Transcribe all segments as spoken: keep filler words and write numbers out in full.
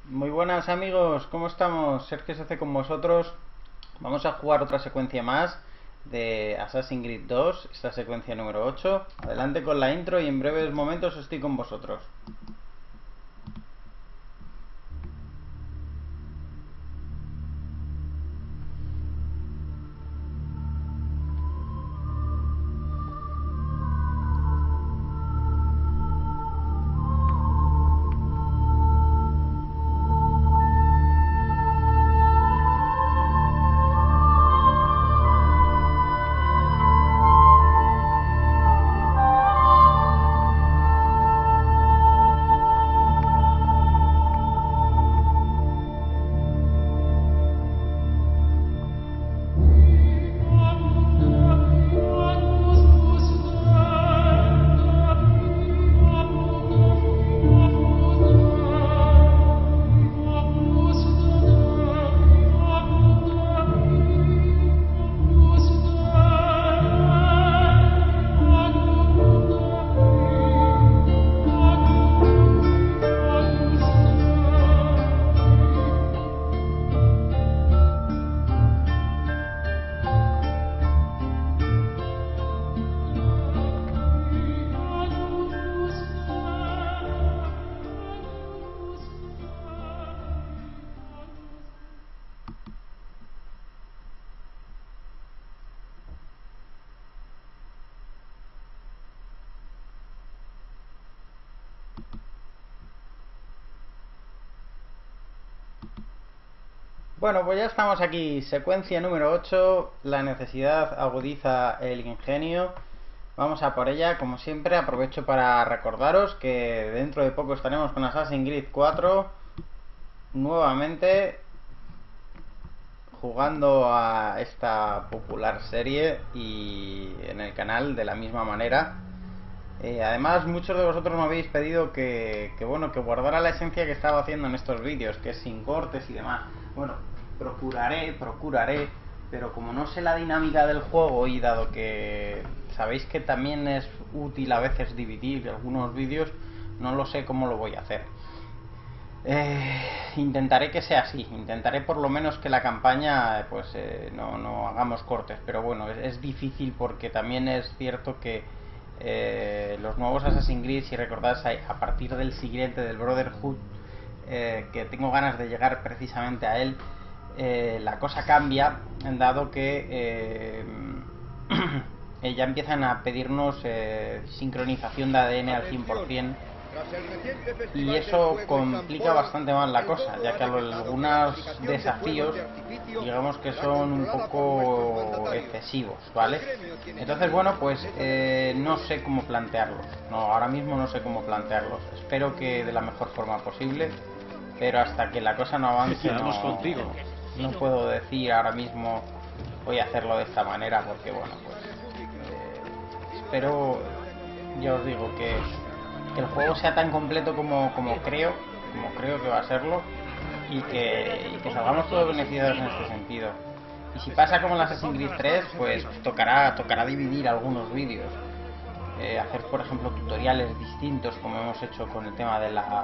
Muy buenas amigos, ¿cómo estamos? Sergio S C con vosotros. Vamos a jugar otra secuencia más de Assassin's Creed dos, esta secuencia número ocho. Adelante con la intro y en breves momentos estoy con vosotros. Bueno, pues ya estamos aquí, secuencia número ocho, la necesidad agudiza el ingenio. Vamos a por ella, como siempre. Aprovecho para recordaros que dentro de poco estaremos con Assassin's Creed cuatro nuevamente jugando a esta popular serie y en el canal de la misma manera. Eh, además, muchos de vosotros me habéis pedido que, que bueno, que guardara la esencia que estaba haciendo en estos vídeos, que es sin cortes y demás. Bueno, procuraré, procuraré, pero como no sé la dinámica del juego y dado que sabéis que también es útil a veces dividir algunos vídeos, no lo sé cómo lo voy a hacer. Eh, intentaré que sea así, intentaré por lo menos que la campaña pues eh, no, no hagamos cortes, pero bueno, es, es difícil porque también es cierto que eh, los nuevos Assassin's Creed, si recordáis, a partir del siguiente, del Brotherhood, eh, que tengo ganas de llegar precisamente a él, eh, la cosa cambia, dado que eh, eh, ya empiezan a pedirnos eh, sincronización de A D N al cien por cien. Y eso complica bastante más la cosa, ya que algunos desafíos digamos que son un poco excesivos, ¿vale? Entonces, bueno, pues eh, no sé cómo plantearlos. No, ahora mismo no sé cómo plantearlos. Espero que de la mejor forma posible, pero hasta que la cosa no avance no, no puedo decir ahora mismo voy a hacerlo de esta manera, porque bueno, pues eh, espero, ya os digo, que que el juego sea tan completo como, como creo como creo que va a serlo, y que, y que salgamos todos beneficiados en este sentido. Y si pasa como en Assassin's Creed tres, pues tocará tocará dividir algunos vídeos, eh, hacer por ejemplo tutoriales distintos, como hemos hecho con el tema de la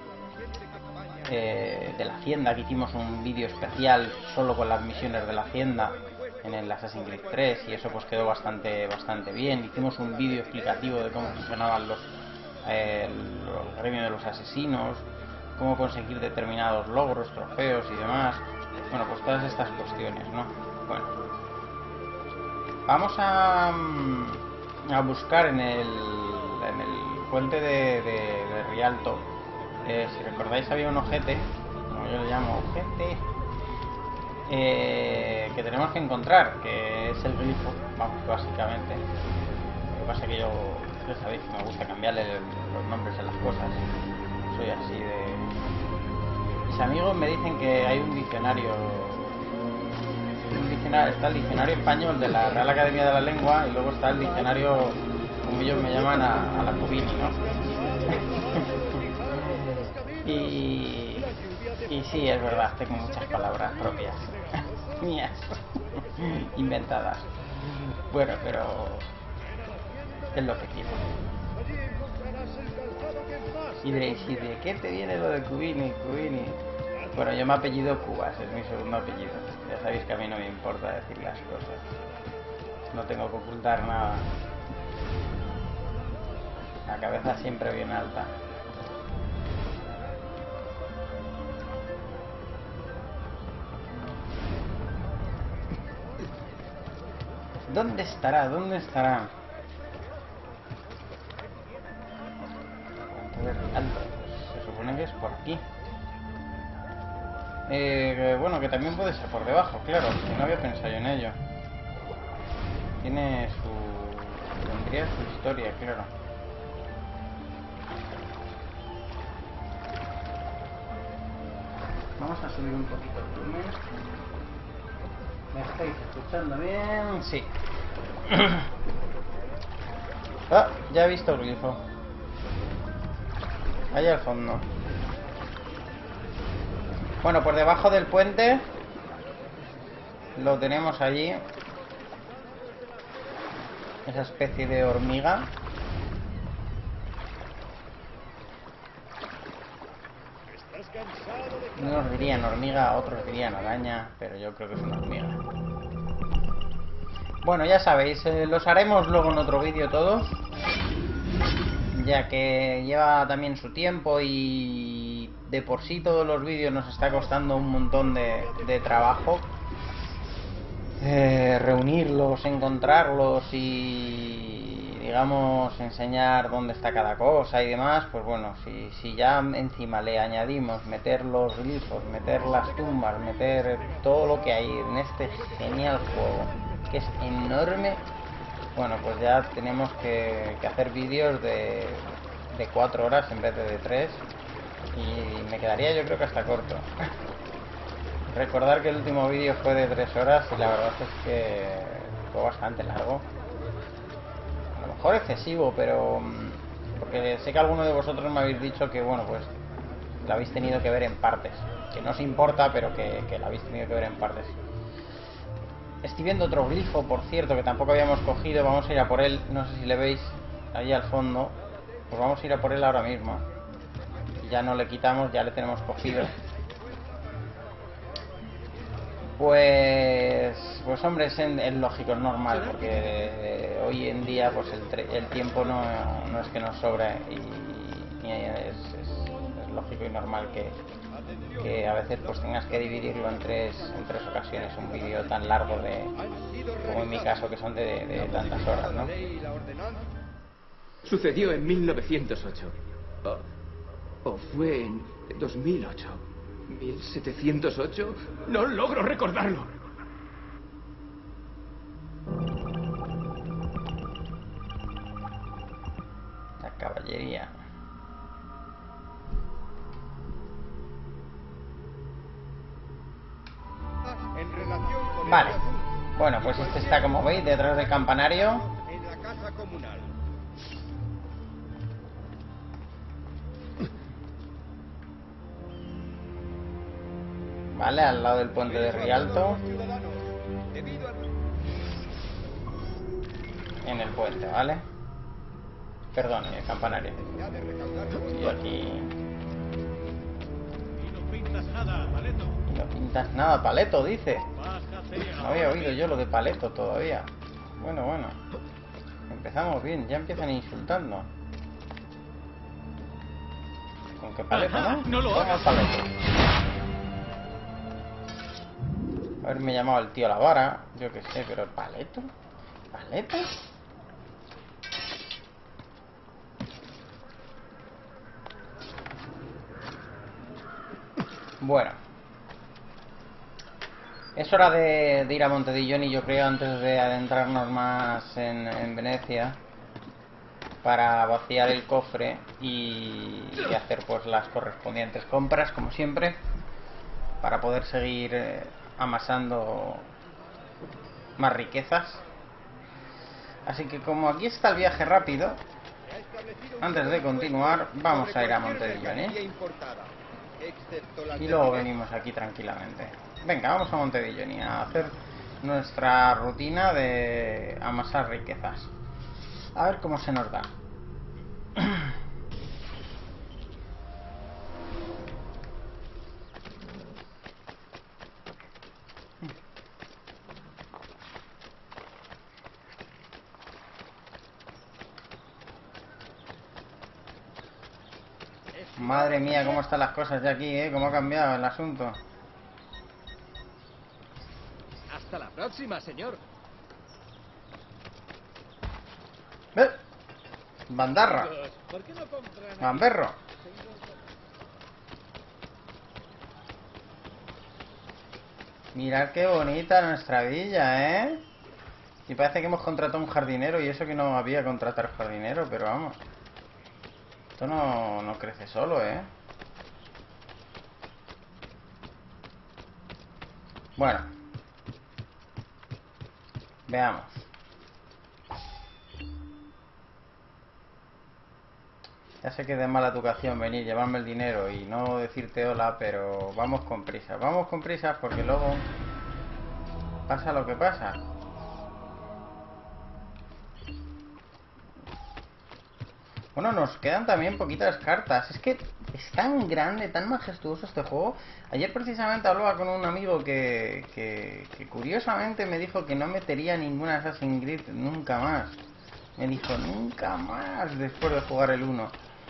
eh, de la hacienda, que hicimos un vídeo especial solo con las misiones de la hacienda en el Assassin's Creed tres, y eso pues quedó bastante bastante bien. Hicimos un vídeo explicativo de cómo funcionaban los eh, el gremio de los asesinos, cómo conseguir determinados logros, trofeos y demás. Bueno, pues todas estas cuestiones, ¿no? Bueno, vamos a, a buscar en el, en el puente de, de, de Rialto. Eh, si recordáis, había un ojete, como yo le llamo ojete, eh, que tenemos que encontrar, que es el grifo, vamos, básicamente. Lo que pasa es que yo, ya sabéis que me gusta cambiarle los nombres a las cosas. Soy así de... Mis amigos me dicen que hay un diccionario, un diccionario, está el diccionario español de la Real Academia de la Lengua, y luego está el diccionario, como ellos me llaman, a, a la Cubini, ¿no? y, y sí, es verdad, tengo muchas palabras propias, mías, inventadas. Bueno, pero es lo que quiero. Y diréis, ¿y de qué te viene lo de Cubini, Cubini? Bueno, yo me apellido Cubas, es mi segundo apellido. Ya sabéis que a mí no me importa decir las cosas. No tengo que ocultar nada. La cabeza siempre bien alta. ¿Dónde estará? ¿Dónde estará? Alto. Pues se supone que es por aquí. Eh, bueno, que también puede ser por debajo, claro. Que no había pensado yo en ello. Tiene su... tendría su historia, claro. Vamos a subir un poquito el volumen. ¿Me estáis escuchando bien? Sí. Ah, ya he visto el glifo. Ahí al fondo. Bueno, por debajo del puente lo tenemos allí. Esa especie de hormiga. Unos dirían hormiga, otros dirían araña, pero yo creo que es una hormiga. Bueno, ya sabéis, eh, los haremos luego en otro vídeo todos, ya que lleva también su tiempo y de por sí todos los vídeos nos está costando un montón de, de trabajo. Eh, reunirlos, encontrarlos y, digamos, enseñar dónde está cada cosa y demás. Pues bueno, si, si ya encima le añadimos meter los glifos, meter las tumbas, meter todo lo que hay en este genial juego, que es enorme, bueno, pues ya tenemos que, que hacer vídeos de, de cuatro horas en vez de de tres, y me quedaría yo creo que hasta corto. Recordar que el último vídeo fue de tres horas y la verdad es que fue bastante largo. A lo mejor excesivo, pero... porque sé que alguno de vosotros me habéis dicho que, bueno, pues lo habéis tenido que ver en partes. Que no os importa, pero que, que lo habéis tenido que ver en partes. Estoy viendo otro glifo, por cierto, que tampoco habíamos cogido. Vamos a ir a por él. No sé si le veis ahí al fondo. Pues vamos a ir a por él ahora mismo. Ya no le quitamos, ya le tenemos cogido. Pues, pues hombre, es, en, es lógico, es normal, porque eh, hoy en día pues el, el tiempo no, no es que nos sobre y, y es, es, es lógico y normal que, que a veces pues tengas que dividirlo en tres, en tres ocasiones, un vídeo tan largo de, como en mi caso, que son de, de tantas horas, ¿no? Sucedió en mil novecientos ocho. O, o fue en dos mil ocho. ¿mil setecientos ocho? No logro recordarlo. La caballería. Vale. Bueno, pues este está, como veis, detrás del campanario. En la casa comunal. Vale, al lado del puente de Rialto. En el puente, ¿vale? Perdón, en el campanario. Y aquí... Y no pintas nada, Paleto. Y no pintas nada, Paleto, dice. No había oído yo lo de Paleto todavía. Bueno, bueno. Empezamos bien, ya empiezan insultando. Con que Paleto, ¿no? No lo Toma hagas. Paleto. Haberme llamado el tío la vara, yo qué sé, pero ¿Paleto? ¿Paleto? Bueno. Es hora de, de ir a Montediglioni, yo creo, antes de adentrarnos más en, en Venecia, para vaciar el cofre y, y hacer pues las correspondientes compras, como siempre, para poder seguir eh, amasando más riquezas. Así que como aquí está el viaje rápido, antes de continuar vamos a ir a Montediglioni y luego venimos aquí tranquilamente. Venga, vamos a Montediglioni a hacer nuestra rutina de amasar riquezas. A ver cómo se nos da. madre mía, cómo están las cosas ya aquí, ¿eh? Cómo ha cambiado el asunto. Hasta la próxima, señor. ¿Ves? Bandarra. ¿Por qué no compran? Gamberro. Mirad qué bonita nuestra villa, ¿eh? Y parece que hemos contratado un jardinero y eso que no había contratar jardinero, pero vamos. Esto no, no crece solo, ¿eh? Bueno. Veamos. Ya sé que es de mala educación venir, llevarme el dinero y no decirte hola, pero vamos con prisa. Vamos con prisa porque luego pasa lo que pasa. Bueno, nos quedan también poquitas cartas. Es que es tan grande, tan majestuoso este juego. Ayer precisamente hablaba con un amigo que, que, que curiosamente me dijo que no metería ninguna Assassin's Creed nunca más. Me dijo, nunca más después de jugar el uno.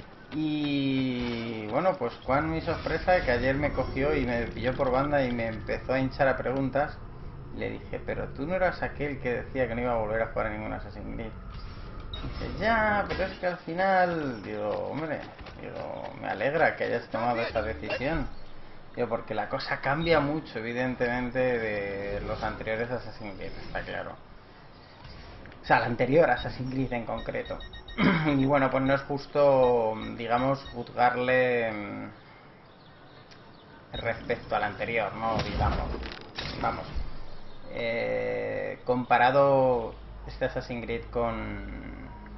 Y bueno, pues cuán mi sorpresa que ayer me cogió y me pilló por banda y me empezó a hinchar a preguntas. Le dije, pero tú no eras aquel que decía que no iba a volver a jugar a ninguna Assassin's Creed. Dice, ya, pero es que al final, digo, hombre, digo, me alegra que hayas tomado esa decisión. Digo, porque la cosa cambia mucho, evidentemente, de los anteriores Assassin's Creed, está claro. O sea, la anterior Assassin's Creed en concreto. Y bueno, pues no es justo, digamos, juzgarle respecto al anterior, ¿no? Digamos, vamos. Eh, comparado este Assassin's Creed con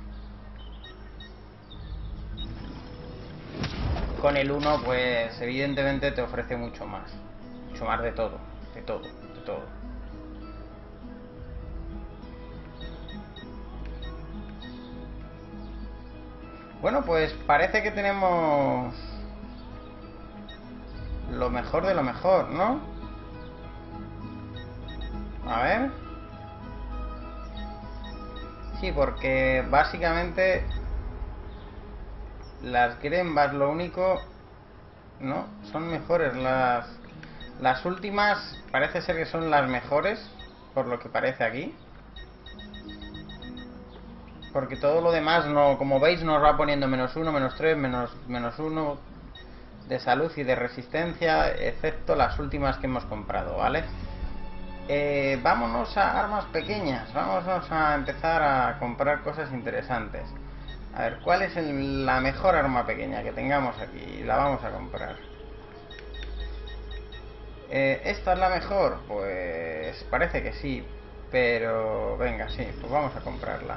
con el uno, pues evidentemente te ofrece mucho más. Mucho más de todo, de todo, de todo. Bueno, pues parece que tenemos lo mejor de lo mejor, ¿no? A ver. Sí, porque básicamente las Grembas lo único, ¿no? Son mejores. Las, las últimas parece ser que son las mejores, por lo que parece aquí. Porque todo lo demás, no, como veis, nos va poniendo menos uno, menos tres, menos, menos uno de salud y de resistencia, excepto las últimas que hemos comprado, ¿vale? Eh, vámonos a armas pequeñas, vámonos a empezar a comprar cosas interesantes. A ver, ¿cuál es el, la mejor arma pequeña que tengamos aquí? La vamos a comprar. Eh, ¿Esta es la mejor? Pues parece que sí, pero venga, sí, pues vamos a comprarla.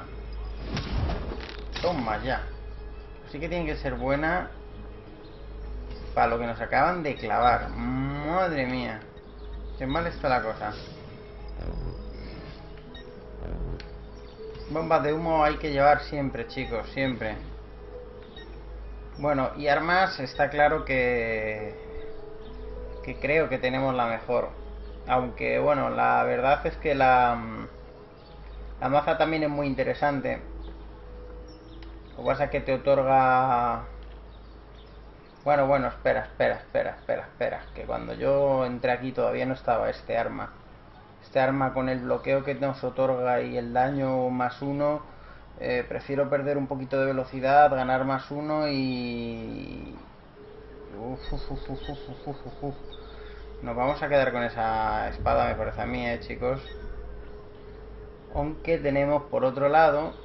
Toma ya. Así que tiene que ser buena para lo que nos acaban de clavar. Madre mía, qué mal está la cosa. Bombas de humo hay que llevar siempre, chicos, siempre. Bueno, y armas está claro que que creo que tenemos la mejor. Aunque bueno, la verdad es que la la maza también es muy interesante. Lo que pasa es que te otorga... Bueno, bueno, espera, espera, espera, espera, espera. Que cuando yo entré aquí todavía no estaba este arma. Este arma con el bloqueo que nos otorga y el daño más uno. Eh, prefiero perder un poquito de velocidad, ganar más uno y... Uf, uf, uf, uf, uf, uf, uf. Nos vamos a quedar con esa espada, me parece a mí, eh, chicos. Aunque tenemos por otro lado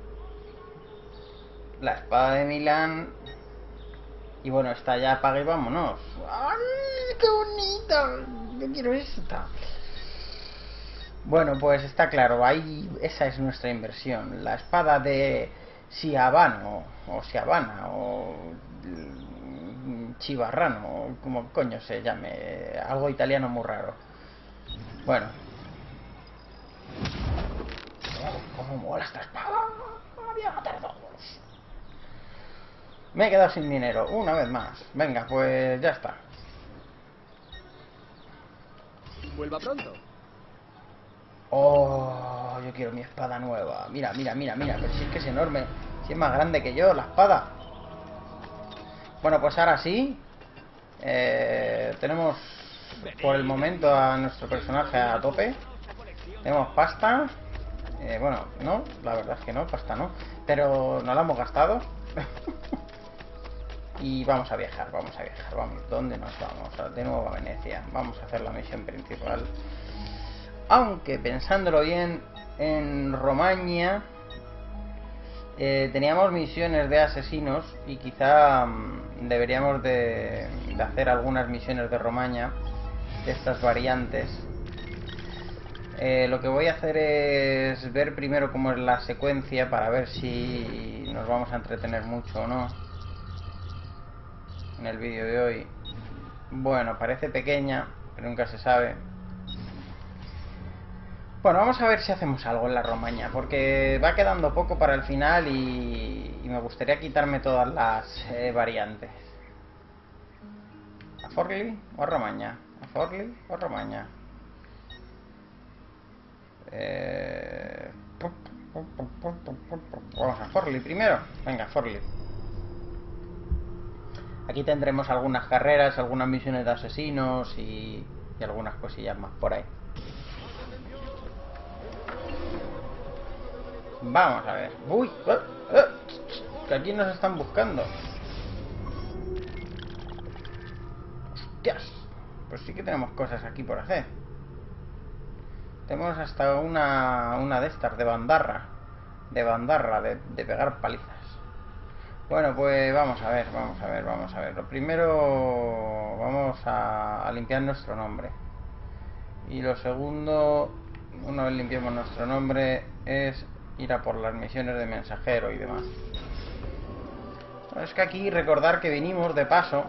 la espada de Milán. Y bueno, esta ya apaga y vámonos. ¡Ay, qué bonita! Yo quiero esta. Bueno, pues está claro, ahí esa es nuestra inversión. La espada de Siabano, o Siabana, o Chivarrano, o como coño se llame. Algo italiano muy raro. Bueno. Oh, cómo mola esta espada. Voy a matar a todos. Me he quedado sin dinero, una vez más. Venga, pues ya está. Vuelva pronto. Oh, yo quiero mi espada nueva. Mira, mira, mira, mira. Pero si es que es enorme. Si es más grande que yo, la espada. Bueno, pues ahora sí. Eh, tenemos por el momento a nuestro personaje a tope. Tenemos pasta. Eh, bueno, no, la verdad es que no, pasta no. Pero no la hemos gastado. Y vamos a viajar, vamos a viajar. Vamos, ¿dónde nos vamos? De nuevo a Venecia. Vamos a hacer la misión principal. Aunque pensándolo bien, en Romaña eh, teníamos misiones de asesinos y quizá um, deberíamos de, de hacer algunas misiones de Romaña, de estas variantes. Eh, lo que voy a hacer es ver primero cómo es la secuencia para ver si nos vamos a entretener mucho o no en el vídeo de hoy. Bueno, parece pequeña, pero nunca se sabe. Bueno, vamos a ver si hacemos algo en la Romaña, porque va quedando poco para el final y, y me gustaría quitarme todas las eh, variantes. ¿A Forli o a Romaña? ¿A Forli o a Romaña? Eh... Vamos a Forli primero. Venga, Forli. Aquí tendremos algunas carreras, algunas misiones de asesinos y, y algunas cosillas más por ahí. Vamos a ver. Uy, uh, uh, que aquí nos están buscando. Hostias. Pues sí que tenemos cosas aquí por hacer. Tenemos hasta una, una de estas, de bandarra. De bandarra, de, de pegar palizas. Bueno, pues vamos a ver, vamos a ver, vamos a ver. Lo primero, vamos a, a limpiar nuestro nombre. Y lo segundo, una vez limpiemos nuestro nombre, es ir a por las misiones de mensajero y demás. Bueno, es que aquí recordar que vinimos de paso.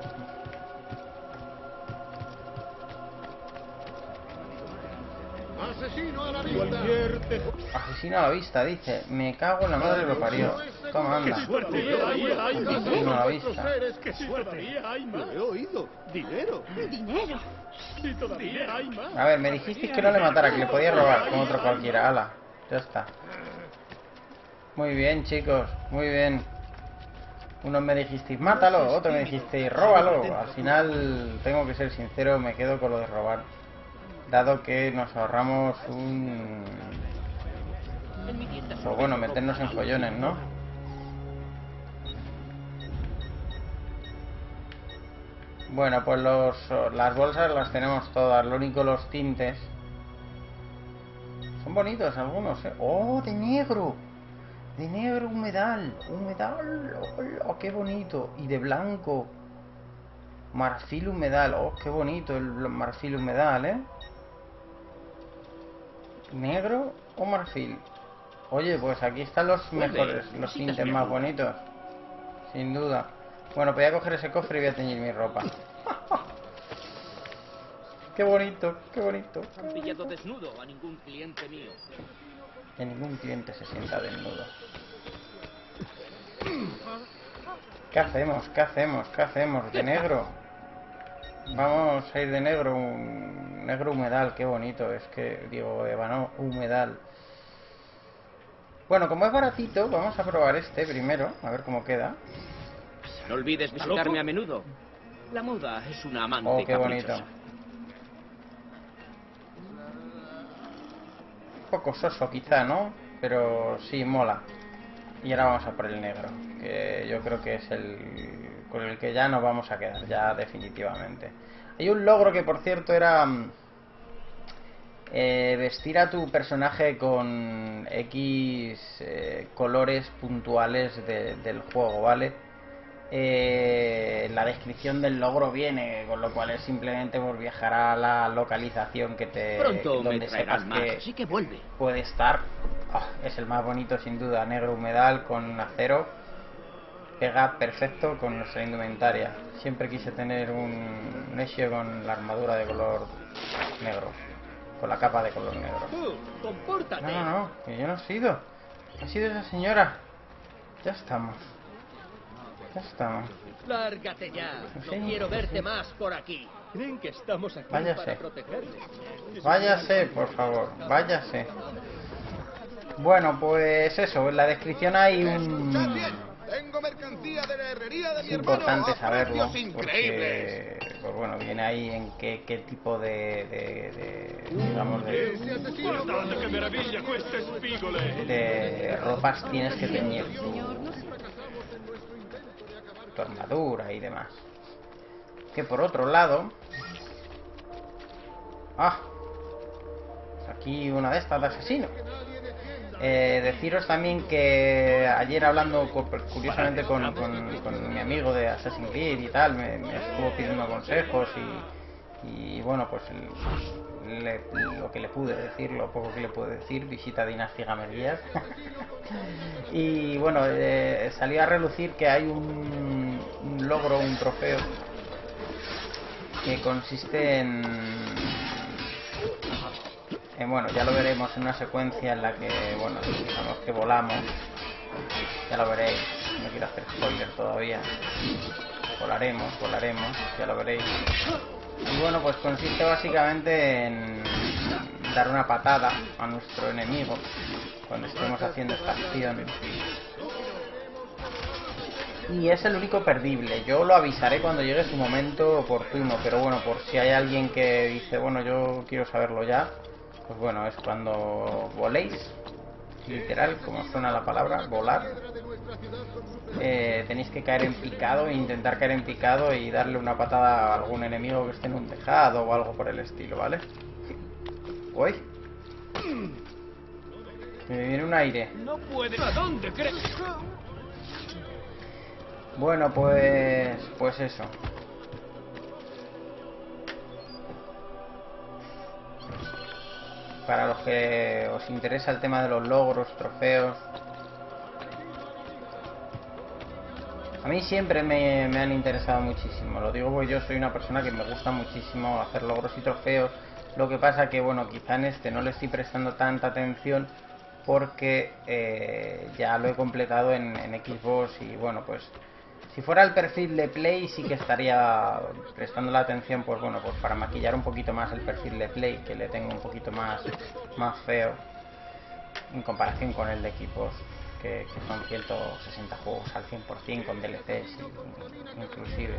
Asesino a la vista. Asesino a la vista, dice. Me cago en la madre que lo parió. Toma, anda. Asesino a la vista. ¡Qué suerte! Hay más. Lo he oído. Dinero. Dinero. Y todavía hay más. A ver, me dijisteis que no le matara, que le podía robar como otro cualquiera. Ala, ya está. Muy bien, chicos, muy bien. Uno me dijisteis mátalo, otro me dijisteis róbalo. Al final, tengo que ser sincero, me quedo con lo de robar, dado que nos ahorramos un... Pues bueno, meternos en follones, ¿no? Bueno, pues los, las bolsas las tenemos todas. Lo único, los tintes son bonitos algunos, ¿eh? ¡Oh, de negro! De negro, humedal. Humedal, oh, qué bonito. Y de blanco, marfil humedal. Oh, qué bonito el marfil humedal, ¿eh? ¿Negro o marfil? Oye, pues aquí están los mejores, los tintes más bonitos, sin duda. Bueno, voy a coger ese cofre y voy a teñir mi ropa. Qué bonito, qué bonito. Han pillado desnudo a ningún cliente mío. Que ningún cliente se sienta desnudo. ¿Qué hacemos? ¿Qué hacemos? ¿Qué hacemos? De negro. Vamos a ir de negro, un negro humedal, qué bonito. Es que, digo, ébano humedal. Bueno, como es baratito, vamos a probar este primero, a ver cómo queda. No olvides visitarme a menudo. La moda es una amante Oh, qué bonito. caprichosa. Un poco soso quizá, ¿no? Pero sí, mola. Y ahora vamos a por el negro, que yo creo que es el con el que ya nos vamos a quedar, ya definitivamente. Hay un logro que, por cierto, era eh, vestir a tu personaje con X eh, colores puntuales de, del juego, ¿vale? Eh, la descripción del logro viene, con lo cual es simplemente por viajar a la localización que te Pronto donde me sepas traerán más, que así que vuelve. puede estar. Oh, es el más bonito sin duda, negro humedal con acero, pega perfecto con nuestra indumentaria. Siempre quise tener un Neshio con la armadura de color negro, con la capa de color negro. Tú, compórtate. No, no, no, que yo no he sido. Ha sido esa señora. Ya estamos. Ya estamos. Lárgate ya. Sí, No quiero verte sí. más por aquí. Creen que estamos aquí Váyase. para protegerles. Váyase, por favor, váyase. Bueno, pues eso, en la descripción hay un Tengo mercancía de la herrería de Es mi hermano importante a saberlo precios porque, increíbles. pues bueno, viene ahí en qué, qué tipo de, de, de digamos, de, Guardate che meraviglia queste spigole! de ropas tienes que teñir tu, tu armadura y demás. Que por otro lado... ¡Ah! Aquí una de estas de asesino. Eh, deciros también que ayer hablando curiosamente con, con, con mi amigo de Assassin's Creed y tal, me, me estuvo pidiendo consejos y, y bueno, pues el, le, lo que le pude decir, lo poco que le pude decir, visita Dinastía Gamerías. Y bueno, eh, salió a relucir que hay un, un logro, un trofeo que consiste en... Eh, bueno, ya lo veremos en una secuencia en la que, bueno, digamos que volamos. Ya lo veréis, no quiero hacer spoiler todavía. Volaremos, volaremos, ya lo veréis. Y bueno, pues consiste básicamente en dar una patada a nuestro enemigo cuando estemos haciendo esta acción. Y es el único perdible. Yo lo avisaré cuando llegue su momento oportuno, pero bueno, por si hay alguien que dice, bueno, yo quiero saberlo ya, pues bueno, es cuando voléis, literal, como suena la palabra, volar. Eh, tenéis que caer en picado e intentar caer en picado y darle una patada a algún enemigo que esté en un tejado o algo por el estilo, ¿vale? Uy, me viene un aire. No puede. ¿A dónde crees? Bueno, pues... pues eso. Para los que os interesa el tema de los logros, trofeos... A mí siempre me, me han interesado muchísimo. Lo digo porque yo soy una persona que me gusta muchísimo hacer logros y trofeos. Lo que pasa que, bueno, quizá en este no le estoy prestando tanta atención porque eh, ya lo he completado en, en Xbox y, bueno, pues... Si fuera el perfil de Play sí que estaría prestando la atención, pues bueno, pues para maquillar un poquito más el perfil de Play, que le tengo un poquito más, más feo en comparación con el de Xbox, que, que son ciento sesenta juegos al cien por cien con D L Cs inclusive.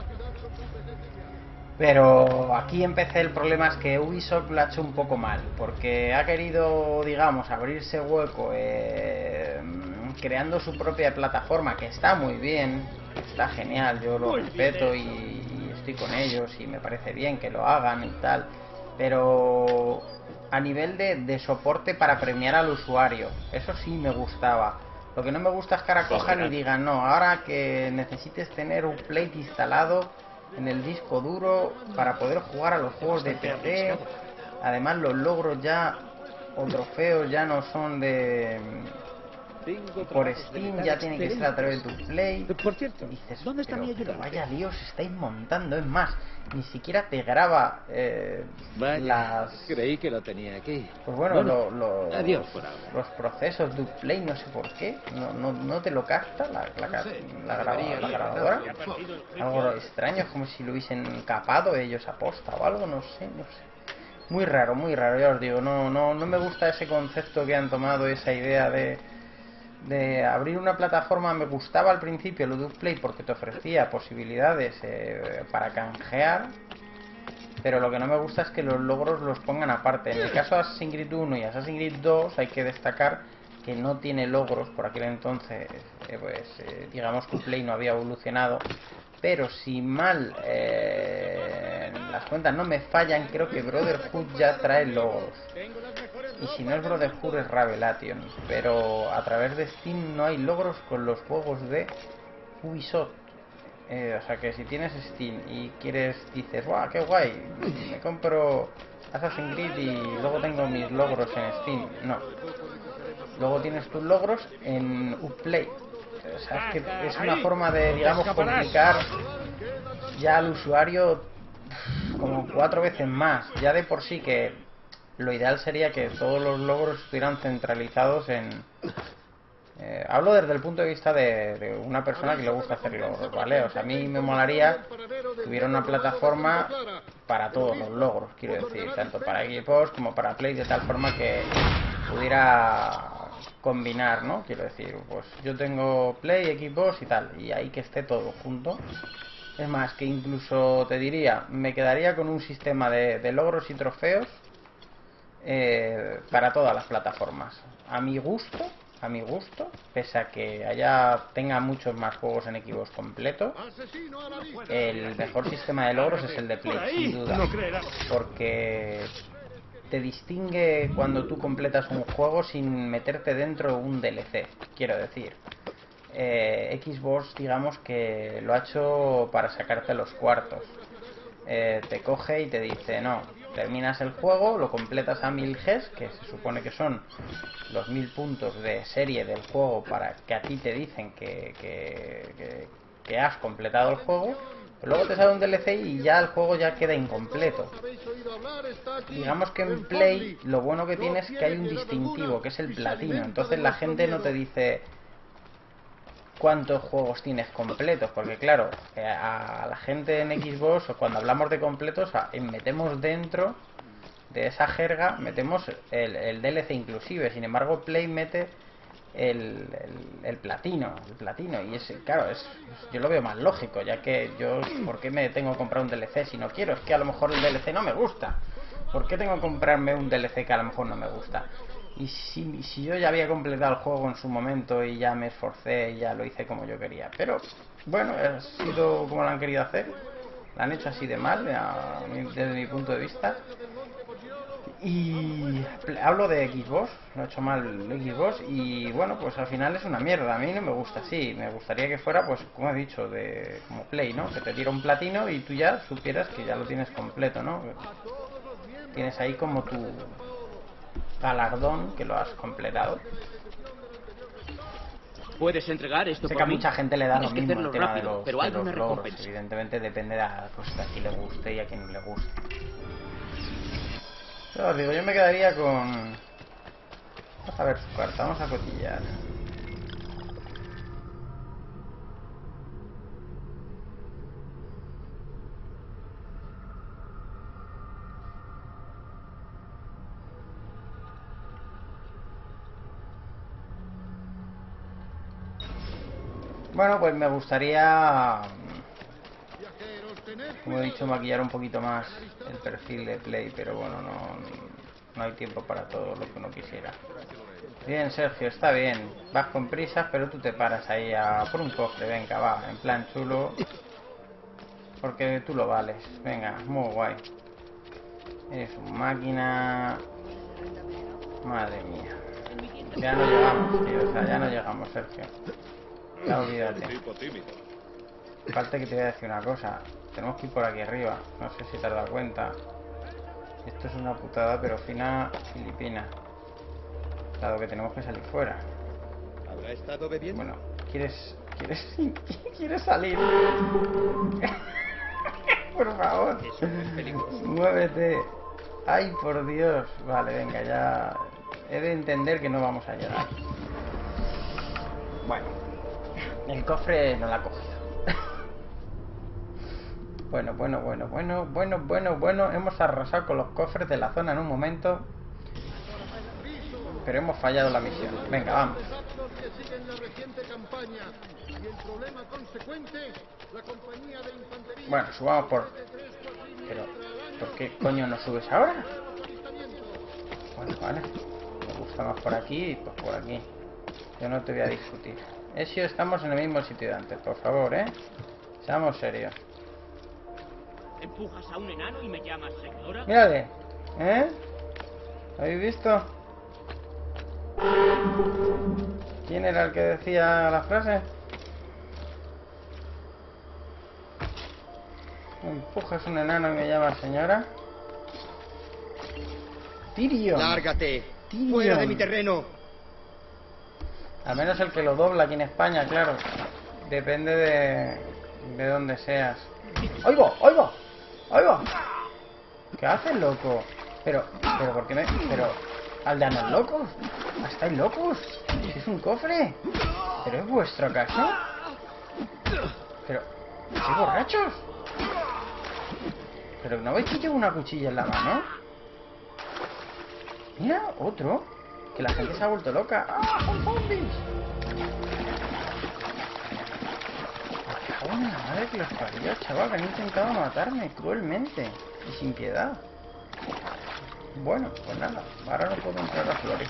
Pero aquí empecé, el problema es que Ubisoft lo ha hecho un poco mal, porque ha querido, digamos, abrirse hueco eh, creando su propia plataforma, que está muy bien, está genial, yo lo respeto y, y estoy con ellos y me parece bien que lo hagan y tal, pero a nivel de, de soporte para premiar al usuario, eso sí me gustaba. Lo que no me gusta es que ahora cojan y digan, no, ahora que necesites tener un Plate instalado en el disco duro para poder jugar a los juegos de P C. Además los logros ya o trofeos ya no son de por Steam, ya tiene que ser a través de tu Play. Por cierto, dices, ¿dónde está pero, mi pero ayudante? vaya líos estáis montando. Es más, ni siquiera te graba eh, Vaya, las... creí que lo tenía aquí. Pues bueno, Bueno, lo, lo- adiós por ahora. los procesos de Play, no sé por qué, no, no, no te lo capta la, la, ca- la, graba- la grabadora. Algo extraño, es como si lo hubiesen capado ellos a posta o algo, no sé, no sé. Muy raro, muy raro, ya os digo, no, no, no me gusta ese concepto que han tomado, esa idea de, de abrir una plataforma. Me gustaba al principio lo de Uplay porque te ofrecía posibilidades eh, para canjear, pero lo que no me gusta es que los logros los pongan aparte. En el caso de Assassin's Creed uno y Assassin's Creed dos hay que destacar que no tiene logros. Por aquel entonces, eh, pues eh, digamos que Uplay no había evolucionado, pero si mal eh, las cuentas no me fallan, creo que Brotherhood ya trae logros. Y si no es Brotherhood es Revelation, pero a través de Steam no hay logros con los juegos de Ubisoft. Eh, o sea que si tienes Steam y quieres, dices, ¡guau, qué guay! Me compro Assassin's Creed y luego tengo mis logros en Steam. No. Luego tienes tus logros en Uplay. O sea, es que es una forma de, digamos, complicar ya al usuario como cuatro veces más. Ya de por sí que lo ideal sería que todos los logros estuvieran centralizados en... Eh, hablo desde el punto de vista de, de una persona que le gusta hacer logros, ¿vale? O sea, a mí me molaría que hubiera una plataforma para todos los logros, quiero decir, tanto para Xbox como para Play, de tal forma que pudiera combinar, ¿no? Quiero decir, pues yo tengo Play, Xbox y tal, y ahí que esté todo junto. Es más, que incluso te diría, me quedaría con un sistema de, de logros y trofeos eh, para todas las plataformas. A mi gusto, a mi gusto, pese a que allá tenga muchos más juegos en Xbox completo, el mejor sistema de logros es el de Play, sin duda, porque te distingue cuando tú completas un juego sin meterte dentro un D L C, quiero decir. Eh, Xbox, digamos que lo ha hecho para sacarte los cuartos. Eh, te coge y te dice, no, terminas el juego, lo completas a mil Gs, que se supone que son los mil puntos de serie del juego para que a ti te dicen que, que, que, que has completado el juego. Pero luego te sale un D L C y ya el juego ya queda incompleto. Digamos que en Play lo bueno que tiene es que hay un distintivo, que es el platino. Entonces la gente no te dice cuántos juegos tienes completos, porque claro, a la gente en Xbox, o cuando hablamos de completos, metemos dentro de esa jerga, metemos el, el D L C inclusive. Sin embargo, Play mete el, el, el platino, el platino, y es, claro, es, yo lo veo más lógico, ya que yo, ¿por qué me tengo que comprar un D L C si no quiero? Es que a lo mejor el D L C no me gusta. ¿Por qué tengo que comprarme un D L C que a lo mejor no me gusta? Y si, si yo ya había completado el juego en su momento y ya me esforcé y ya lo hice como yo quería. Pero bueno, ha sido como lo han querido hacer. Lo han hecho así de mal, a, desde mi punto de vista. Y hablo de Xbox, lo he hecho mal Xbox. Y bueno, pues al final es una mierda. A mí no me gusta así. Me gustaría que fuera, pues como he dicho, de como Play, ¿no? Que te tira un platino y tú ya supieras que ya lo tienes completo, ¿no? Tienes ahí como tu galardón que lo has completado. ¿Puedes entregar esto? Sé por que a mí? mucha gente le da lo Tienes que mismo el hacerlo tema rápido, de los, pero de hay los una logros. recompensa. Evidentemente depende de la cosa que a quien le guste y a quien no le guste. Yo os digo, yo me quedaría con... Vamos a ver su carta, vamos a cotillar. Bueno, pues me gustaría, como he dicho, maquillar un poquito más el perfil de Play, pero bueno, no, no hay tiempo para todo lo que uno quisiera. Bien, Sergio, está bien. Vas con prisas, pero tú te paras ahí a por un cofre, venga, va, en plan chulo. Porque tú lo vales. Venga, muy guay. Eres un máquina. Madre mía. Ya no llegamos, tío, o sea, ya no llegamos, Sergio. Ya olvídate. Aparte que te voy a decir una cosa. Tenemos que ir por aquí arriba. No sé si te has dado cuenta. Esto es una putada, pero fina filipina. Dado que tenemos que salir fuera. ¿Habrá estado bebiendo? Bueno, ¿quieres... ¿Quieres... ¿Quieres salir? Por favor. Muévete. Ay, por Dios. Vale, venga, ya... He de entender que no vamos a llegar. Bueno. El cofre no la ha cogido. Bueno, bueno, bueno, bueno, bueno, bueno, bueno. Hemos arrasado con los cofres de la zona en un momento. Pero hemos fallado la misión. Venga, vamos. Bueno, subamos por... Pero, ¿por qué coño no subes ahora? Bueno, vale. Me gusta más por aquí, pues por aquí. Yo no te voy a discutir. Ezio, estamos en el mismo sitio de antes, por favor, ¿eh? Seamos serios. ¿Empujas a un enano y me llamas señora? Mírale, ¿eh? ¿Habéis visto? ¿Quién era el que decía la frase? ¿Empujas a un enano y me llamas señora? Tyrion. ¡Lárgate! Tyrion. ¡Fuera de mi terreno! Al menos el que lo dobla aquí en España, claro. Depende de, de dónde seas. ¡Ahí va! ¡Ahí va! ¡Ahí va! ¿Qué haces, loco? Pero, pero, ¿por qué me...? Pero, ¿aldeanos locos? ¿Estáis locos? ¿Si es un cofre? ¿Pero es vuestro acaso? Pero, ¿sois borrachos? ¿Pero no veis que llevo una cuchilla en la mano? Mira, otro. Que la gente se ha vuelto loca. ¡Ah, son zombies! Me cago en la madre que los parió, chaval, que han intentado matarme cruelmente y sin piedad. Bueno, pues nada, ahora no puedo entrar a Flores.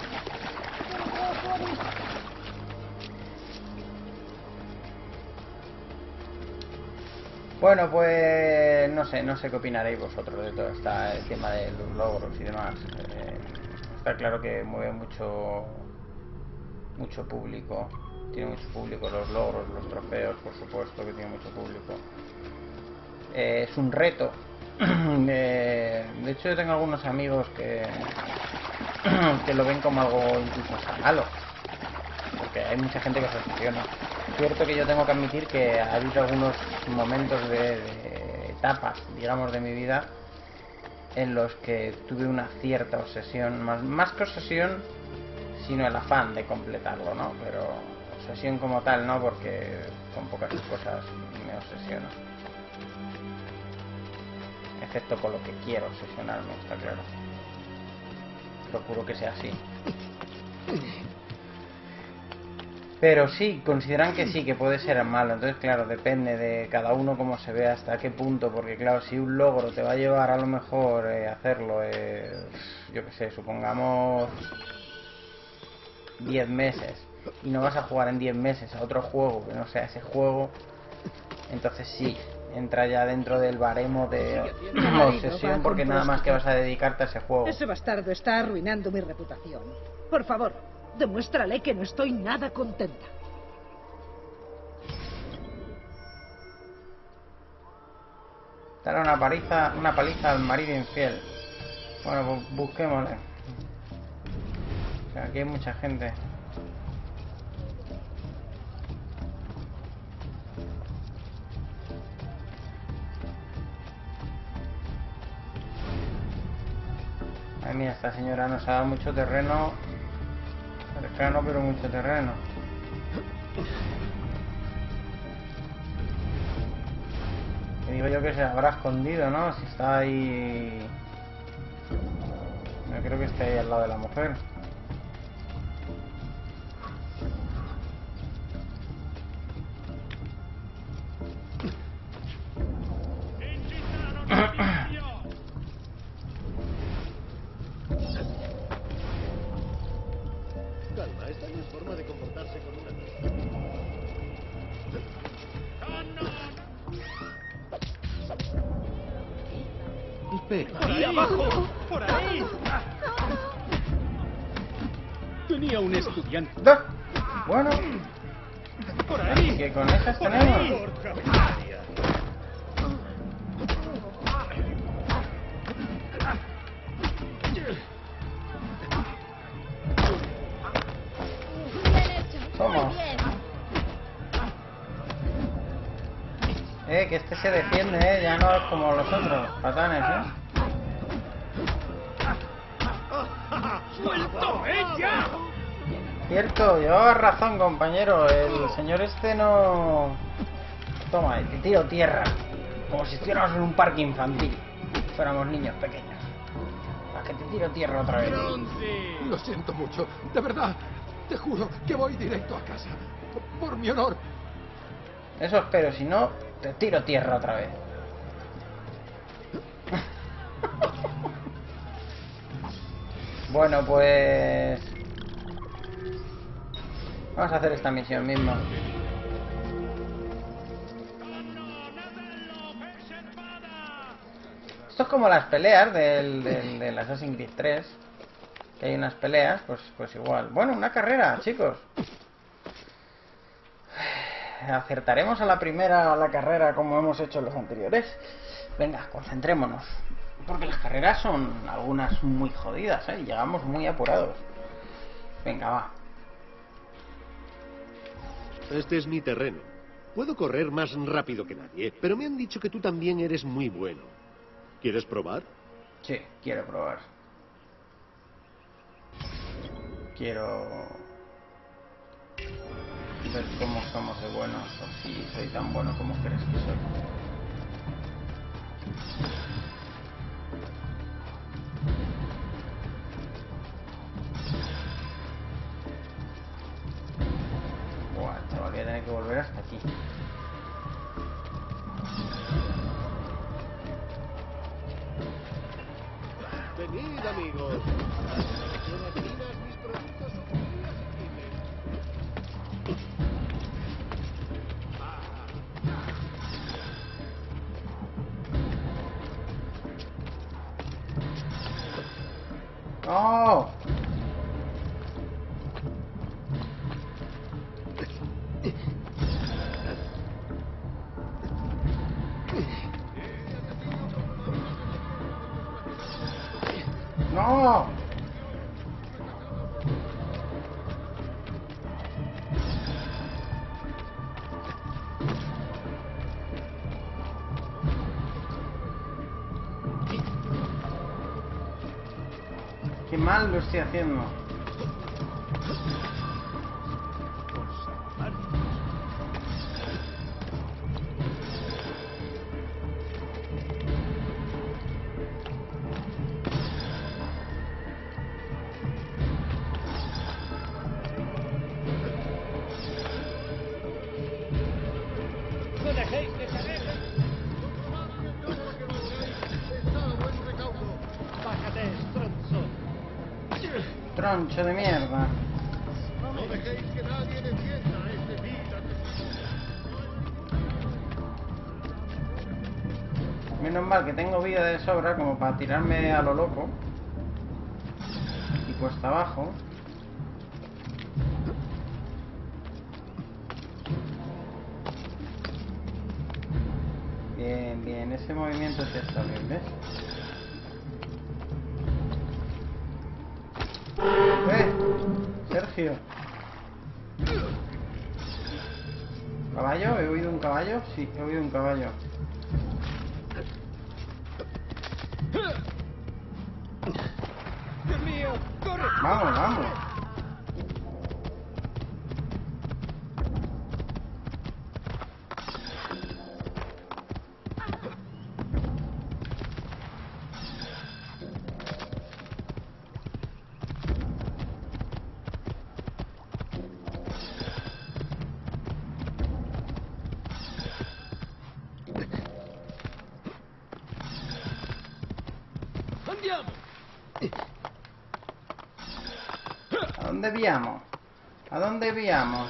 Bueno, pues no sé, no sé qué opinaréis vosotros de todo esta, el tema de los logros y demás. Eh, está claro que mueve mucho, mucho público, tiene mucho público los logros, los trofeos, por supuesto que tiene mucho público. Eh, es un reto. De, de hecho, yo tengo algunos amigos que, que lo ven como algo incluso malo, porque hay mucha gente que se obsesiona. Cierto que yo tengo que admitir que ha habido algunos momentos de, de etapas, digamos, de mi vida en los que tuve una cierta obsesión, más, más que obsesión, sino el afán de completarlo, ¿no? Pero obsesión como tal, ¿no? Porque con pocas cosas me obsesiono. Excepto con lo que quiero obsesionarme, está claro. Procuro que sea así. Pero sí, consideran que sí, que puede ser malo. Entonces, claro, depende de cada uno cómo se ve hasta qué punto. Porque, claro, si un logro te va a llevar a lo mejor eh, hacerlo, eh, yo qué sé, supongamos diez meses, y no vas a jugar en diez meses a otro juego que no sea ese juego, entonces sí, entra ya dentro del baremo de obsesión, porque nada más que vas a dedicarte a ese juego. Ese bastardo está arruinando mi reputación. Por favor, demuéstrale que no estoy nada contenta. Darle una paliza, una paliza al marido infiel. Bueno, pues busquémosle. O sea, aquí hay mucha gente. Ay, mira, esta señora nos ha dado mucho terreno. Cercano, pero mucho terreno. Que digo yo que se habrá escondido, ¿no? Si está ahí... Yo creo que está ahí al lado de la mujer. Calma, esta no es forma de comportarse con una... Espera. ¡Por ahí abajo! ¡Por ahí! Tenía un estudiante. ¡Da! Bueno, ¡Por ahí! que con esas ¡Por tenemos. ahí! Porca María. Toma. Eh, que este se defiende, eh, ya no es como los otros patanes, eh. ¡Suelto ella! Cierto, llevabas razón, compañero. El señor este no... Toma, te tiro tierra. Como si estuviéramos en un parque infantil. Fuéramos niños pequeños. A que te tiro tierra otra vez. ¡Bronce! Lo siento mucho, de verdad. Te juro que voy directo a casa. Por mi honor. Eso espero, si no, te tiro tierra otra vez. Bueno, pues... Vamos a hacer esta misión misma. Esto es como las peleas del, del, del Assassin's Creed tres. Que hay unas peleas, pues, pues igual. Bueno, una carrera, chicos. ¿Acertaremos a la primera a la carrera como hemos hecho en los anteriores? Venga, concentrémonos. Porque las carreras son algunas muy jodidas, ¿eh? Llegamos muy apurados. Venga, va. Este es mi terreno. Puedo correr más rápido que nadie, pero me han dicho que tú también eres muy bueno. ¿Quieres probar? Sí, quiero probar. Quiero ver cómo somos de buenos, o si soy tan bueno como crees que soy. aquí. Venid, amigos. Las gelatinas, mis productos son muy accesibles. ¡Oh! ¡No! Qué mal lo estoy haciendo. ¡No dejéis que se alejen! ¡Bájate, tronzo! Troncho de mierda. No dejéis que nadie defienda este vil asesino. Menos mal que tengo vida de sobra como para tirarme a lo loco. Y cuesta abajo. Bien, bien, ese movimiento sí está bien, ¿ves? ¡Eh! Sergio. ¿Caballo? ¿He oído un caballo? Sí, he oído un caballo. ¡Dios mío! ¡Corre! Vamos, vamos. ¡Andiamo! ¿A dónde viamos? ¿A dónde viamos?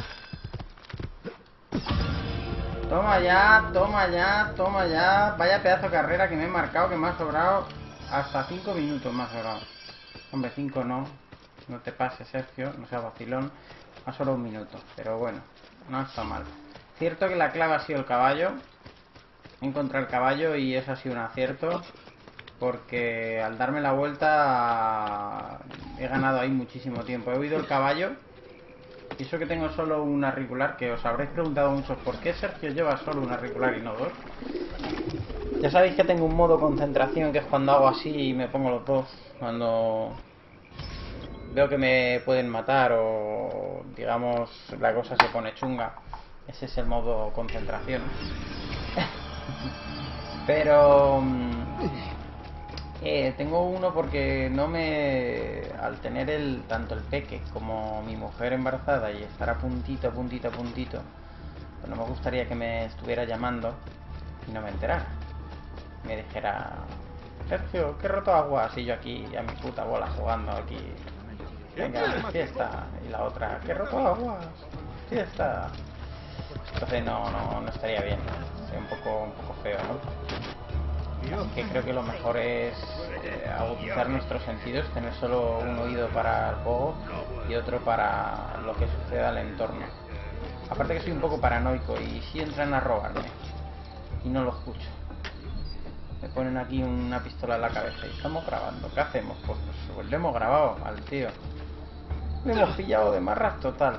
Toma ya, toma ya, toma ya. Vaya pedazo de carrera que me he marcado, que me ha sobrado hasta cinco minutos me ha sobrado. Hombre, cinco no. No te pases, Sergio, no seas vacilón. Me ha sobrado un minuto, pero bueno, no está mal. Cierto que la clave ha sido el caballo. He encontrado el caballo y eso ha sido un acierto. Porque al darme la vuelta he ganado ahí muchísimo tiempo. He oído el caballo. Y eso que tengo solo un auricular, que os habréis preguntado muchos por qué Sergio lleva solo un auricular y no dos. Ya sabéis que tengo un modo concentración, que es cuando hago así y me pongo los dos. Cuando veo que me pueden matar o digamos la cosa se pone chunga. Ese es el modo concentración. Pero... Eh, tengo uno porque no me... Al tener el tanto el peque como mi mujer embarazada y estar a puntito, a puntito, a puntito, pues no me gustaría que me estuviera llamando y no me enterara. Me dijera, Sergio, que he roto aguas, y yo aquí a mi puta bola jugando aquí. Venga, fiesta. Y la otra, que he roto aguas, fiesta. Entonces no, no, no estaría bien. Sería un poco, un poco feo, ¿no? Que creo que lo mejor es eh, agudizar nuestros sentidos, tener solo un oído para el juego y otro para lo que suceda al entorno. Aparte que soy un poco paranoico y si entran a robarme y no lo escucho, me ponen aquí una pistola en la cabeza y estamos grabando, ¿qué hacemos? Pues, pues lo hemos grabado al tío, lo hemos pillado de marras total.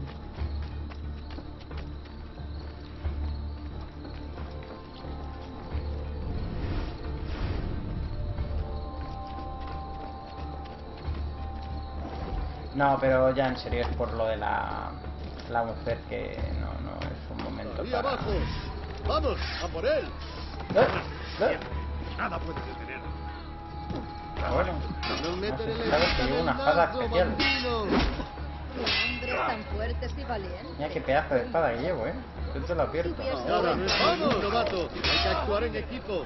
No, pero ya en serio es por lo de la, la mujer, que no, no es un momento para... abajo! ¡Vamos, a por él! ¿Eh? ¿Eh? Nada puede detener. Pero bueno, No meter el sabes que llevo una espada escaramuzazo, especial. bambino. Hombres tan fuertes y valientes. Mira qué pedazo de espada que llevo, ¿eh? Suelto la pierna. Ahora no es un novato. Hay que actuar en equipo.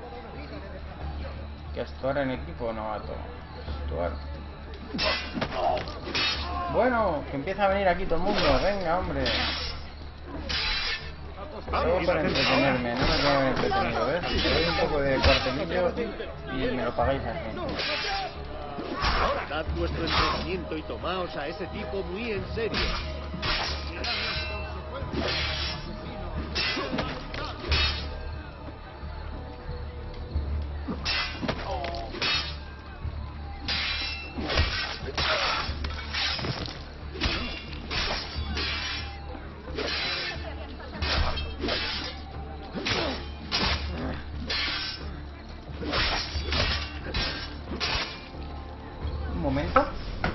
Que actuar en equipo, novato. Actuar. Bueno, que empieza a venir aquí todo el mundo. Venga, hombre. Todo para entretenerme, no me quedo entretenido, ¿ves? Te doy un poco de cuartelillo y me lo pagáis así. Dad vuestro entrenamiento y tomaos a ese tipo muy en serio. Un momento.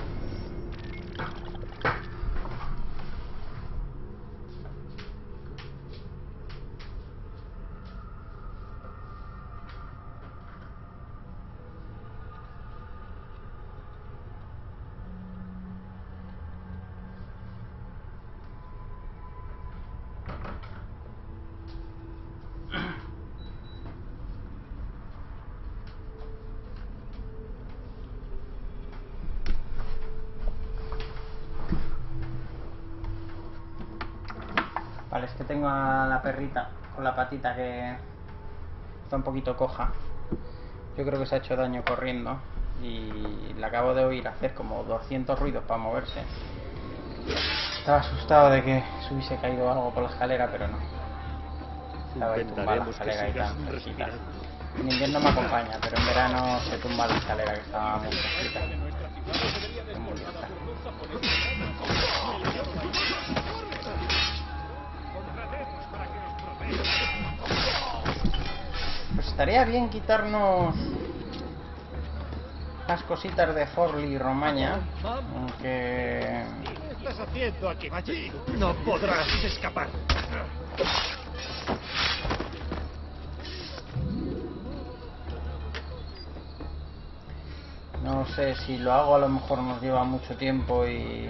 Vale, es que tengo a la perrita con la patita que está un poquito coja. Yo creo que se ha hecho daño corriendo y la acabo de oír hacer como doscientos ruidos para moverse. Estaba asustado de que se hubiese caído algo por la escalera, pero no. Estaba ahí tumbada la Intentaremos que escalera y sigas tan fresquita. respirando. En invierno me acompaña, pero en verano se tumba la escalera que estaba muy fresquita. Muy lista. Pues estaría bien quitarnos las cositas de Forli y Romaña, aunque ¿Qué estás haciendo aquí, Maggi? No podrás escapar. no sé si lo hago, a lo mejor nos lleva mucho tiempo y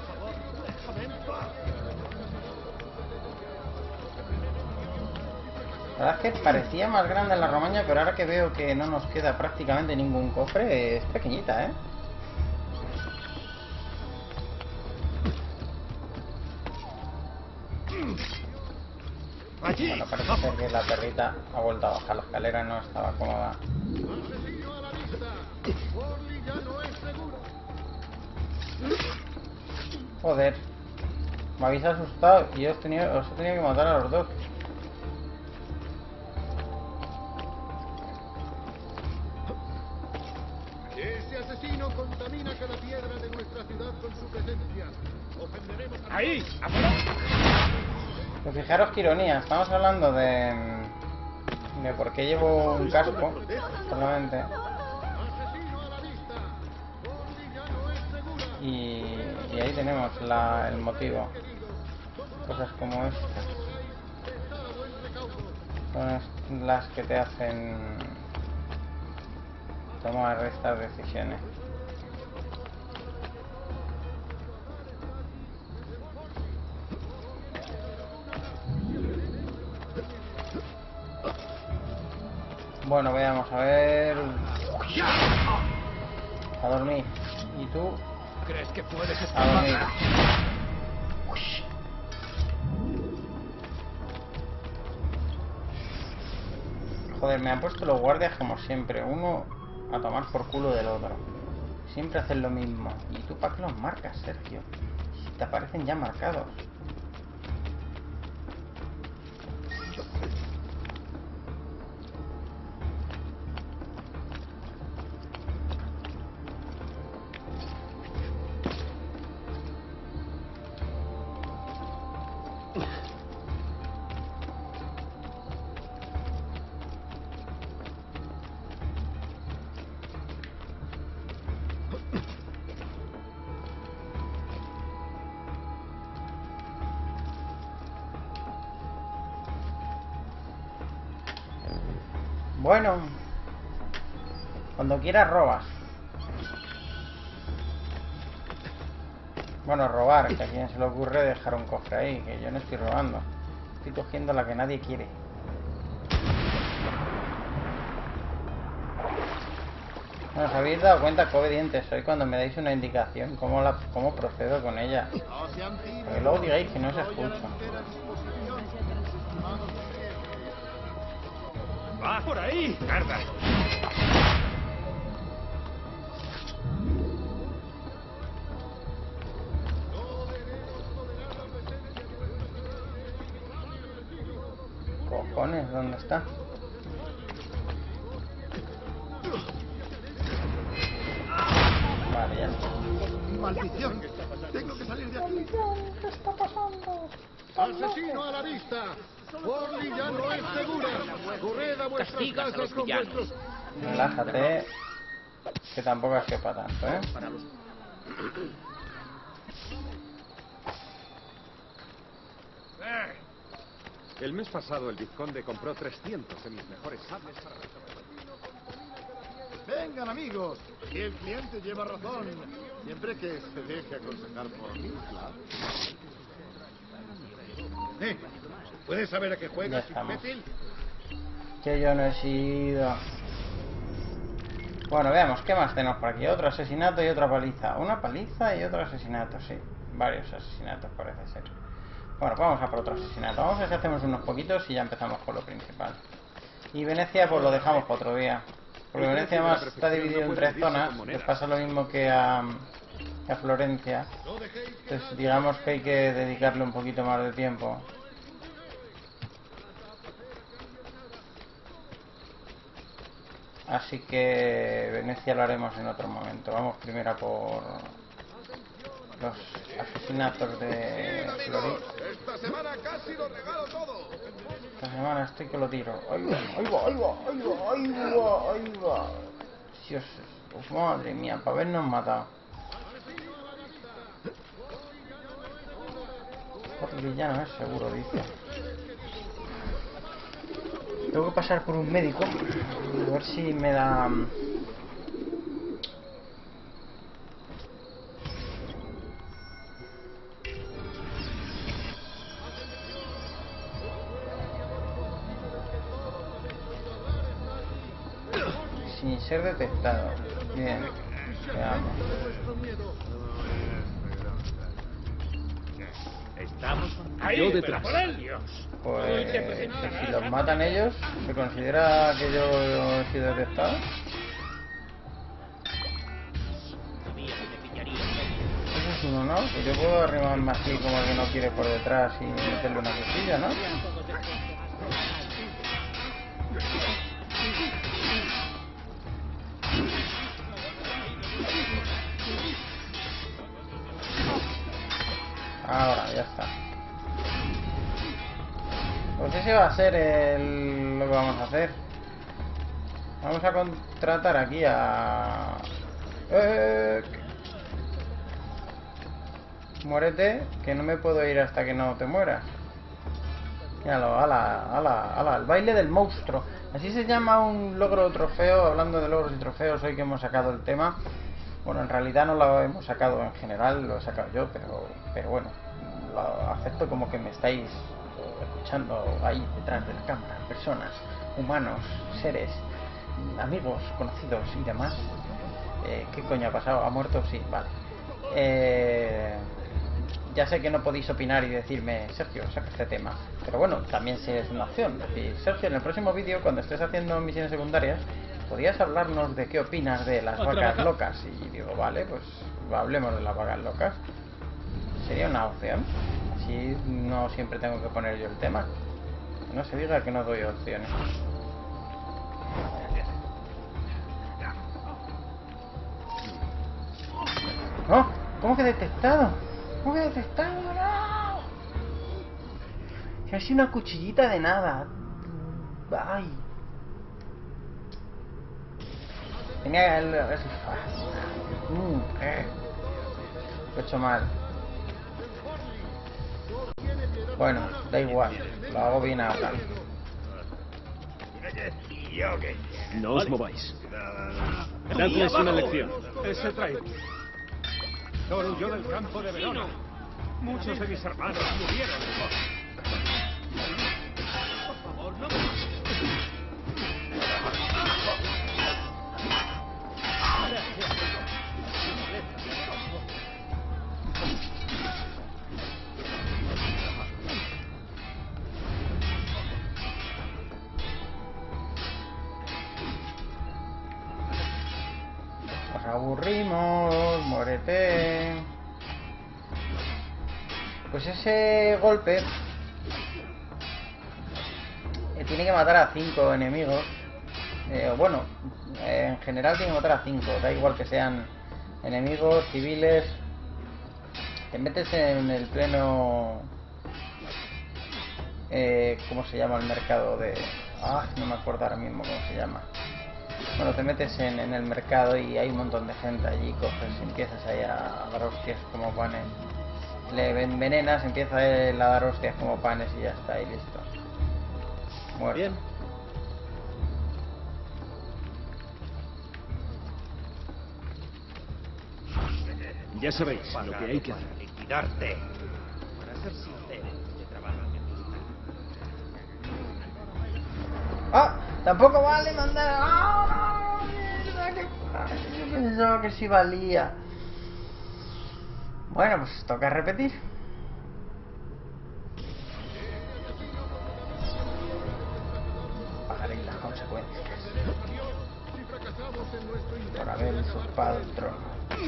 la verdad es que parecía más grande la Romaña, pero ahora que veo que no nos queda prácticamente ningún cofre, es pequeñita, ¿eh? Maggi, Bueno, parece ser que la perrita ha vuelto a bajar la escalera, no estaba cómoda. Joder, me habéis asustado y os, tenido, os he tenido que matar a los dos. Ese asesino contamina cada piedra de nuestra ciudad con su presencia. Ofenderemos a... ahí, afuera. Pues fijaros qué ironía, estamos hablando de, de por qué llevo un casco, solamente. Y, y ahí tenemos la, el motivo. Cosas como esta son las que te hacen tomar estas decisiones. Bueno, veamos, a ver. A dormir. ¿Y tú? ¿Crees que puedes A dormir. escapar? Joder, me han puesto los guardias como siempre, uno a tomar por culo del otro. Siempre hacen lo mismo. ¿Y tú para qué los marcas, Sergio? Si te aparecen ya marcados. Bueno, cuando quieras robas. Bueno, robar, que a quien se le ocurre dejar un cofre ahí, que yo no estoy robando. Estoy cogiendo la que nadie quiere. Bueno, ¿os habéis dado cuenta qué obediente soy cuando me dais una indicación? ¿Cómo, la, cómo procedo con ella? Porque luego digáis que no os escucho. ¡Va por ahí! ¡Carga! Cojones, ¿dónde está? Vale, ya está. ¡Maldición! ¡Tengo que salir de aquí! ¿Qué está pasando? ¡Asesino a la vista! ¡Forli ya no es segura! ¡Corred a vuestras Castigas a casas los con villanos. vuestros... Relájate, que tampoco ha sido para tanto, ¿eh? Para los... El mes pasado el vizconde compró trescientos de mis mejores sables para... Vengan, amigos, que el cliente lleva razón. Siempre que se deje aconsejar por mí, claro. Eh, ¿puedes saber a qué Ya juegas, estamos. imbécil? Que yo no he sido... Bueno, veamos, ¿qué más tenemos por aquí? Otro asesinato y otra paliza. Una paliza y otro asesinato, sí. Varios asesinatos parece ser. Bueno, pues vamos a por otro asesinato. Vamos a ver si hacemos unos poquitos y ya empezamos con lo principal. Y Venecia pues lo dejamos para otro día. Porque Venecia además está dividido en tres zonas. Les pasa lo mismo que a, que a Florencia. Entonces digamos que hay que dedicarle un poquito más de tiempo. Así que Venecia lo haremos en otro momento. Vamos primero a por los asesinatos de Flori. Esta semana casi lo regalo todo. Esta semana estoy que lo tiro. Ahí va, ahí va, ahí va, ahí va, ahí va, ahí va. Dios, pues madre mía, para habernos matado. Otro villano es seguro, dice. Tengo que pasar por un médico. A ver si me da... Sin ser detectado. Bien. Veamos. Estamos ahí, Yo pero detrás. por el Dios. Pues que si los matan ellos, ¿se considera que yo he sido detectado? Sabía que me pillaría. Eso es uno, ¿no? Pues yo puedo arrimarme así como el que no quiere por detrás y meterle una cosilla, ¿no? Ahora, ya está. Pues ese va a ser el... lo que vamos a hacer. Vamos a contratar aquí a... Eh... Muérete, que no me puedo ir hasta que no te mueras. Míralo, ala, ala, ala, el baile del monstruo. Así se llama un logro o trofeo, hablando de logros y trofeos, hoy que hemos sacado el tema. Bueno, en realidad no lo hemos sacado en general, lo he sacado yo, pero, pero bueno, lo acepto como que me estáis escuchando ahí detrás de la cámara, personas, humanos, seres, amigos, conocidos y demás. Eh, ¿Qué coño ha pasado? ¿Ha muerto? Sí, vale. Eh, ya sé que no podéis opinar y decirme, Sergio, saca este tema, pero bueno, también sí es una opción. Decir, Sergio, en el próximo vídeo, cuando estés haciendo misiones secundarias, ¿podrías hablarnos de qué opinas de las vacas locas? Y digo, vale, pues hablemos de las vacas locas. Sería una opción. Así no siempre tengo que poner yo el tema. No se diga que no doy opciones. ¡No! ¿Cómo que detectado? ¿Cómo que detectado? ¡No! Que ha sido una cuchillita de nada. ¡Ay! Tenía el... Mm, eh. Lo he hecho mal. Bueno, da igual. Lo hago bien ahora. No os mováis. Dadles una lección. Ese traidor. Solo huyó del campo de Verona. Muchos de mis hermanos murieron. Nos aburrimos, muérete. Pues ese golpe eh, tiene que matar a cinco enemigos. Eh, bueno, eh, en general tiene que matar a cinco. Da igual que sean enemigos, civiles. Te metes en el pleno... Eh, ¿Cómo se llama el mercado de...? Ah, no me acuerdo ahora mismo cómo se llama. Bueno, te metes en, en el mercado y hay un montón de gente allí. Coges y empiezas ahí a dar hostias como panes. Le envenenas, empieza él a dar hostias como panes y ya está, y listo. Muerto. Bien. Ya sabéis lo que hay que hacer. Liquidarte. Para ser sincero, este trabajo me gusta. ¡Ah! Tampoco vale mandar... ¡Ah! Mierda, qué coraje. Yo pensaba que sí valía. Bueno, pues toca repetir. Pagaréis las consecuencias por haber usurpado el trono.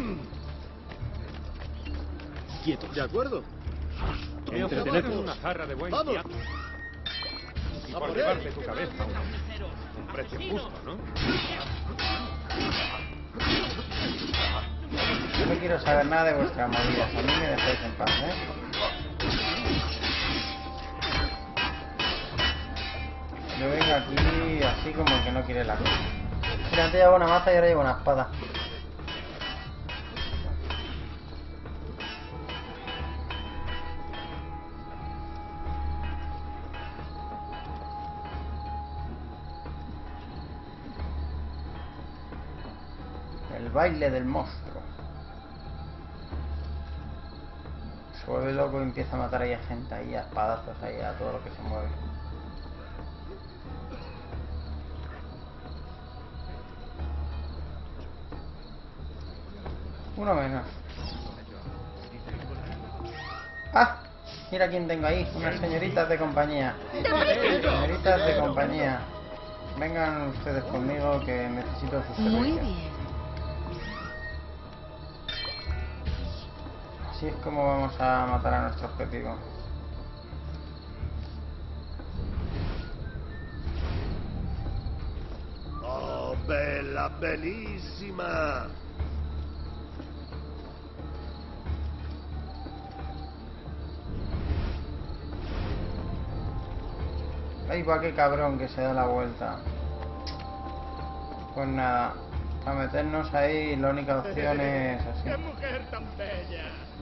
Quieto. De acuerdo. Me ofreces Entretenednos. una jarra de buen ¡Vamos! fiato. Y ¡A por por llevarte él! tu cabeza a un, un precio justo, ¿no? Yo no quiero saber nada de vuestras movidas. A mí me dejáis en paz, ¿eh? Yo vengo aquí así como el que no quiere la cosa. Mira, antes llevaba una maza y ahora llevo una espada. El baile del monstruo. Se vuelve loco y empieza a matar ahí a gente, ahí a espadazos, ahí a todo lo que se mueve. Uno menos. ¡Ah! Mira quién tengo ahí, unas señoritas de compañía. Señoritas de compañía. Vengan ustedes conmigo que necesito sus servicios. Muy bien. Así es como vamos a matar a nuestro objetivo. ¡Oh, bella, bellísima! Ahí va, qué cabrón que se da la vuelta. Pues nada, a meternos ahí la única opción es así. ¡Qué mujer tan bella!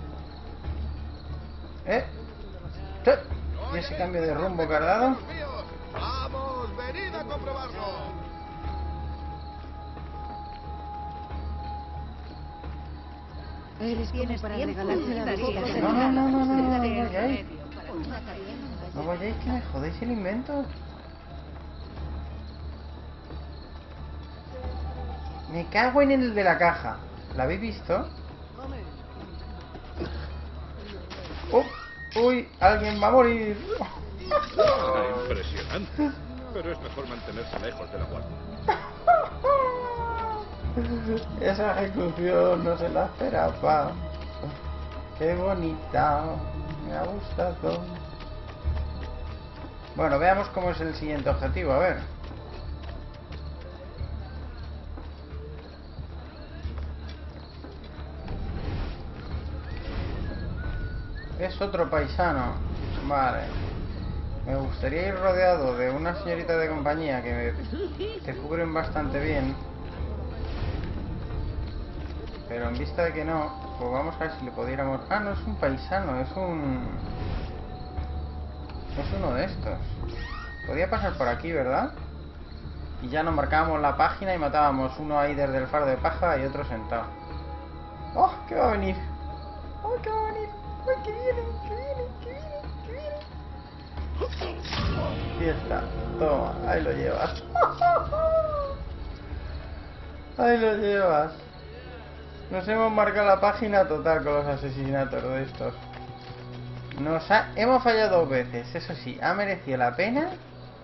¿Eh? ¿Sí? ¿Y ese cambio de rumbo que ha dado? ¡Vamos! ¡Venid a comprobarlo! Eres Tienes como para tiempo, regalarme la daría boca. que No, no, no, no, no, no, no Daría vayáis. remedio para una tarea. No vayáis que me jodéis el invento. Me cago en el de la caja. ¿La habéis visto? Oh, uy, alguien va a morir. Era impresionante. Pero es mejor mantenerse lejos de la guardia. Esa ejecución no se la esperaba. Qué bonita. Me ha gustado. Bueno, veamos cómo es el siguiente objetivo. A ver. Es otro paisano. Vale. Me gustaría ir rodeado de una señorita de compañía que me te cubren bastante bien. Pero en vista de que no, pues vamos a ver si le pudiéramos... Ah, no es un paisano, es un... Es uno de estos. Podía pasar por aquí, ¿verdad? Y ya nos marcábamos la página y matábamos uno ahí desde el faro de paja y otro sentado. ¡Oh! ¿Qué va a venir? ¡Oh! ¿Qué va a venir? ¡Ay, que viene! ¡Que viene! ¡Que viene! ¡Que viene! Aquí está. Toma, ahí lo llevas. Ahí lo llevas. Nos hemos marcado la página total con los asesinatos de estos. Nos ha... Hemos fallado dos veces, eso sí, ha merecido la pena.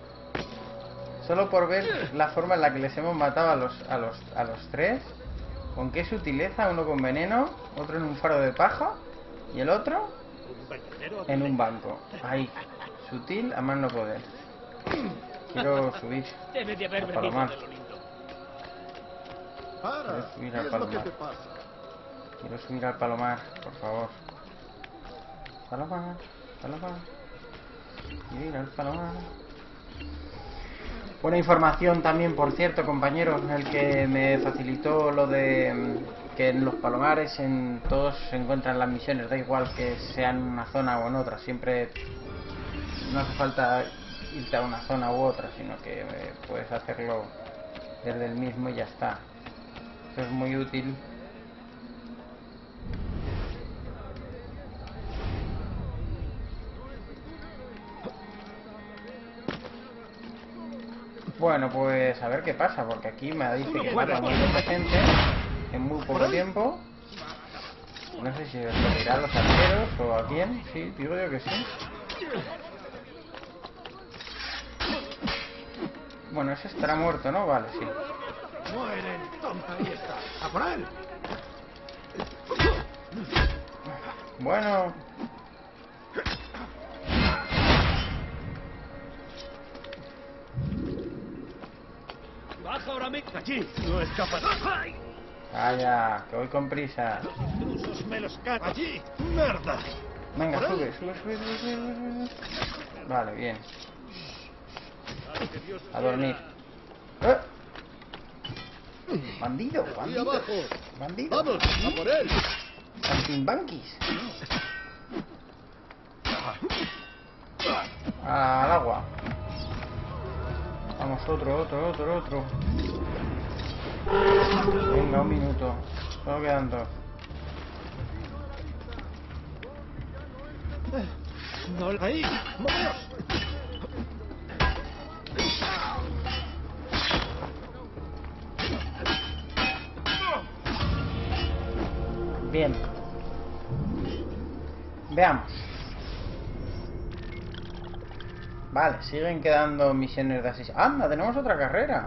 Solo por ver la forma en la que les hemos matado a los, a los, a los tres. ¿Con qué sutileza? Uno con veneno, otro en un faro de paja y el otro en un banco. Ahí, sutil a más no poder. Quiero subir Debe de haber al Palomar. bebido de lo lindo. Para, Quiero subir ¿qué al es lo que Palomar. te pasa? Quiero subir al Palomar, por favor. Palomar, Palomar. Quiero ir al Palomar. Buena información también, por cierto, compañeros, el que me facilitó lo de mm, que en los Palomares en todos se encuentran las misiones, da igual que sean en una zona o en otra, siempre no hace falta irte a una zona u otra, sino que eh, puedes hacerlo desde el mismo y ya está. Eso es muy útil. Bueno, pues a ver qué pasa, porque aquí me dice que mata un montón de gente en muy poco tiempo. No sé si se dirá a los arqueros o a quién. Sí, digo yo que sí. Bueno, ese estará muerto, ¿no? Vale, sí. Mueren, tonta, ahí está. ¡A por él! Bueno. ¡Baja ahora mismo! Allí, no escaparás. Vaya, que voy con prisa. Los intrusos me los cago. Allí, merda. Venga, ¿Por sube, él? sube, sube, sube, sube, sube. Vale, bien. A dormir. ¡Eh! Bandido, Ahí bandido. abajo. Bandido. ¡Vamos, a por él! Banquis. Al agua. Vamos, otro, otro, otro, otro. Venga, un minuto. Solo quedan dos. No, ahí. ¡Moveos! Bien. Veamos. Vale, siguen quedando misiones de asesinato. ¡Anda! Tenemos otra carrera.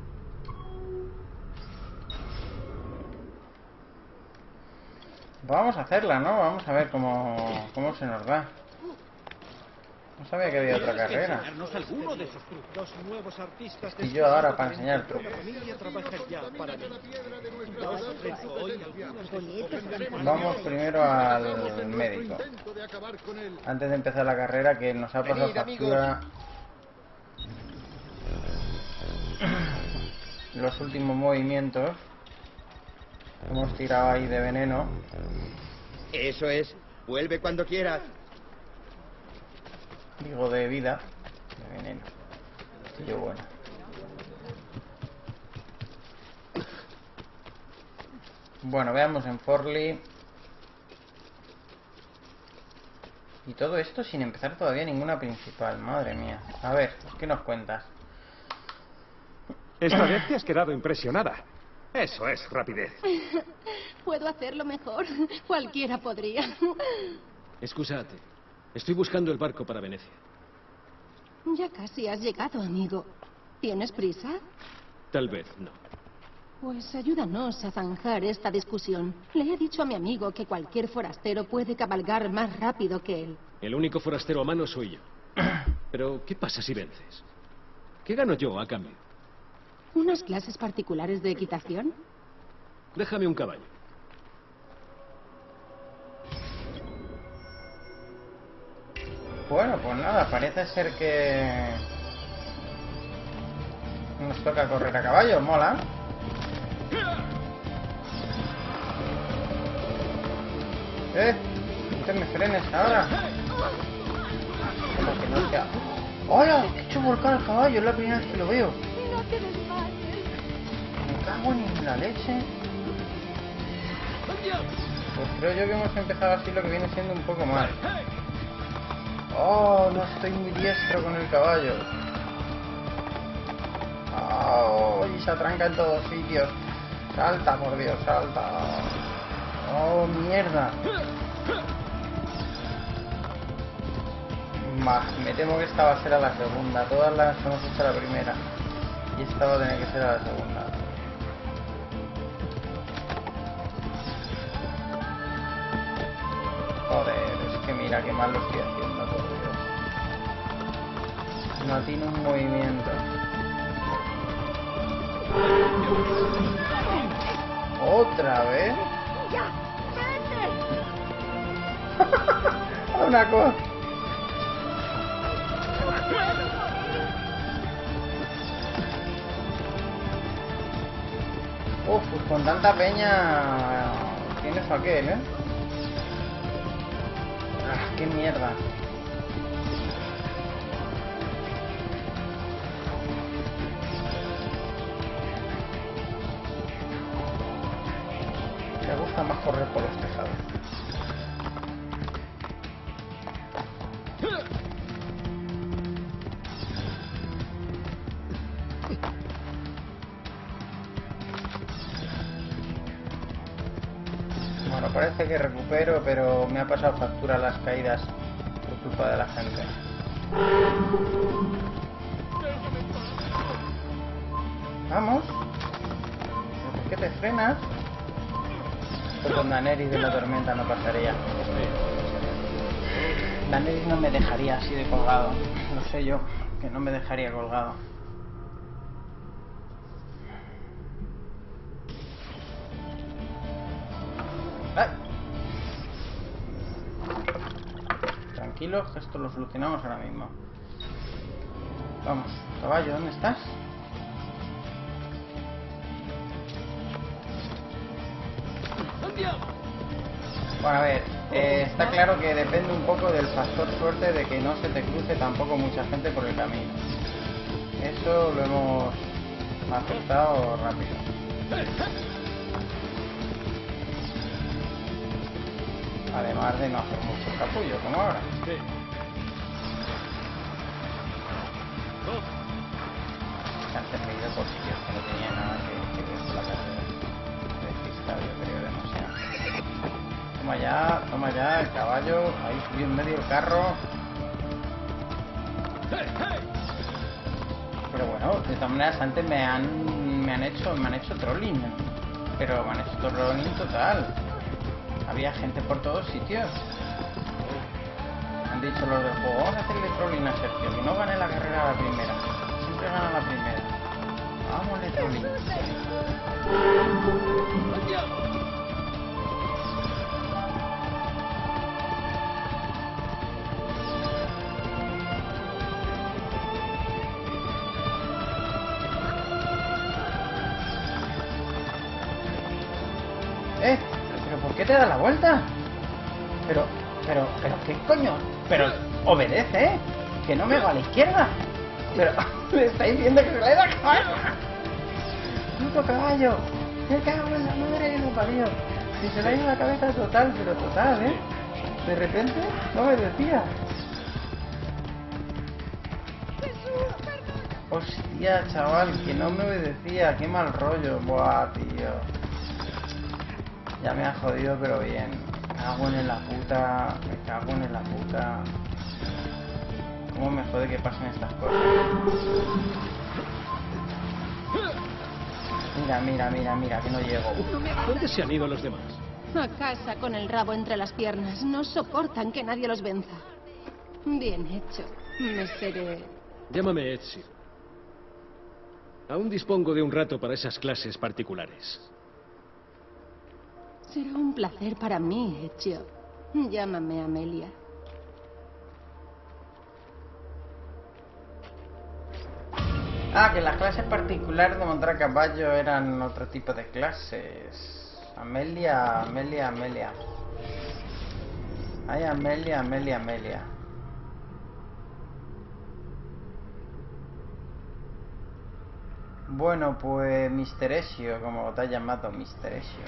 Vamos a hacerla, ¿no? Vamos a ver cómo, cómo se nos da. No sabía que había otra carrera. Enseñarnos alguno de esos trucos. Dos nuevos artistas Y yo ahora para enseñar La trucos. familia trabaja ya para mí. Dos ofrezco hoy algunas Vamos primero al médico. Intento de acabar con él. Antes de empezar la carrera, que nos ha pasado Venid, factura los últimos movimientos. Hemos tirado ahí de veneno. Eso es. Vuelve cuando quieras. Digo de vida. De veneno. Tío bueno. Bueno, veamos en Forli. Y todo esto sin empezar todavía ninguna principal. Madre mía. A ver, ¿qué nos cuentas? Esta vez te has quedado impresionada. Eso es rapidez. Puedo hacerlo mejor. Cualquiera podría. Excusate. Estoy buscando el barco para Venecia. Ya casi has llegado, amigo. ¿Tienes prisa? Tal vez no. Pues ayúdanos a zanjar esta discusión. Le he dicho a mi amigo que cualquier forastero puede cabalgar más rápido que él. El único forastero a mano soy yo. Pero, ¿qué pasa si vences? ¿Qué gano yo a cambio? ¿Unas clases particulares de equitación? Déjame un caballo. Bueno, pues nada, parece ser que nos toca correr a caballo, mola. Eh, no te me frenes ahora. Como que no sea. ¡Hola! ¡Qué he hecho volcar al caballo! Es la primera vez que lo veo. No te desmayes. Me cago en la leche. Pues creo yo que hemos empezado así lo que viene siendo un poco mal. Oh, no estoy muy diestro con el caballo. Oh, y se atranca en todos sitios. Salta, por Dios, salta. Oh, mierda. Bah, me temo que esta va a ser a la segunda. Todas las hemos hecho a la primera. Y esta va a tener que ser a la segunda. mira qué mal lo estoy haciendo, por Dios. No tiene un movimiento. ¿Otra vez? ¡Ya! ¡Vete! Una cosa. Uf, pues con tanta peña tienes aquel, ¿eh? Ah, qué mierda. Me gusta más correr por los tejados. Bueno, parece que recupero, pero me ha pasado factura las caídas por culpa de la gente. Vamos. ¿Por qué te frenas? Esto con Daenerys de la tormenta no pasaría. Daenerys no me dejaría así de colgado. Lo sé yo, que no me dejaría colgado. ¡Ay! Tranquilos, que esto lo solucionamos ahora mismo. Vamos, caballo, ¿dónde estás? Bueno, a ver, eh, está claro que depende un poco del factor suerte de que no se te cruce tampoco mucha gente por el camino. Eso lo hemos aceptado rápido. Además de no hacer mucho capullo, como ahora. Antes me he ido por sitios que no tenía nada que, que ver con la carrera. Despistado, yo creo, demasiado. Toma ya, toma ya, el caballo, ahí subió en medio el carro. Pero bueno, de todas maneras antes me han me han hecho me han hecho trolling. Pero me han hecho trolling total. Había gente por todos sitios. Han dicho los del juego, vamos a hacerle trolling a Sergio, que no gane la carrera a la primera. Siempre gana la primera. Vámonos de trolling. ¿Eh? ¿Pero por qué te da la vuelta? Pero, pero, pero, ¿qué coño? Pero, obedece, ¿eh? Que no me va a la izquierda. Pero, le estáis diciendo que se le da la cabeza. Puto caballo. Me cago en la madre que lo parió. Si se le ha ido la cabeza total, pero total, ¿eh? De repente, no me decía. Hostia, chaval, que no me obedecía. Qué mal rollo. Buah, tío. Ya me ha jodido, pero bien. Me cago en la puta. Me cago en la puta. ¿Cómo me jode que pasen estas cosas? Mira, mira, mira, mira, que no llego. ¿Dónde se han ido los demás? A casa con el rabo entre las piernas. No soportan que nadie los venza. Bien hecho. Me seré... Llámame Ezio. Aún dispongo de un rato para esas clases particulares. Será un placer para mí, Ezio. Llámame Amelia. Ah, que las clases particulares de montar a caballo eran otro tipo de clases. Amelia, Amelia, Amelia. Ay, Amelia, Amelia, Amelia. Bueno, pues mister Ezio, como te has llamado, mister Ezio.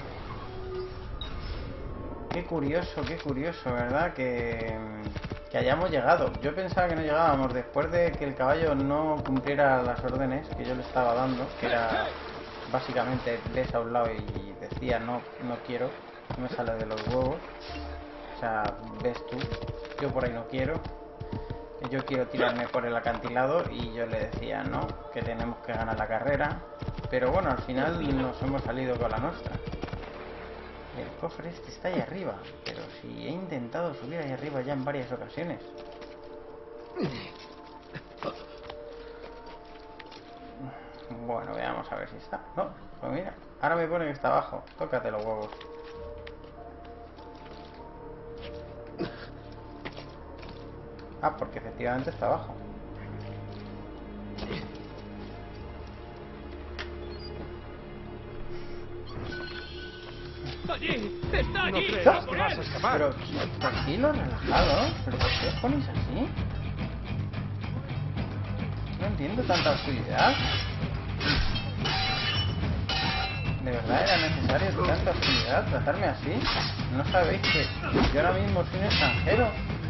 Qué curioso, qué curioso, ¿verdad? Que, que hayamos llegado. Yo pensaba que no llegábamos después de que el caballo no cumpliera las órdenes que yo le estaba dando, que era básicamente ves a un lado y decía no, no quiero, no me sale de los huevos. O sea, ves tú, yo por ahí no quiero. Yo quiero tirarme por el acantilado y yo le decía no, que tenemos que ganar la carrera. Pero bueno, al final nos hemos salido con la nuestra. El cofre este está ahí arriba, pero si he intentado subir ahí arriba ya en varias ocasiones. Bueno, veamos a ver si está. No, pues mira, ahora me pone que está abajo. Tócate los huevos. Ah, porque efectivamente está abajo. ¡Allí! ¡Está allí! No creas que vas a escapar. Pero tranquilo, relajado. ¿Pero por qué os ponéis así? No entiendo tanta hostilidad. ¿De verdad era necesario tanta hostilidad? ¿Tratarme así? ¿No sabéis que yo ahora mismo soy un extranjero?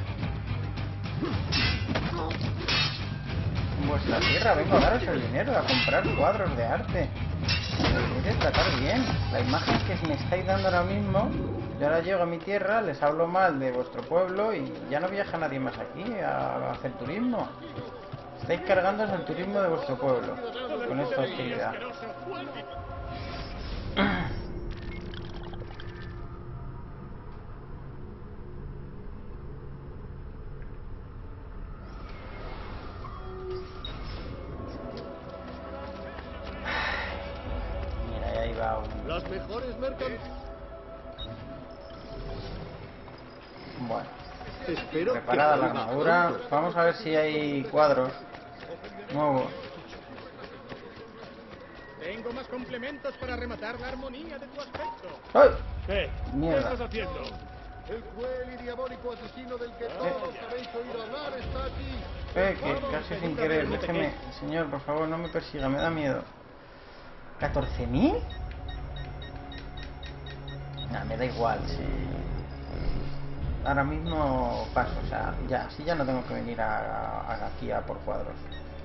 En vuestra tierra vengo a daros el dinero, a comprar cuadros de arte. Me deberéis tratar bien. La imagen que me estáis dando ahora mismo, yo ahora llego a mi tierra, les hablo mal de vuestro pueblo y ya no viaja nadie más aquí a hacer turismo. Estáis cargándose el turismo de vuestro pueblo con esta hostilidad. Mira, ahí va un... Las mejores mercancías. Bueno, Espero preparada que la vuelva armadura. pronto. Vamos a ver si hay cuadros nuevos. Tengo más complementos para rematar la armonía de tu aspecto. ¡Ay! ¿Qué? Mierda. ¿Qué estás haciendo? El cruel y diabólico asesino del que todos habéis oído hablar está aquí. Eh, que casi sin querer, déjeme, señor, por favor, no me persiga, me da miedo. ¿catorce mil? Nah, me da igual, sí. Ahora mismo paso, o sea, ya, sí, ya no tengo que venir a, a aquí a por cuadros.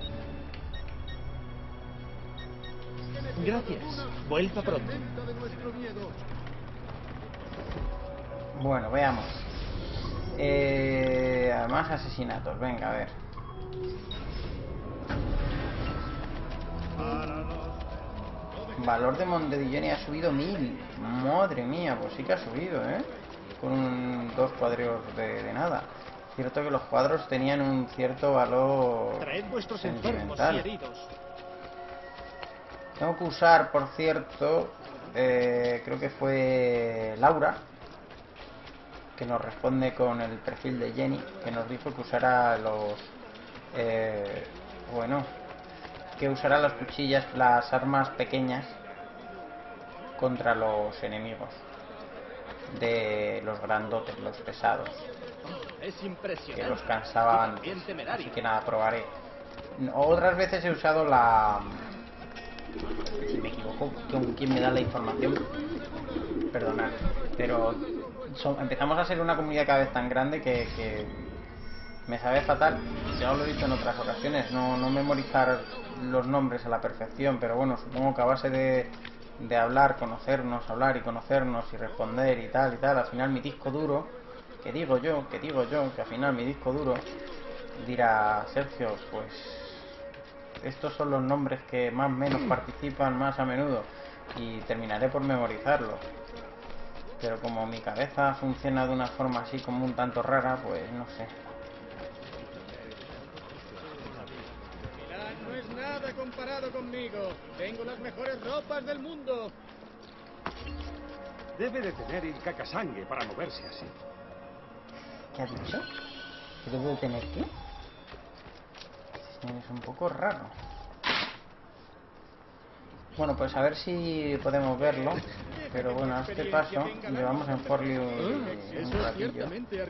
Gracias. Vuelva pronto. Bueno, veamos. Eh, más asesinatos, venga, a ver. Valor de Montedilloni ha subido mil. Madre mía, pues sí que ha subido, ¿eh? Con un, dos cuadros de, de nada. Cierto que los cuadros tenían un cierto valor Traed vuestros enfermos y sentimental. heridos. Tengo que usar, por cierto, eh, creo que fue Laura, que nos responde con el perfil de Jenny, que nos dijo que usara los... Eh, bueno, que usara las cuchillas, las armas pequeñas contra los enemigos. De los grandotes, los pesados. Es impresionante. Que los cansaba antes. Así que nada, probaré. Otras veces he usado la... Si me equivoco, ¿con quién me da la información? Perdonad. Pero son, empezamos a ser una comunidad cada vez tan grande que, que me sabe fatal. Ya os lo he dicho en otras ocasiones, no, no memorizar los nombres a la perfección, pero bueno, supongo que a base de, de hablar, conocernos, hablar y conocernos y responder y tal y tal, al final mi disco duro, que digo yo, que digo yo, que al final mi disco duro dirá: Sergio, pues estos son los nombres que más o menos participan más a menudo, y terminaré por memorizarlos. Pero como mi cabeza funciona de una forma así como un tanto rara, pues no sé. No es nada comparado conmigo. Tengo las mejores ropas del mundo. Debe de tener el cacasangue para moverse así. ¿Qué has dicho? ¿Que debo de tener qué? Es un poco raro. Bueno, pues a ver si podemos verlo. Pero bueno, a este paso llevamos en Forley un, un ratillo.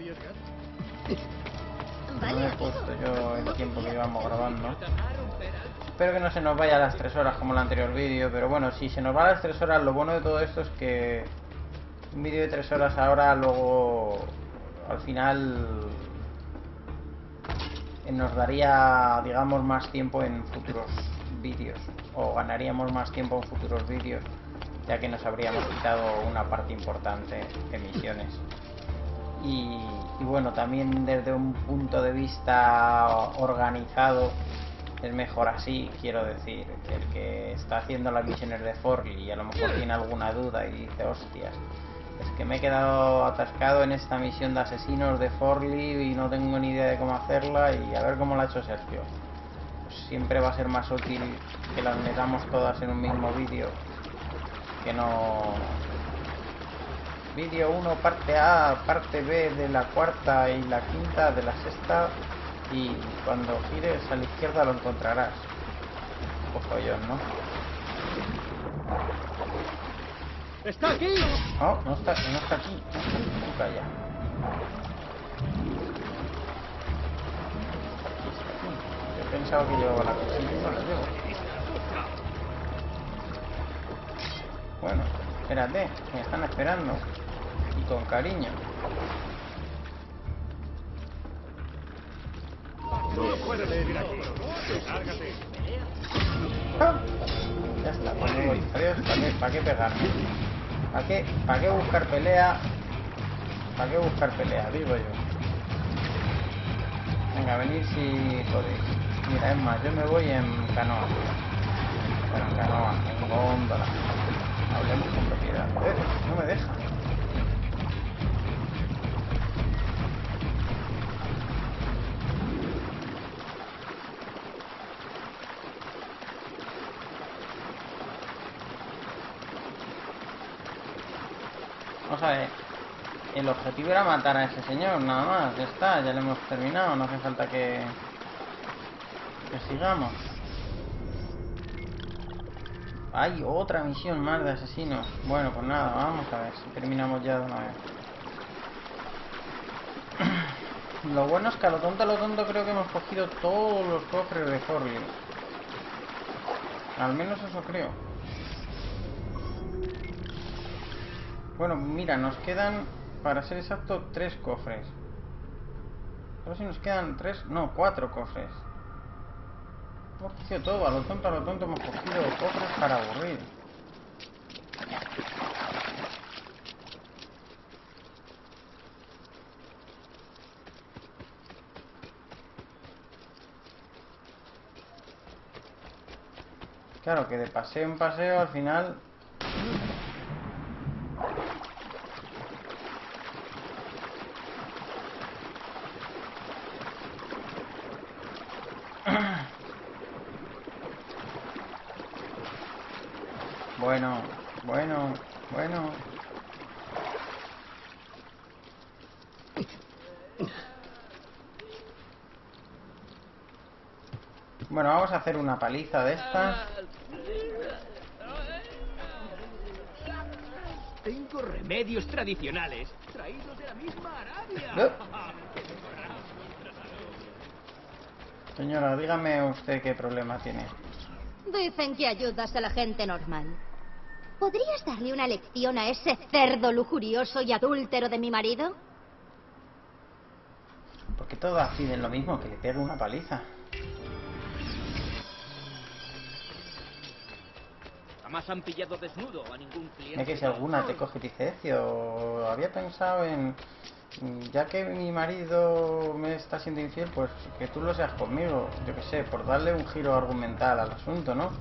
No me he puesto yo el tiempo que llevamos grabando. Espero que no se nos vaya a las tres horas como el anterior vídeo. Pero bueno, si se nos va a las tres horas, lo bueno de todo esto es que un vídeo de tres horas ahora, luego al final nos daría, digamos, más tiempo en futuros vídeos, o ganaríamos más tiempo en futuros vídeos, ya que nos habríamos quitado una parte importante de misiones. Y, y bueno, también desde un punto de vista organizado es mejor así. Quiero decir, el que está haciendo las misiones de Forley y a lo mejor tiene alguna duda y dice: hostias, Es que me he quedado atascado en esta misión de asesinos de Forli y no tengo ni idea de cómo hacerla, y a ver cómo la ha hecho Sergio. Pues siempre va a ser más útil que las metamos todas en un mismo vídeo, que no... Vídeo uno, parte A, parte B de la cuarta y la quinta de la sexta, y cuando gires a la izquierda lo encontrarás. Ojo yo, ¿no? ¡Está aquí! No, no está, no está aquí. No está aquí. Calla. Aquí está aquí. Yo pensaba que llevaba la cosilla y no la llevo. Bueno, espérate, me están esperando. Y con cariño. No puedes ir aquí. Lárgate. Ah, ya está, pues me voy. Adiós, ¿para qué, ¿para qué pegarme? ¿Para qué, ¿Para qué buscar pelea? ¿Para qué buscar pelea? Digo yo. Venga, venid si podéis. Mira, es más, yo me voy en canoa. Bueno, en canoa, en góndola. Hablemos con propiedad. Eh, no me deja. Vamos a ver. El objetivo era matar a ese señor, nada más. Ya está, ya lo hemos terminado. No hace falta que... que sigamos. Hay otra misión más de asesinos. Bueno, pues nada, vamos a ver si terminamos ya de una vez. Lo bueno es que a lo tonto, a lo tonto creo que hemos cogido todos los cofres de Forli. Al menos eso creo. Bueno, mira, nos quedan, para ser exacto, tres cofres. Pero si nos quedan tres, no, cuatro cofres. Hemos cogido todo, a lo tonto, a lo tonto hemos cogido cofres para aburrir. Claro que de paseo en paseo al final... Bueno, bueno, bueno. Bueno, vamos a hacer una paliza de estas. Tengo remedios tradicionales traídos de la misma Arabia. ¿Eh? Señora, dígame usted qué problema tiene. Dicen que ayudas a la gente normal. ¿Podrías darle una lección a ese cerdo lujurioso y adúltero de mi marido? Porque todas piden lo mismo, que le pegue una paliza. Jamás han pillado desnudo a ningún cliente. Es que si alguna te coge y dice, Ezio, había pensado en... Ya que mi marido me está siendo infiel, pues que tú lo seas conmigo. Yo qué sé, por darle un giro argumental al asunto, ¿no?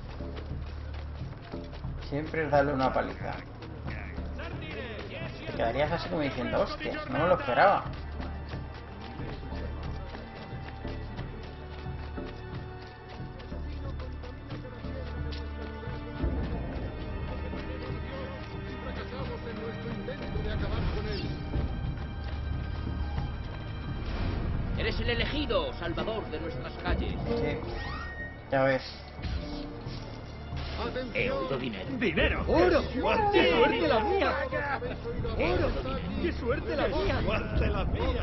Siempre es darle una paliza. Te quedarías así como diciendo, hostia, no me lo esperaba. Fracasamos en nuestro intento de acabar con él. Eres el elegido, salvador de nuestras calles. Sí, ya ves. He oído dinero. ¡Dinero! ¡Oro! ¡Qué suerte la mía! ¡Oro! ¡Qué suerte la mía! ¡Suerte la mía!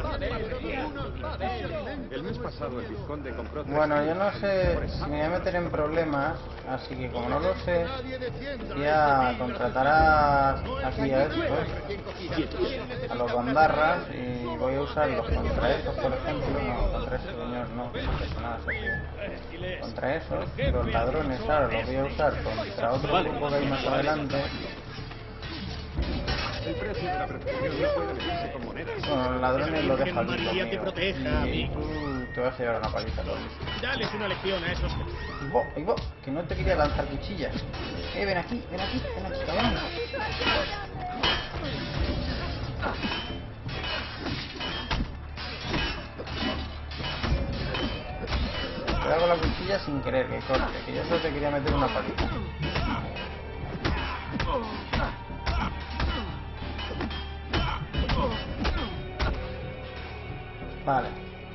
El mes pasado el vizconde compró Bueno, yo no sé si me voy a meter en problemas, así que como no lo sé, voy a contratar a, aquí a estos, a los bandarras, y voy a usarlos contra esos, por ejemplo. No, contra ese señor no, no nada, Sergio. Contra esos, los ladrones, ahora los voy a usar contra otro grupo que hay más adelante. El precio de la protección no puede medirse con monedas. Bueno, los ladrones lo dejan aquí María te conmigo. proteja, Y amigo. tú te vas a llevar una paliza, ¿no? Dales una lección a esos... Ivo, Ivo, que no te quería lanzar cuchillas. Eh, ven aquí, ven aquí, ven aquí, cabrón. pilla sin querer, que corte, que yo solo te quería meter una paliza. Vale.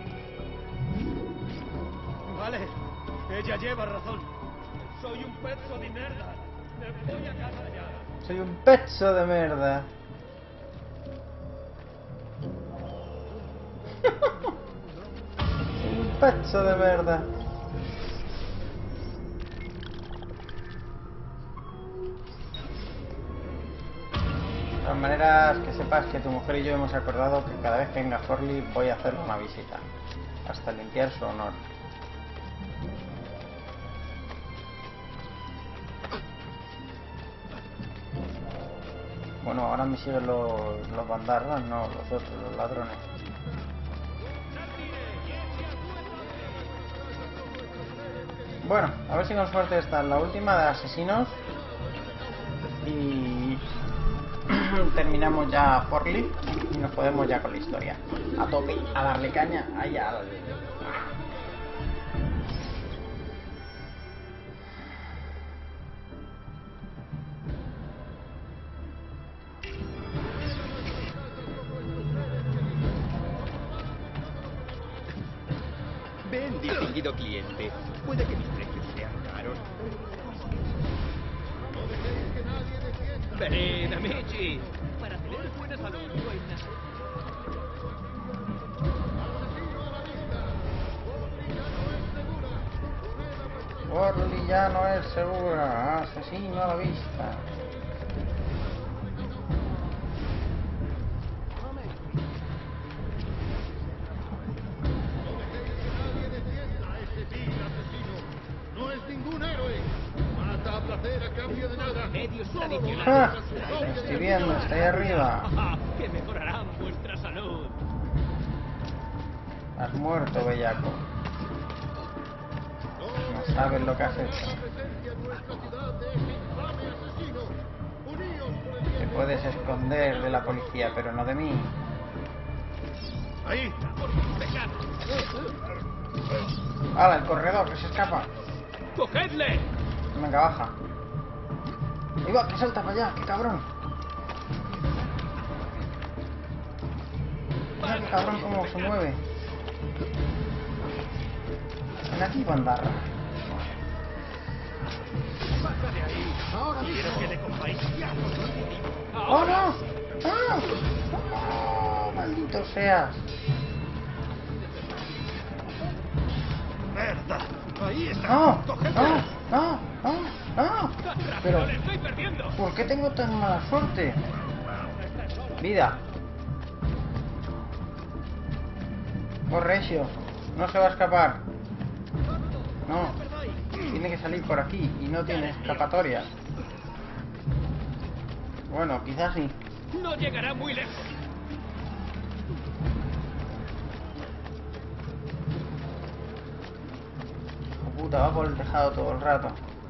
Vale, ella lleva razón. Soy un pezzo de mierda. Me voy a casa ya. Soy un pezzo de merda. Soy un pezzo de merda. De todas maneras, que sepas que tu mujer y yo hemos acordado que cada vez que venga Forley voy a hacerle una visita. Hasta limpiar su honor. Bueno, ahora me siguen los, los bandarras, no los otros, los ladrones. Bueno, a ver si con suerte esta es la última de asesinos. Y terminamos ya Forley y nos podemos ya con la historia. A tope, a darle caña, allá al... Ven, distinguido cliente. Puede que mis precios sean caros. Venid, amici. Para tener buena salud no hay nada. Forley ya no es segura. Asesino a la vista. No es ningún héroe. Mata a placer a cambio de nada. Medios Ah, tradicionales. estoy viendo, está ahí arriba. Que mejorarán vuestra salud. Has muerto, bellaco. No sabes lo que has hecho. Te puedes esconder de la policía, pero no de mí. Ahí. ¡Hala, el corredor que se escapa! ¡Cogedle! Venga, baja. ¡Ahí va, que salta para allá! ¡Qué cabrón! Mira qué cabrón cómo se mueve. Ven aquí, bandarra. Quiero que le compáis. ¡Oh, no! ¡Ah! ¡Oh, maldito seas! ¡Merda! Ahí está. ¡No! ¡Cogedle! ¡No! ¡No! ¡No! ¡No! Pero, ¡Le estoy perdiendo! ¿por qué tengo tan mala suerte? Vida. Corre, Ezio. No se va a escapar. No. Tiene que salir por aquí y no tiene escapatoria. Bueno, quizás sí. No llegará muy lejos. Oh, puta, va por el tejado todo el rato.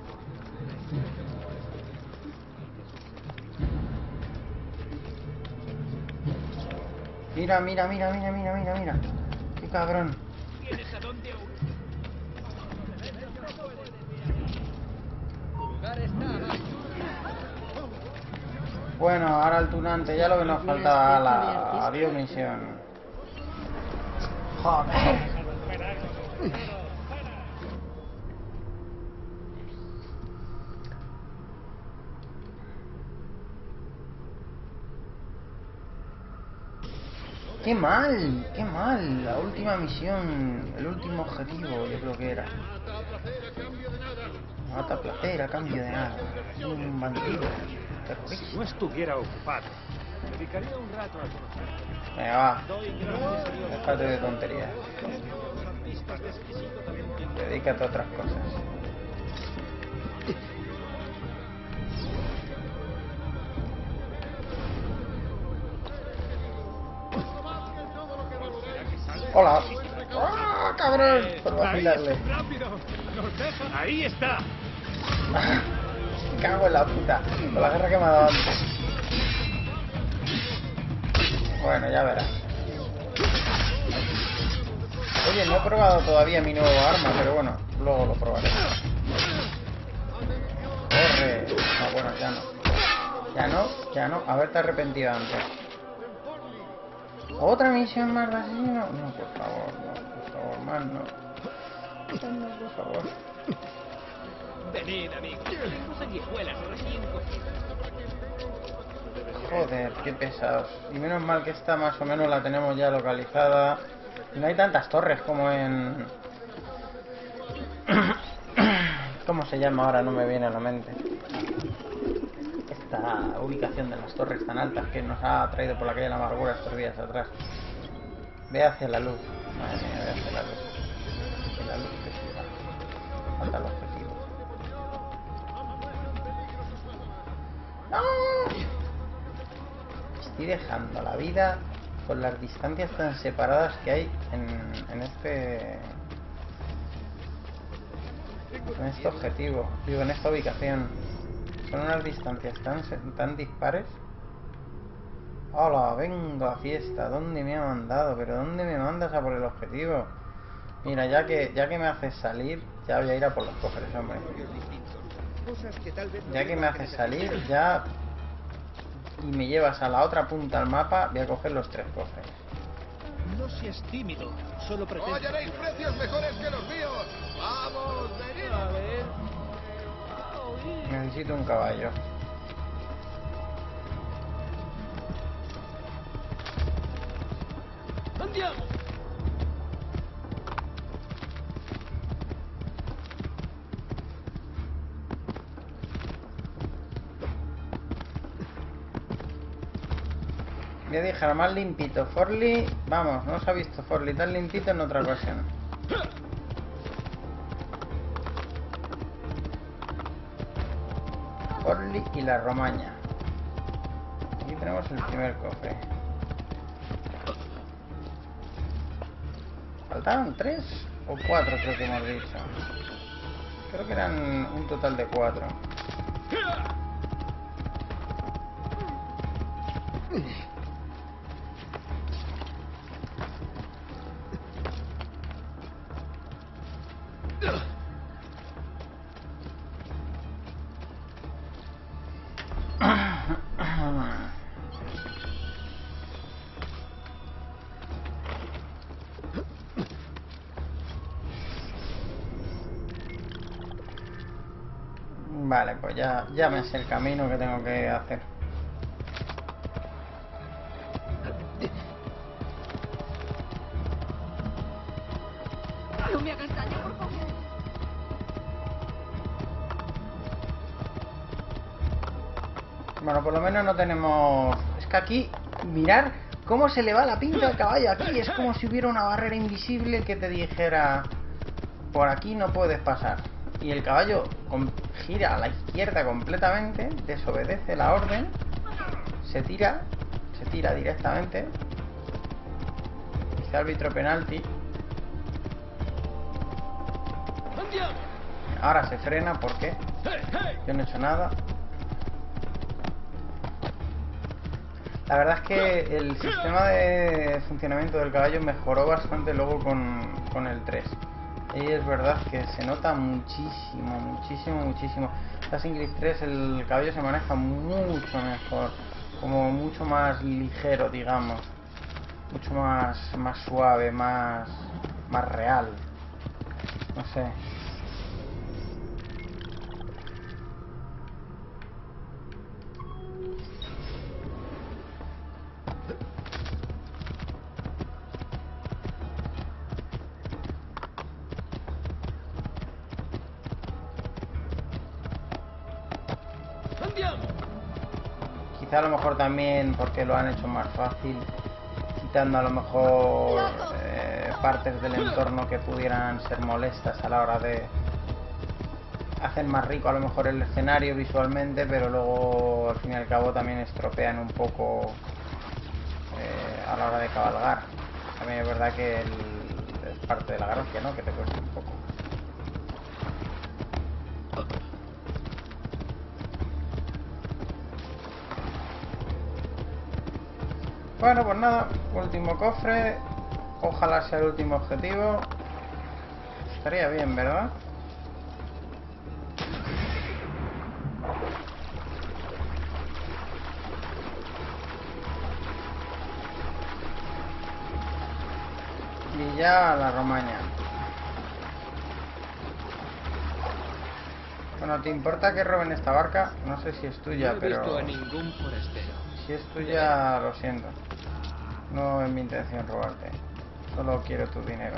Mira, mira, mira, mira, mira, mira, mira. Qué cabrón. ¿Tienes a dónde huir? Bueno, ahora el tunante, ya lo que nos faltaba. La... Adiós, misión. Joder. Qué mal, qué mal. La última misión, el último objetivo, yo creo que era. Mata a placer a cambio de nada. Un bandido. Si no estuviera ocupado, dedicaría un rato a conocer. Venga, va. Déjate de tonterías. Dedícate a otras cosas. Hola. ¡Ah, cabrón! Por vacilarle. ¡Rápido! ¡Nos dejan! ¡Ahí está! Me cago en la puta. Con la guerra que me ha dado antes. Bueno, ya verás. Oye, no he probado todavía mi nuevo arma, pero bueno, luego lo probaré. Corre. No, bueno, ya no. Ya no, ya no. Haberte arrepentido antes. ¿Otra misión más de asesino? No, por favor, no, por favor, más no. No, por favor. Venid, amigos. Tengo sanguijuelas recién cogidas. Joder, qué pesados. Y menos mal que esta más o menos la tenemos ya localizada. No hay tantas torres como en... ¿Cómo se llama ahora? No me viene a la mente. Esta ubicación de las torres tan altas que nos ha traído por la calle de la amargura estos días atrás. Ve hacia la luz. Madre mía, ve hacia la luz. Hacia la luz que se va. Falta el objetivo. ¡No! Estoy dejando la vida con las distancias tan separadas que hay en, en este en este objetivo, digo, en esta ubicación. Son unas distancias tan, tan dispares. Hola, vengo a fiesta. ¿Dónde me ha mandado? ¿Pero dónde me mandas a por el objetivo? Mira, ya que ya que me haces salir, ya voy a ir a por los cofres, hombre. Ya que me haces salir, ya... y me llevas a la otra punta del mapa, voy a coger los tres cofres. No seas tímido, solo pretendo... ¡Hoy haréis precios mejores que los míos! ¡Vamos, venid! A ver... Necesito un caballo. ¡Andiamo! Voy a dejar más limpito Forli. Vamos, no se ha visto Forli tan limpito en otra ocasión. Forli y la Romaña. Aquí tenemos el primer cofre. ¿Faltaban tres o cuatro? Creo que hemos dicho. Creo que eran un total de cuatro. Vale, pues ya, ya me sé el camino que tengo que hacer. No me hagas daño, por favor. Bueno, por lo menos no tenemos... Es que aquí, mirar cómo se le va la pinta al caballo aquí. Es como si hubiera una barrera invisible que te dijera: por aquí no puedes pasar. Y el caballo gira a la izquierda completamente, desobedece la orden, se tira, se tira directamente. Dice árbitro penalti. Ahora se frena, ¿por qué? Yo no he hecho nada. La verdad es que el sistema de funcionamiento del caballo mejoró bastante luego con, con el tres. Y es verdad que se nota muchísimo, muchísimo, muchísimo. Assassin's Creed tres el caballo se maneja mucho mejor, como mucho más ligero, digamos, mucho más, más suave, más, más real. No sé. Quizá a lo mejor también porque lo han hecho más fácil, quitando a lo mejor eh, partes del entorno que pudieran ser molestas a la hora de hacer más rico a lo mejor el escenario visualmente, pero luego al fin y al cabo también estropean un poco eh, a la hora de cabalgar. También es verdad que el, es parte de la gracia, ¿no? Que te cueste un poco. Bueno, pues nada, último cofre. Ojalá sea el último objetivo. Estaría bien, ¿verdad? Y ya la Romaña. Bueno, ¿te importa que roben esta barca? No sé si es tuya, no he pero... visto a ningún forastero. Si es tuya, lo siento. No es mi intención robarte. Solo quiero tu dinero.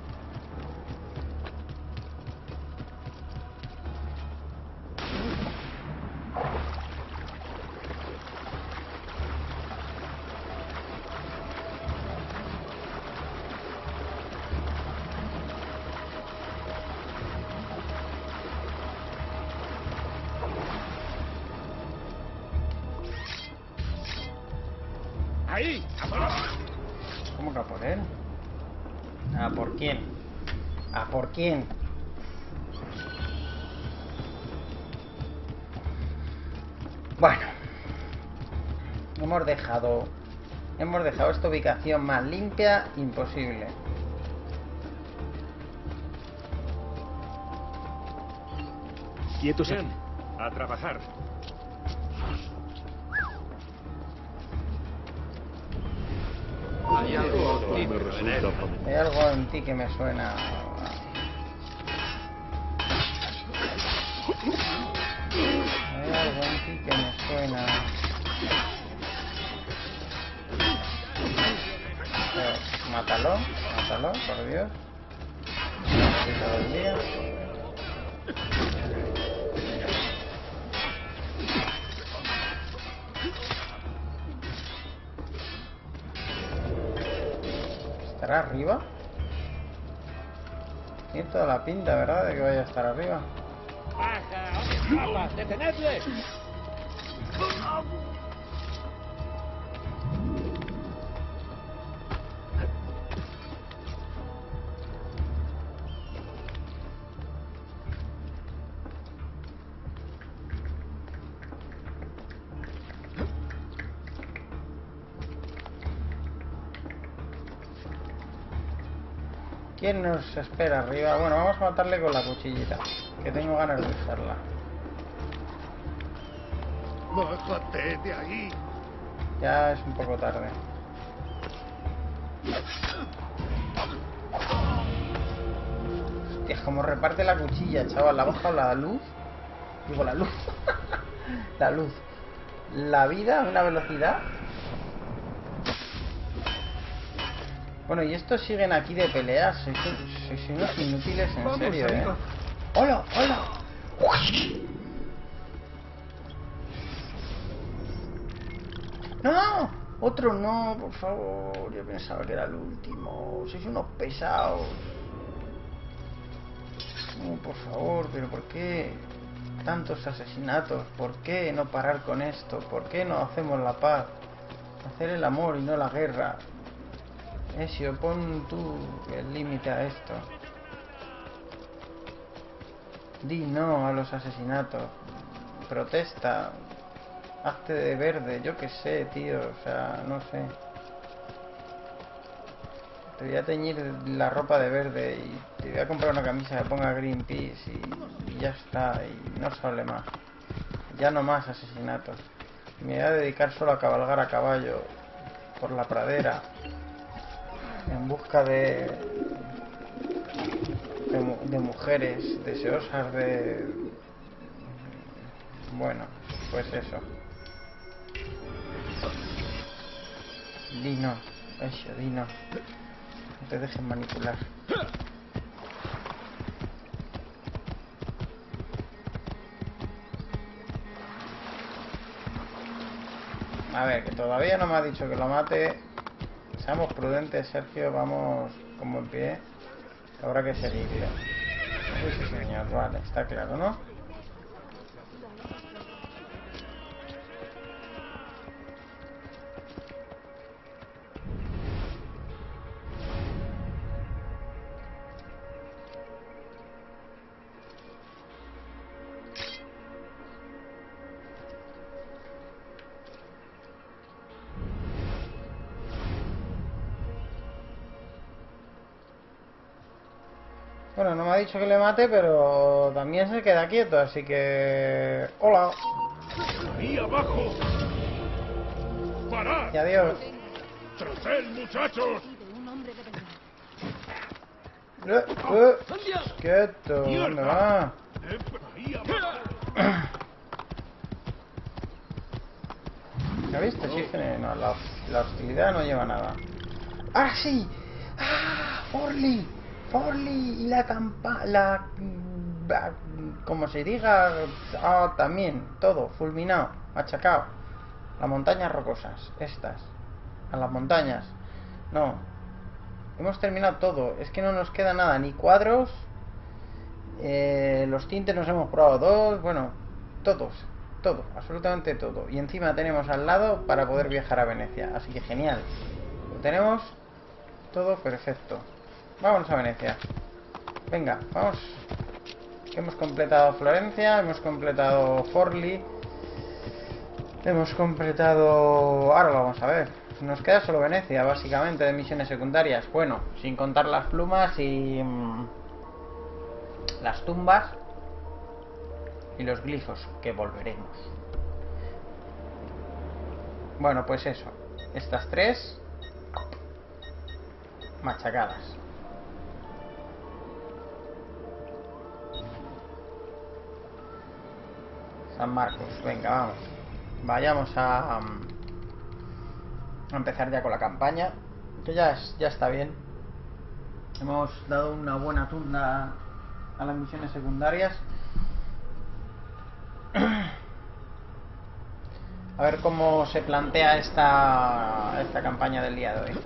¡Ahí! ¿Cómo que a por él? ¿A por quién? ¿A por quién? Bueno, hemos dejado hemos dejado esta ubicación más limpia imposible. Quietos Bien, aquí. a trabajar. Hay algo No me típico en él. resulta familiar. Hay algo en ti que me suena. Hay algo en ti que me suena. Eh, mátalo, mátalo, por Dios. Así todo el día. ¿Estará arriba? Tiene toda la pinta, ¿verdad? De que vaya a estar arriba. ¡Baja! ¡Papas! ¡Detenedle! ¿Quién nos espera arriba? Bueno, vamos a matarle con la cuchillita, que tengo ganas de usarla. ¡Bájate de ahí! Ya es un poco tarde. Hostia, como reparte la cuchilla, chaval. ¿La ha bajado la luz? Digo, la luz. La luz. La vida a una velocidad. Bueno, y estos siguen aquí de peleas. Sois, sois unos inútiles, en Vamos, serio, ¿eh? amigo. ¡Hola! ¡Hola! ¡No! Otro no, por favor. Yo pensaba que era el último. Sois unos pesados. No, por favor, pero ¿por qué tantos asesinatos? ¿Por qué no parar con esto? ¿Por qué no hacemos la paz? Hacer el amor y no la guerra. Ezio, pon tú el límite a esto. Di no a los asesinatos. Protesta. Hazte de verde, yo qué sé, tío. O sea, no sé. Te voy a teñir la ropa de verde y te voy a comprar una camisa que ponga Greenpeace y, y ya está. Y no se hable más. Ya no más asesinatos. Me voy a dedicar solo a cabalgar a caballo por la pradera en busca de de, mu- de mujeres deseosas de... Bueno, pues eso. Dino, eso, Dino. No te dejes manipular. A ver, que todavía no me ha dicho que lo mate. Seamos prudentes, Sergio, vamos como en pie. Habrá que seguirle. Sí, sí, señor, vale, está claro, ¿no? Bueno, no me ha dicho que le mate, pero también se queda quieto, así que... ¡Hola! ¡Ahí abajo! ¡Parad! Y adiós. ¡Tras él, muchachos! Eh, eh, ¡Quieto! ¿Dónde va? ¿Ya viste? Sí, que no, la, la hostilidad no lleva nada. ¡Ah, sí! ¡Ah! ¡Forli! ¡Forli! Y la campa... La... Como se diga... Ah, también. Todo. Fulminado. Machacado. Las montañas rocosas. Estas. A las montañas. No. Hemos terminado todo. Es que no nos queda nada. Ni cuadros. Eh, los tintes nos hemos probado dos. Bueno, todos. Todo. Absolutamente todo. Y encima tenemos al lado para poder viajar a Venecia. Así que genial. Lo tenemos todo perfecto. Vámonos a Venecia. Venga, vamos. Hemos completado Florencia. Hemos completado Forli. Hemos completado... Ahora lo vamos a ver. Nos queda solo Venecia, básicamente, de misiones secundarias. Bueno, sin contar las plumas y... Mmm, las tumbas. Y los glifos, que volveremos. Bueno, pues eso. Estas tres... machacadas. San Marcos, venga, vamos. Vayamos a... a empezar ya con la campaña, que ya, es, ya está bien. Hemos dado una buena tunda a las misiones secundarias. A ver cómo se plantea esta, esta campaña del día de hoy.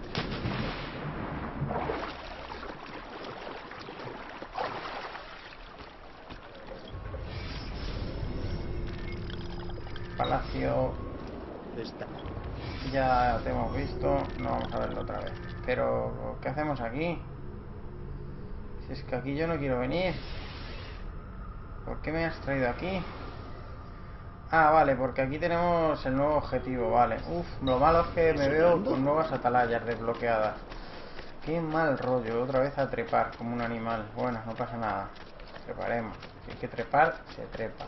Palacio. Está. Ya te hemos visto, no vamos a verlo otra vez. Pero, ¿qué hacemos aquí? Si es que aquí yo no quiero venir. ¿Por qué me has traído aquí? Ah, vale, porque aquí tenemos el nuevo objetivo, vale. Uf, lo malo es que me veo con nuevas atalayas desbloqueadas. Qué mal rollo, otra vez a trepar como un animal. Bueno, no pasa nada. Treparemos. Si hay que trepar, se trepa.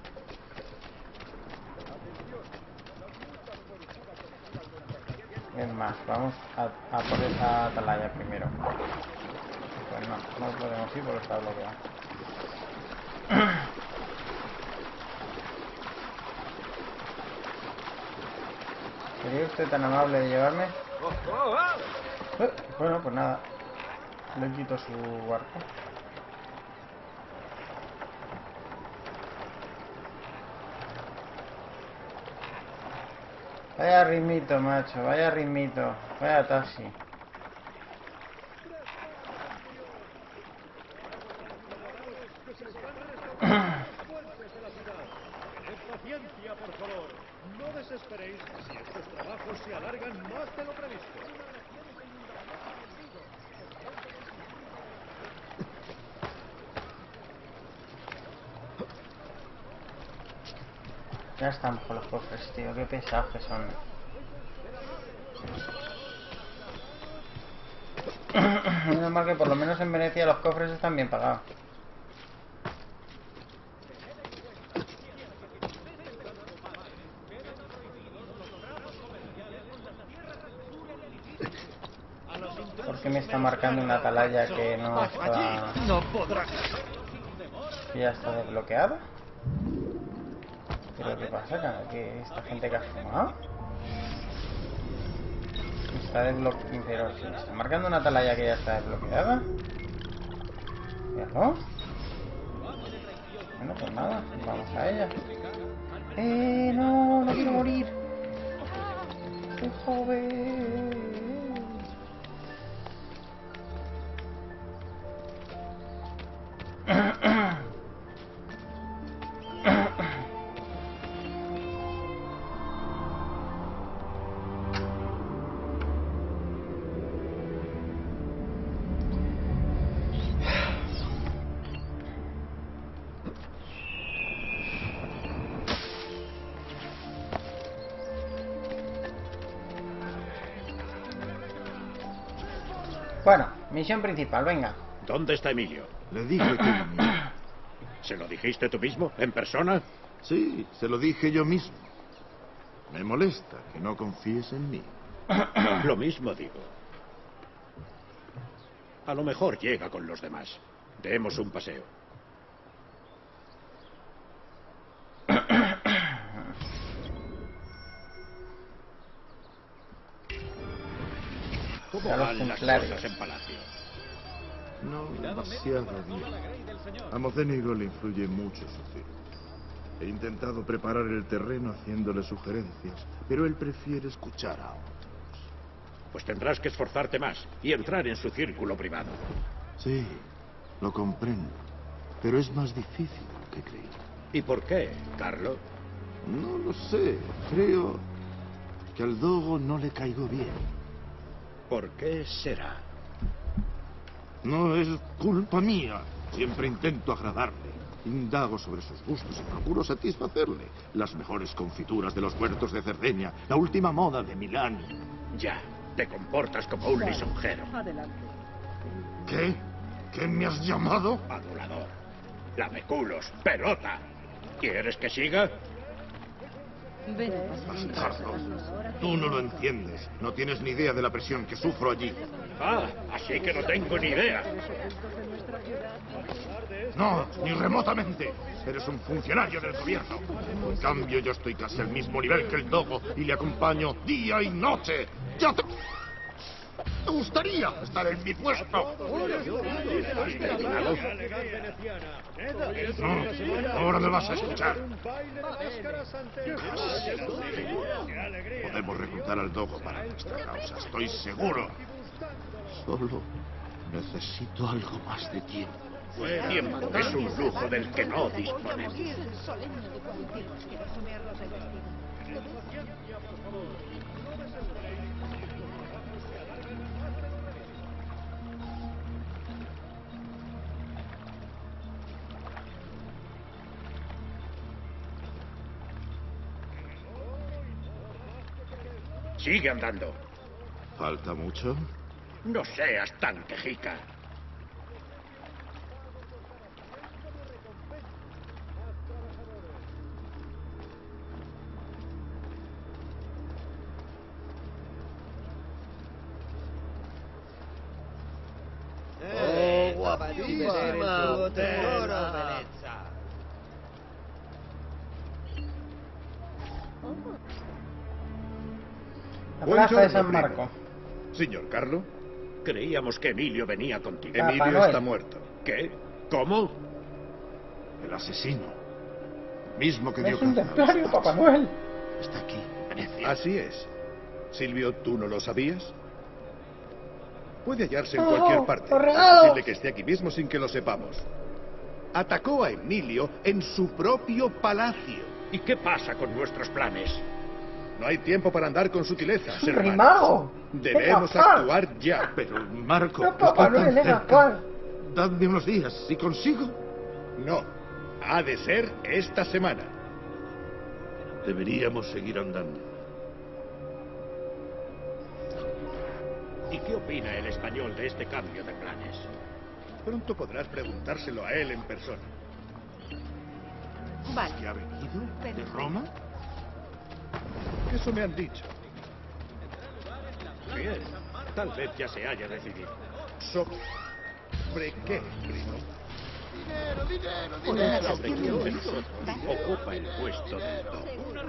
Es más, vamos a, a por esa atalaya primero. Pues no, no podemos ir porque está bloqueado. ¿Sería usted tan amable de llevarme? Eh, bueno, pues nada. Le quito su barco. Vaya ritmito, macho, vaya ritmito, vaya taxi. Paciencia, por favor. No desesperéis si estos trabajos se alargan más de lo previsto. Ya están por los cofres, tío, qué pesados que son. Menos mal que por lo menos en Venecia los cofres están bien pagados. ¿Por qué me está marcando una atalaya que no está... no podrás. que ya está desbloqueada? ¿Pero qué pasa? ¿Que esta gente que ha fumado? Está desbloqueada. Pero si me está marcando una atalaya que ya está desbloqueada. ¿Míralo? Bueno, pues nada, vamos a ella. ¡Eh, no! ¡No quiero morir! ¡Soy joven! Bueno, misión principal, venga. ¿Dónde está Emilio? Le dije que venía. ¿Se lo dijiste tú mismo, en persona? Sí, se lo dije yo mismo. Me molesta que no confíes en mí. Lo mismo digo. A lo mejor llega con los demás. Demos un paseo. ¿Cómo van las cosas en Palacio? No demasiado bien. A Mocénigo le influye mucho su circo. He intentado preparar el terreno haciéndole sugerencias, pero él prefiere escuchar a otros. Pues tendrás que esforzarte más y entrar en su círculo privado. Sí, lo comprendo, pero es más difícil de lo que creí. ¿Y por qué, Carlo? No lo sé. Creo que al Dogo no le caigo bien. ¿Por qué será? No es culpa mía. Siempre intento agradarle. Indago sobre sus gustos y procuro satisfacerle. Las mejores confituras de los huertos de Cerdeña, la última moda de Milán. Ya, te comportas como un lisonjero. Adelante. ¿Qué? ¿Qué me has llamado? Adulador. Lameculos, pelota. ¿Quieres que siga? Bastardo. Tú no lo entiendes. No tienes ni idea de la presión que sufro allí. Ah, así que no tengo ni idea. No, ni remotamente. Eres un funcionario del gobierno. En cambio, yo estoy casi al mismo nivel que el Dogo y le acompaño día y noche. ¡Ya te... ¿Te gustaría estar en mi puesto? No, ahora me vas a escuchar. Podemos reclutar al Dogo para nuestra causa, estoy seguro. Solo necesito algo más de tiempo. Tiempo es un lujo del que no disponemos. Sigue andando. ¿Falta mucho? No seas tan quejica. Eh, guapísima, tesoro, bellezza. La plaza de San Marco. Señor Carlo, creíamos que Emilio venía contigo. Papá Emilio Noel. está muerto. ¿Qué? ¿Cómo? El asesino. Mismo que dio Es un caza a los templario, Pazzi. Papá Noel. Está aquí, en Venecia. Así es. Silvio, ¿tú no lo sabías? Puede hallarse en ¡Oh, cualquier parte. los Es regalos! posible que esté aquí mismo sin que lo sepamos. Atacó a Emilio en su propio palacio. ¿Y qué pasa con nuestros planes? No hay tiempo para andar con sutilezas, Es un hermanos. rimago. Debemos ¡Qué gafas! actuar ya. Pero, Marco, No, Papá está tan Noel, es cerca. gafas. Dadme unos días, si consigo. No. Ha de ser esta semana. Deberíamos seguir andando. ¿Y qué opina el español de este cambio de planes? Pronto podrás preguntárselo a él en persona. Vale. ¿Que ha venido? ¿De Roma? Eso me han dicho. Bien, tal vez ya se haya decidido. ¿Sobre qué, primo? Dinero, dinero, ¿Sobre quién de nosotros ocupa el puesto del Dogo?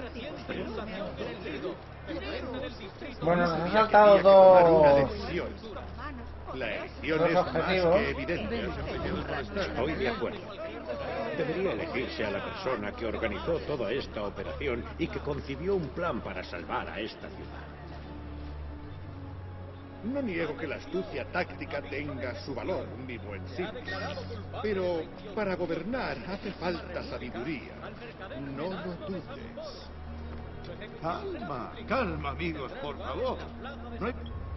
Bueno, nos ha saltado Había que tomar una dos... decisión. La elección Dos es más objetivos. que evidente. Estoy de acuerdo. Debería elegirse a la persona que organizó toda esta operación y que concibió un plan para salvar a esta ciudad. No niego que la astucia táctica tenga su valor, mi buen Silvio. Pero para gobernar hace falta sabiduría. No lo dudes. Calma, calma, amigos, por favor. No hay...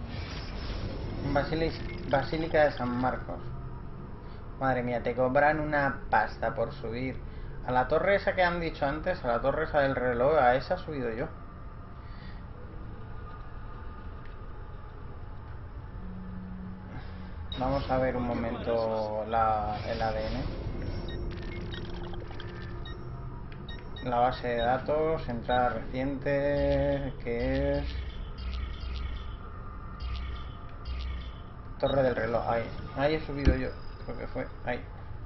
Basilis- Basílica de San Marcos. Madre mía, te cobran una pasta por subir a la torre esa que han dicho antes, a la torre esa del reloj, a esa he subido yo. Vamos a ver un momento la, el A D N. La base de datos, entrada reciente, que es... Torre del reloj, ahí. Ahí he subido yo, creo que fue, ahí.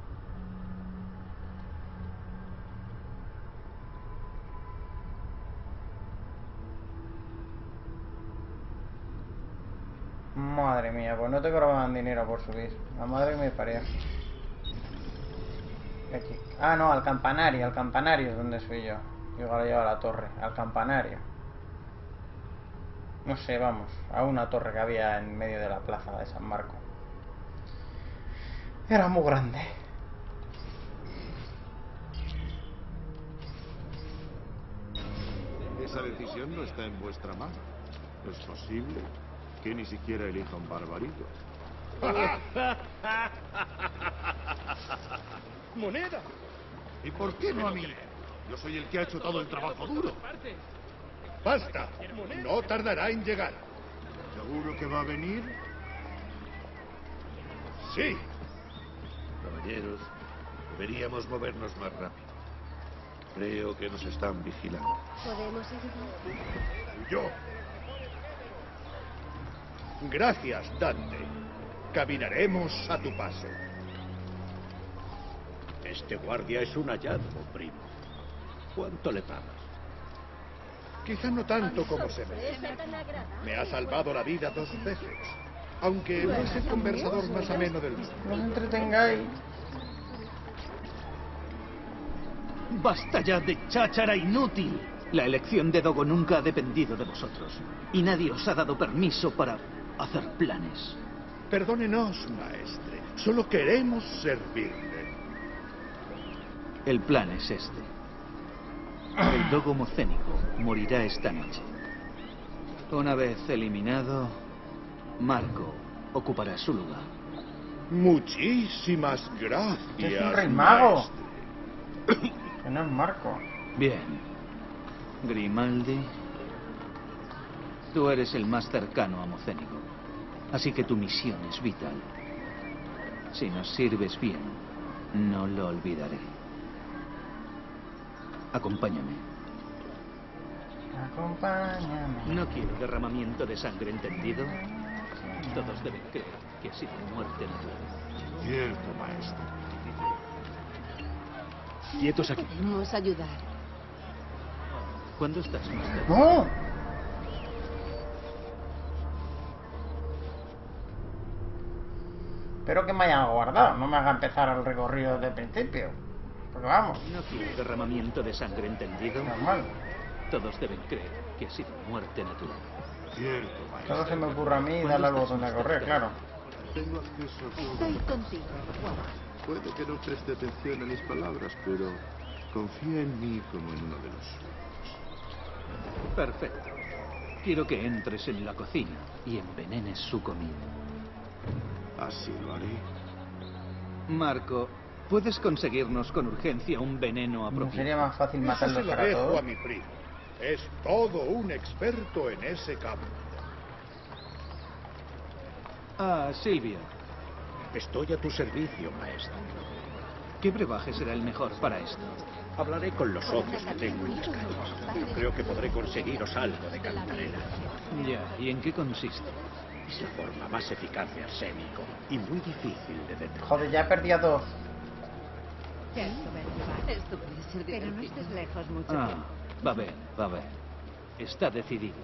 Madre mía, pues no te cobraban dinero por subir. La madre que me parió. Aquí. Ah, no, al campanario, al campanario es donde soy yo. Yo ahora llevo a la torre, al campanario. No sé, vamos, a una torre que había en medio de la plaza de San Marco. Era muy grande. Esa decisión no está en vuestra mano. ¿Es posible que ni siquiera elija un barbarito? ¡Moneda! ¿Y por qué no a mí? Yo soy el que ha hecho todo el trabajo duro. ¡Basta! No tardará en llegar. ¿Seguro que va a venir? Sí. Caballeros, deberíamos movernos más rápido. Creo que nos están vigilando. ¿Podemos ayudar? Yo. Gracias, Dante. Caminaremos a tu paso. Este guardia es un hallazgo, primo. ¿Cuánto le pagas? Quizá no tanto como se ve. Me ha salvado la vida dos veces. Aunque no es el conversador más ameno del mundo. No os entretengáis. Basta ya de cháchara inútil. La elección de Dogo nunca ha dependido de vosotros. Y nadie os ha dado permiso para hacer planes. Perdónenos, maestre. Solo queremos servirle. El plan es este. El Dogo mocénico morirá esta noche. Una vez eliminado, Marco ocupará su lugar. Muchísimas gracias. Es un rey mago. Que no es Marco. Bien. Grimaldi, tú eres el más cercano a Mocénico. Así que tu misión es vital. Si nos sirves bien, no lo olvidaré. Acompáñame. Acompáñame. No quiero derramamiento de sangre, ¿entendido? Todos deben creer que ha sido muerte natural. Cierto, maestro. Quietos aquí. Podemos ayudar. ¿Cuándo estás, Master? ¡No! Espero que me hayan guardado, no me haga empezar el recorrido desde el principio. Porque vamos. No quiero derramamiento de sangre, ¿entendido? Normal. Todos deben creer que ha sido muerte natural. Cierto, maestro. Todo se me ocurre a mí y darle al botón de correr, claro. Tengo acceso a Estoy todo. contigo. Puede que no preste atención a mis palabras, pero confía en mí como en uno de los suyos. Perfecto. Quiero que entres en la cocina y envenenes su comida. Así lo haré. Marco, ¿puedes conseguirnos con urgencia un veneno ¿No apropiado? sería más fácil Eso matarlos se lo para dejo todos? a mi primo. Es todo un experto en ese campo. Ah, Silvia. Estoy a tu servicio, maestro. ¿Qué brebaje será el mejor para esto? Hablaré con los socios que tengo en las calles. Creo que podré conseguiros algo de cantarela. Ya, ¿y en qué consiste? Es la forma más eficaz de arsénico y muy difícil de detectar. Joder, ya he perdido a dos. Esto puede ser divertido. Pero no estés lejos mucho Ah, tiempo. va a ver, va a ver. Está decidido.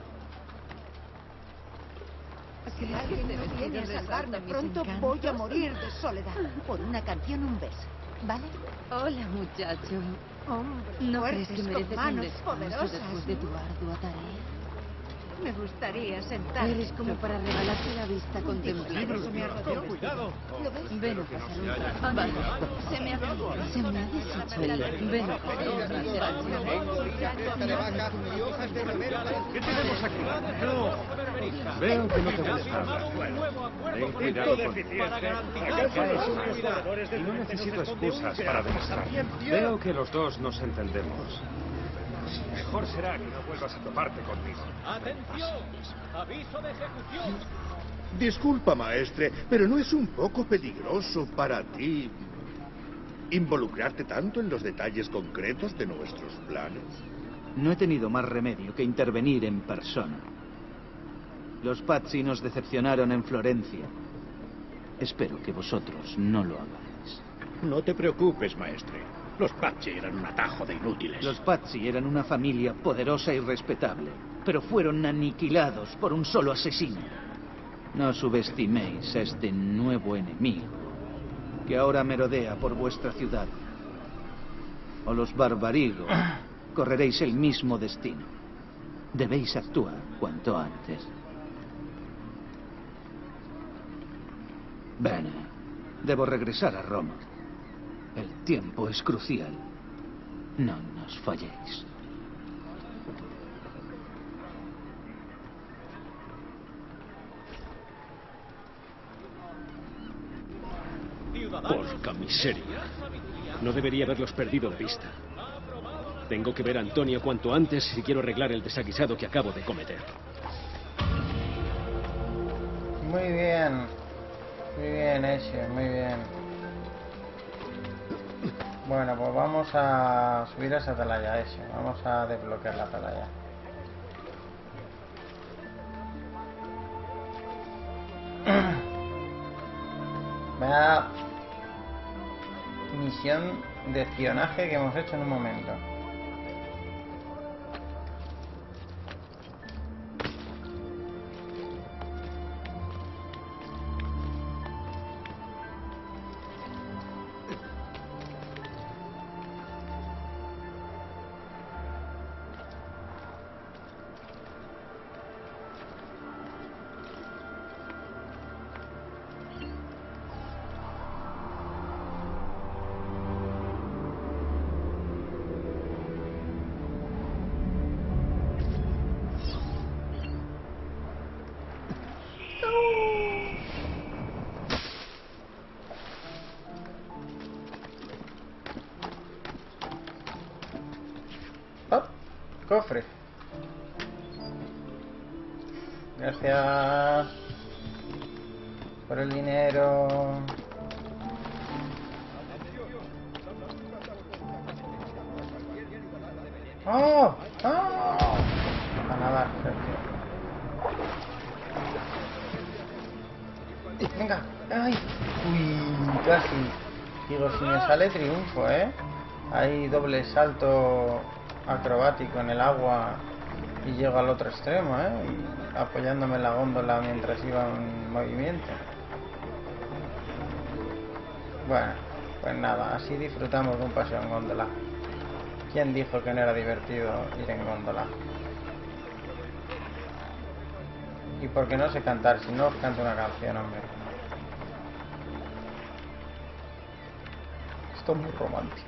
Si alguien no viene a salvarme pronto, voy a morir de soledad. Por una canción, un beso. ¿Vale? Hola, muchacho. Hombre, ¿No fuertes, crees que con mereces un manos descanso poderosas, después de ¿no? tu ardua tarea? Me gustaría sentarme. Eres como para regalarte la vista contemplando. Se me agotó. Cuidado. ¿Lo ves? Ven a pasar un rato. Vale. Se me ha Se me ha deshecho el... Ven a pasar un rato. ¿Qué tenemos aquí? Veo que no te gusta hablar. Ten cuidado con... Y no necesito excusas para demostrar. Veo que los dos nos entendemos. Mejor será que no vuelvas a toparte conmigo. ¡Atención! ¡Aviso de ejecución! Disculpa, maestre, pero ¿no es un poco peligroso para ti involucrarte tanto en los detalles concretos de nuestros planes? No he tenido más remedio que intervenir en persona. Los Pazzi nos decepcionaron en Florencia. Espero que vosotros no lo hagáis. No te preocupes, maestre. Los Pazzi eran un atajo de inútiles. Los Pazzi eran una familia poderosa y respetable, pero fueron aniquilados por un solo asesino. No subestiméis a este nuevo enemigo que ahora merodea por vuestra ciudad. O los Barbarigo correréis el mismo destino. Debéis actuar cuanto antes. Bene, debo regresar a Roma. El tiempo es crucial. No nos falléis. Porca miseria. No debería haberlos perdido de vista. Tengo que ver a Antonio cuanto antes si quiero arreglar el desaguisado que acabo de cometer. Muy bien. Muy bien, Ezio, muy bien. Bueno, pues vamos a subir a esa atalaya, Ezio. Vamos a desbloquear la atalaya. Vaya misión de espionaje que hemos hecho en un momento. Cofre. Gracias por el dinero. ¡Oh! ¡Oh! A nadar, Sergio. Venga. ¡Ay! Uy, casi. Digo, si me sale triunfo, ¿eh? Hay doble salto acrobático en el agua y llego al otro extremo, ¿eh? Y apoyándome en la góndola mientras iba en movimiento. Bueno, pues nada, así disfrutamos de un paseo en góndola. ¿Quién dijo que no era divertido ir en góndola? Y por qué no sé cantar, si no os canto una canción, hombre. Esto es muy romántico.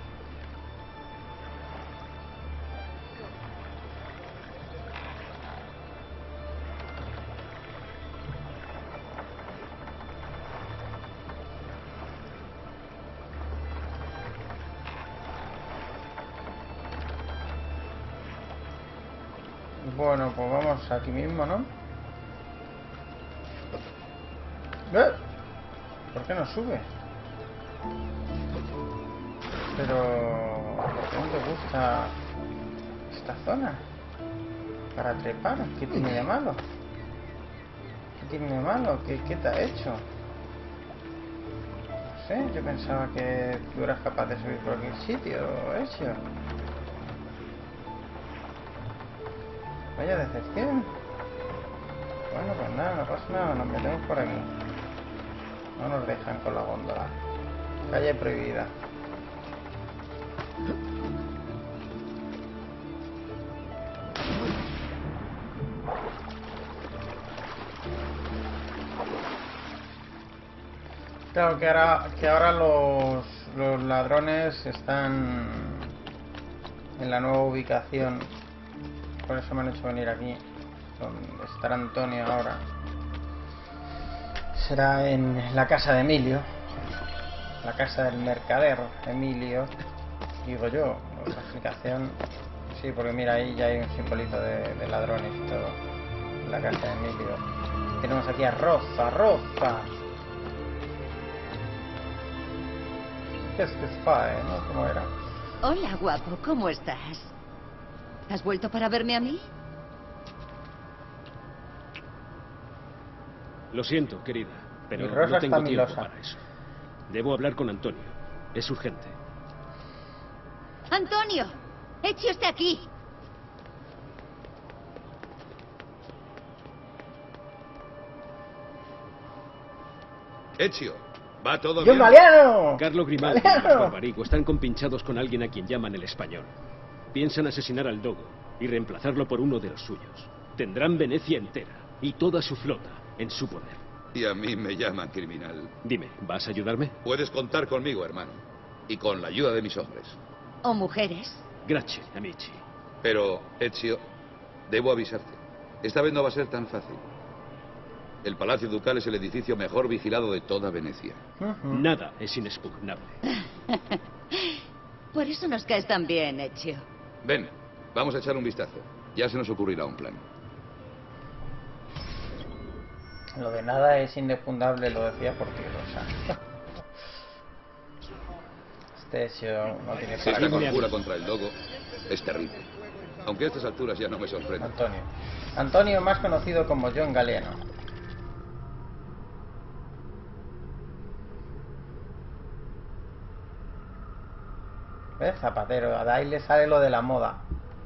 Bueno, pues vamos aquí mismo, ¿no? ¿Eh? ¿Por qué no sube? Pero... ¿por qué no te gusta esta zona? Para trepar, ¿qué tiene de malo? ¿Qué tiene de malo? ¿Qué, qué te ha hecho? No sé, yo pensaba que tú eras capaz de subir por cualquier sitio, Ezio. Vaya decepción. Bueno, pues nada, no pasa nada, nos metemos por aquí. No nos dejan con la góndola. Calle prohibida. Claro que ahora, que ahora los, los ladrones están en la nueva ubicación. Por eso me han hecho venir aquí, donde estará Antonio ahora. Será en la casa de Emilio, la casa del mercader Emilio, digo yo. La explicación, sí, porque mira, ahí ya hay un simbolito de, de ladrones y todo. la casa de Emilio. Tenemos aquí a Rosa, Rosa. ¿Qué es que es Fae, no? ¿Cómo era? Hola, guapo, ¿cómo estás? ¿Has vuelto para verme a mí? Lo siento, querida, pero Y Rosa no tengo está tiempo milosa. para eso. Debo hablar con Antonio. Es urgente. ¡Antonio! ¡Ezio está aquí! Ezio, ¿va todo ¡Yo bien? Galeano! Carlo Grimaldi y ¡Galeano! Marco Barbarigo están compinchados con alguien a quien llaman el Español. Piensan asesinar al Dogo y reemplazarlo por uno de los suyos. Tendrán Venecia entera y toda su flota en su poder. Y a mí me llaman criminal. Dime, ¿vas a ayudarme? Puedes contar conmigo, hermano. Y con la ayuda de mis hombres. ¿O mujeres? Grazie, amici. Pero, Ezio, debo avisarte. Esta vez no va a ser tan fácil. El Palacio Ducal es el edificio mejor vigilado de toda Venecia. Nada es inexpugnable. Por eso nos caes tan bien, Ezio. Ven, vamos a echar un vistazo. Ya se nos ocurrirá un plan. Lo de nada es indefundable, lo decía por ti, Rosa. Este Ezio no tiene Esta para conjura contra el Dogo es terrible. Aunque a estas alturas ya no me sorprende. Antonio. Antonio, más conocido como John Galeano. ¿Ves? Zapatero. A Dai le sale lo de la moda.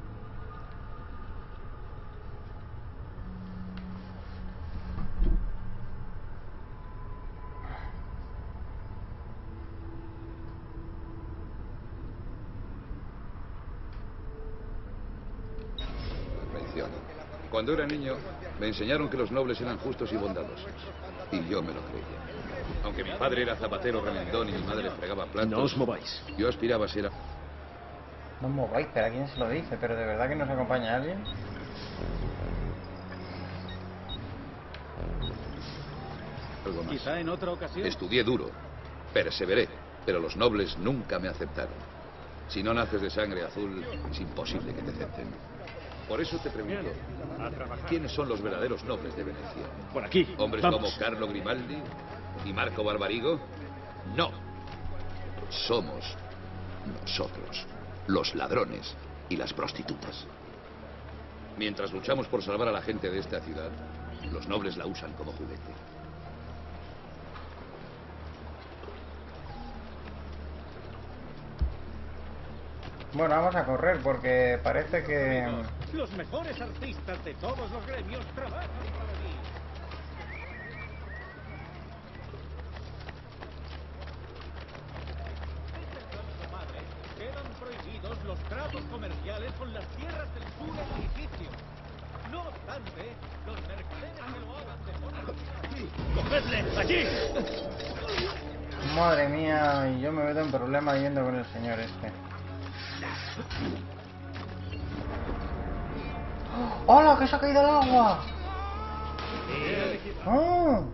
Traición. Cuando era niño, me enseñaron que los nobles eran justos y bondadosos. Y yo me lo creía. Aunque mi padre era zapatero remendón y mi madre fregaba platos... No os mováis. Yo aspiraba a ser... a- No os mováis, pero ¿a quién se lo dice? ¿Pero de verdad que nos acompaña alguien? algo más. Quizá en otra ocasión. Estudié duro. Perseveré. Pero los nobles nunca me aceptaron. Si no naces de sangre azul, es imposible que te acepten. Por eso te pregunto, ¿quiénes son los verdaderos nobles de Venecia? Por aquí. ¿Hombres Vamos. como Carlo Grimaldi y Marco Barbarigo? No. Somos nosotros, los ladrones y las prostitutas. Mientras luchamos por salvar a la gente de esta ciudad, los nobles la usan como juguete. Bueno, vamos a correr porque parece que... Los mejores artistas de todos los gremios trabajan para mí. Quedan prohibidos los tratos comerciales con las tierras del sur del edificio. No obstante, los mercaderes que lo hagan de forma... ¡Cogedle! ¡Allí! Madre mía, y yo me meto en problemas yendo con el señor este. ¡Hola, que se ha caído el agua! ¡Oh!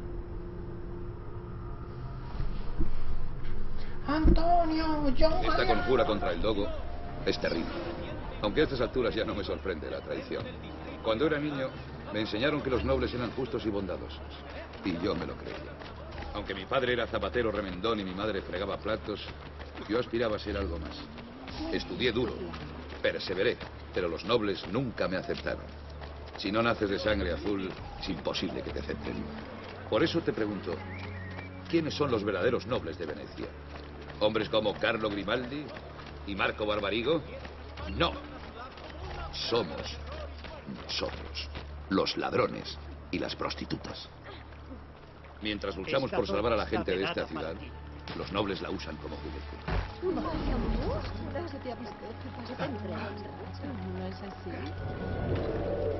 ¡Antonio! ¡John! Esta conjura contra el Dogo es terrible. Aunque a estas alturas ya no me sorprende la traición. Cuando era niño, me enseñaron que los nobles eran justos y bondadosos. Y yo me lo creía. Aunque mi padre era zapatero remendón y mi madre fregaba platos, yo aspiraba a ser algo más. Estudié duro, perseveré, pero los nobles nunca me aceptaron. Si no naces de sangre azul, es imposible que te acepten. Por eso te pregunto, ¿quiénes son los verdaderos nobles de Venecia? ¿Hombres como Carlo Grimaldi y Marco Barbarigo? No. Somos nosotros, los ladrones y las prostitutas. Mientras luchamos por salvar a la gente de esta ciudad, los nobles la usan como juguete. Vaya, mostra, se te ha visto. ¿Qué pasa? No es así.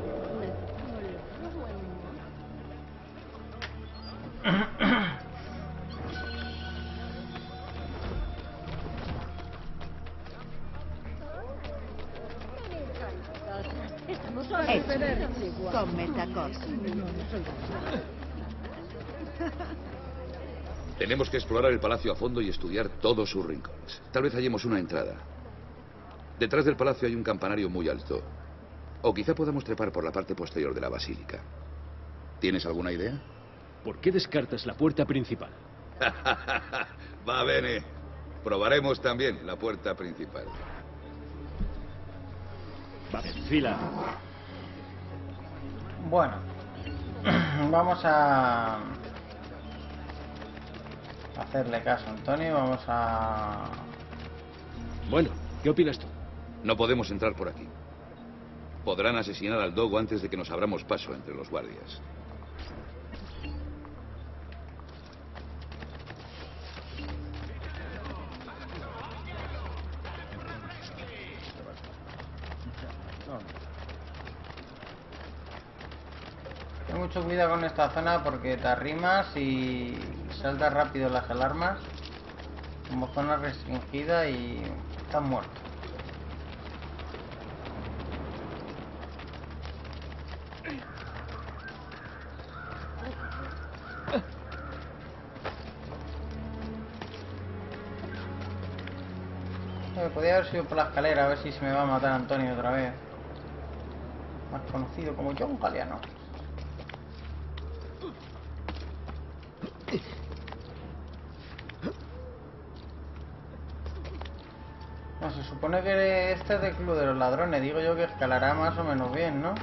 Estamos a come tacos. Tenemos que explorar el palacio a fondo y estudiar todos sus rincones. Tal vez hallemos una entrada. Detrás del palacio hay un campanario muy alto. O quizá podamos trepar por la parte posterior de la basílica. ¿Tienes alguna idea? ¿Por qué descartas la puerta principal? Va bene. Probaremos también la puerta principal. Vale, fila. Bueno, vamos a hacerle caso a Antonio. Vamos a... Bueno, ¿qué opinas tú? No podemos entrar por aquí. Podrán asesinar al Dogo antes de que nos abramos paso entre los guardias. Ten mucho cuidado con esta zona porque te arrimas y saltas rápido las alarmas como zona restringida y estás muerto. Eh, podría haber sido por la escalera, a ver si se me va a matar Antonio otra vez. Más conocido como John Galliano. No, se supone que este es del Club de los Ladrones. Digo yo que escalará más o menos bien, ¿no?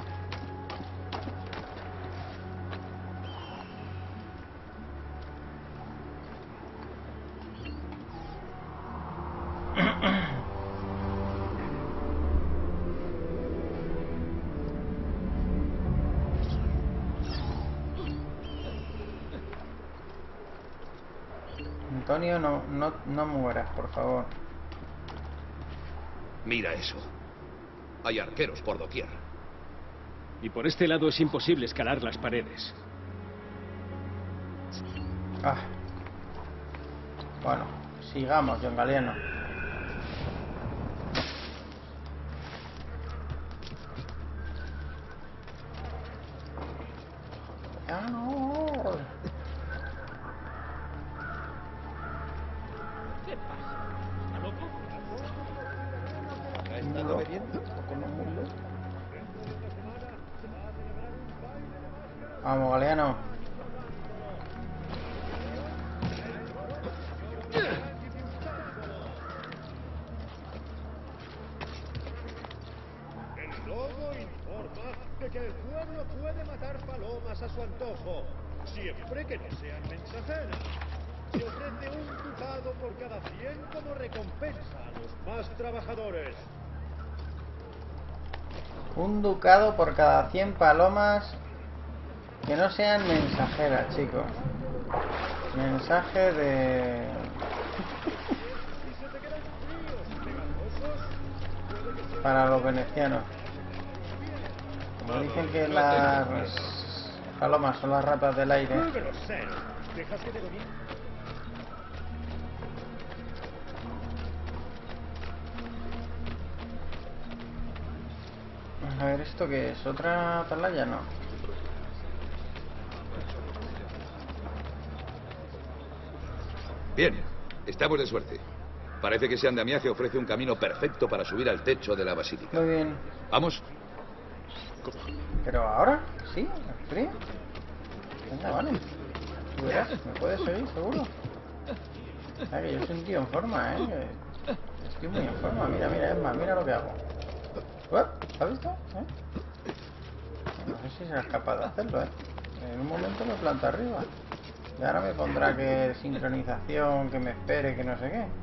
Antonio, no, no, no mueras, por favor. Mira eso. Hay arqueros por doquier. Y por este lado es imposible escalar las paredes. Ah. Bueno, sigamos, John Galliano. Ah, no. ¿Qué pasa? ¿Está loco? ¿Ha estado bebiendo? ¿Porque no es muy loco? Vamos, Galliano. El logo informa de que el pueblo puede matar palomas a su antojo, siempre que no sean mensajeras. Se ofrece un ducado por cada cien como recompensa a los más trabajadores. Un ducado por cada cien palomas que no sean mensajeras, chicos. Mensaje de... para los venecianos. Como dicen que las palomas son las ratas del aire. A ver, ¿esto qué es? ¿Otra atalaya? No. Bien, estamos de suerte. Parece que Sean Damiaje ofrece un camino perfecto para subir al techo de la basílica. Muy bien. ¿Vamos? ¿Pero ahora? ¿Sí? ¿Frío? Venga, vale. Tú verás, me puedes seguir, seguro. Ah, que yo soy un tío en forma, ¿eh? Que estoy muy en forma. Mira, mira, es más, mira lo que hago. ¿Lo has visto? ¿Eh? No sé si será capaz de hacerlo, ¿eh? En un momento me planto arriba. Y ahora me pondrá que sincronización, que me espere, que no sé qué.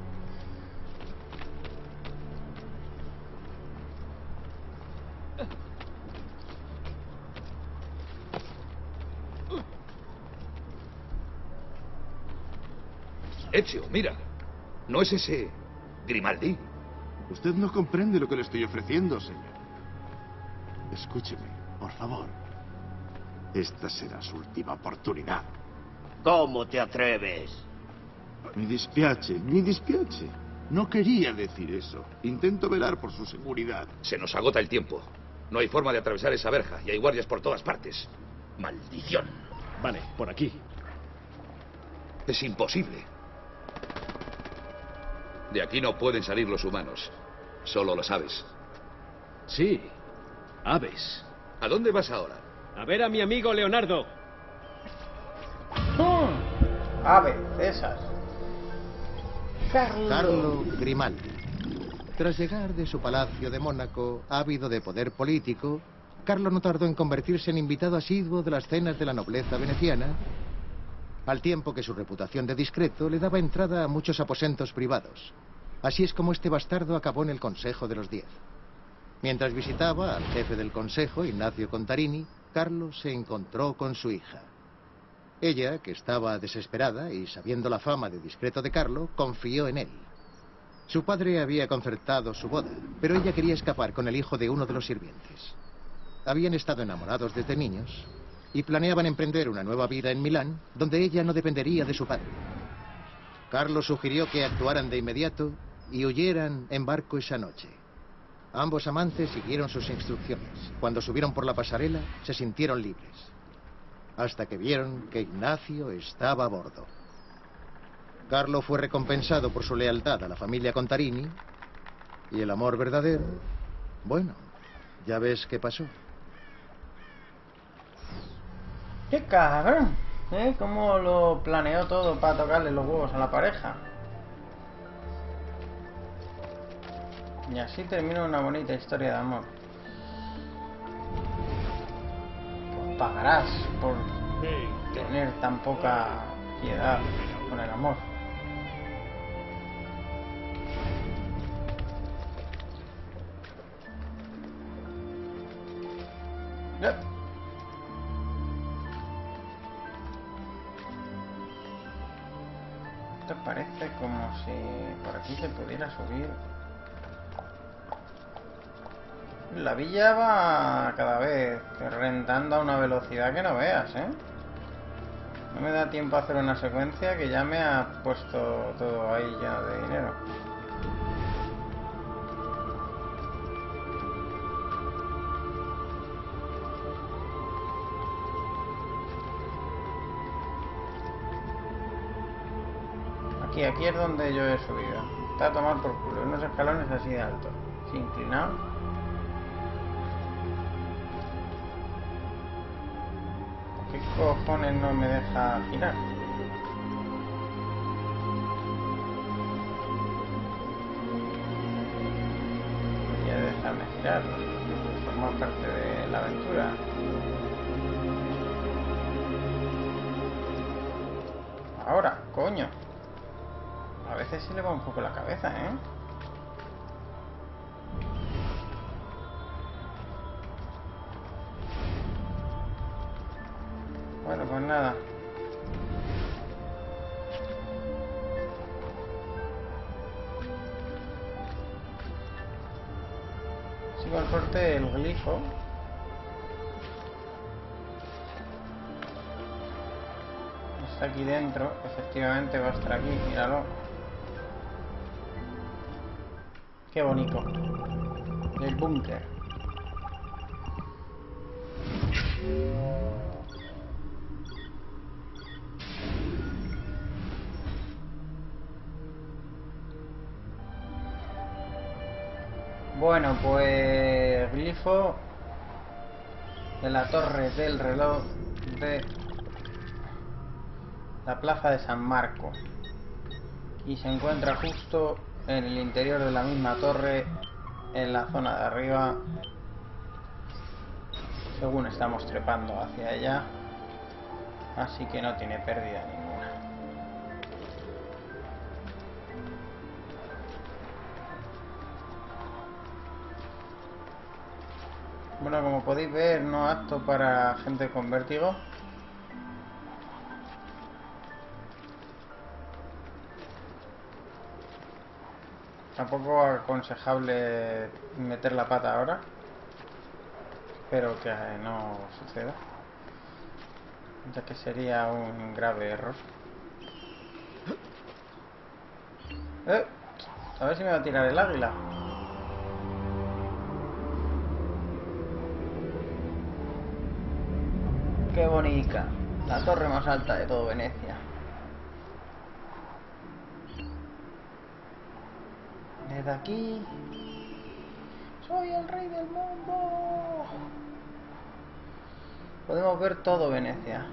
Ezio, mira. ¿No es ese Grimaldi? Usted no comprende lo que le estoy ofreciendo, señor. Escúcheme, por favor. Esta será su última oportunidad. ¿Cómo te atreves? Mi dispiace, mi dispiace. No quería decir eso. Intento velar por su seguridad. Se nos agota el tiempo. No hay forma de atravesar esa verja y hay guardias por todas partes. ¡Maldición! Vale, por aquí. Es imposible. De aquí no pueden salir los humanos. Solo las aves. Sí, aves. ¿A dónde vas ahora? A ver a mi amigo Leonardo. ¡Pum! Ave, César. Carlo. Carlo Grimaldi. Tras llegar de su palacio de Mónaco, ávido de poder político, Carlo no tardó en convertirse en invitado asiduo de las cenas de la nobleza veneciana, al tiempo que su reputación de discreto le daba entrada a muchos aposentos privados. Así es como este bastardo acabó en el Consejo de los Diez. Mientras visitaba al jefe del consejo, Ignacio Contarini, Carlo se encontró con su hija. Ella, que estaba desesperada y sabiendo la fama de discreto de Carlo, confió en él. Su padre había concertado su boda, pero ella quería escapar con el hijo de uno de los sirvientes. Habían estado enamorados desde niños y planeaban emprender una nueva vida en Milán, donde ella no dependería de su padre. Carlo sugirió que actuaran de inmediato y huyeran en barco esa noche. Ambos amantes siguieron sus instrucciones. Cuando subieron por la pasarela, se sintieron libres, hasta que vieron que Ignacio estaba a bordo. Carlo fue recompensado por su lealtad a la familia Contarini, y el amor verdadero, bueno, ya ves qué pasó. ¡Qué cabrón! ¿Eh? ¿Cómo lo planeó todo para tocarle los huevos a la pareja? Y así termina una bonita historia de amor. Pues pagarás por tener tan poca piedad con el amor. Ya. Esto parece como si por aquí se pudiera subir. La villa va cada vez rentando a una velocidad que no veas, ¿eh? No me da tiempo a hacer una secuencia que ya me ha puesto todo ahí lleno de dinero. Aquí, aquí es donde yo he subido. Está a tomar por culo. Unos escalones así de altos. Sí, inclinado. ¿Qué cojones no me deja girar? Podría dejarme girar. Forma parte de la aventura. Ahora, coño. A veces se le va un poco la cabeza, ¿eh? Bueno, pues nada. Si con suerte el glifo está aquí dentro, efectivamente va a estar aquí, míralo. Qué bonito. El búnker. Bueno, pues glifo de la torre del reloj de la plaza de San Marco, y se encuentra justo en el interior de la misma torre, en la zona de arriba, según estamos trepando hacia allá, así que no tiene pérdida ninguna. Bueno, como podéis ver, no apto para gente con vértigo. Tampoco aconsejable meter la pata ahora. Espero que no suceda, ya que sería un grave error. Eh, a ver si me va a tirar el águila. Qué bonita, la torre más alta de todo Venecia. Desde aquí soy el rey del mundo. Podemos ver todo Venecia.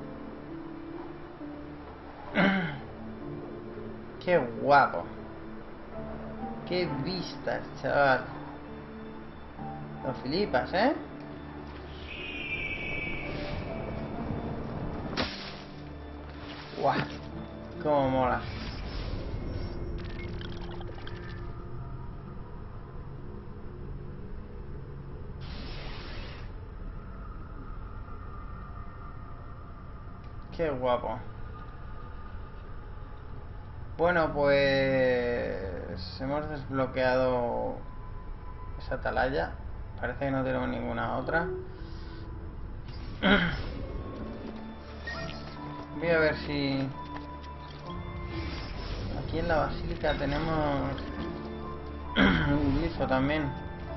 Qué guapo. Qué vistas, chaval. Lo flipas, ¿eh? Guau. Cómo mola. Qué guapo. Bueno, pues hemos desbloqueado esa atalaya. Parece que no tenemos ninguna otra. Voy a ver si aquí en la basílica tenemos un glifo también.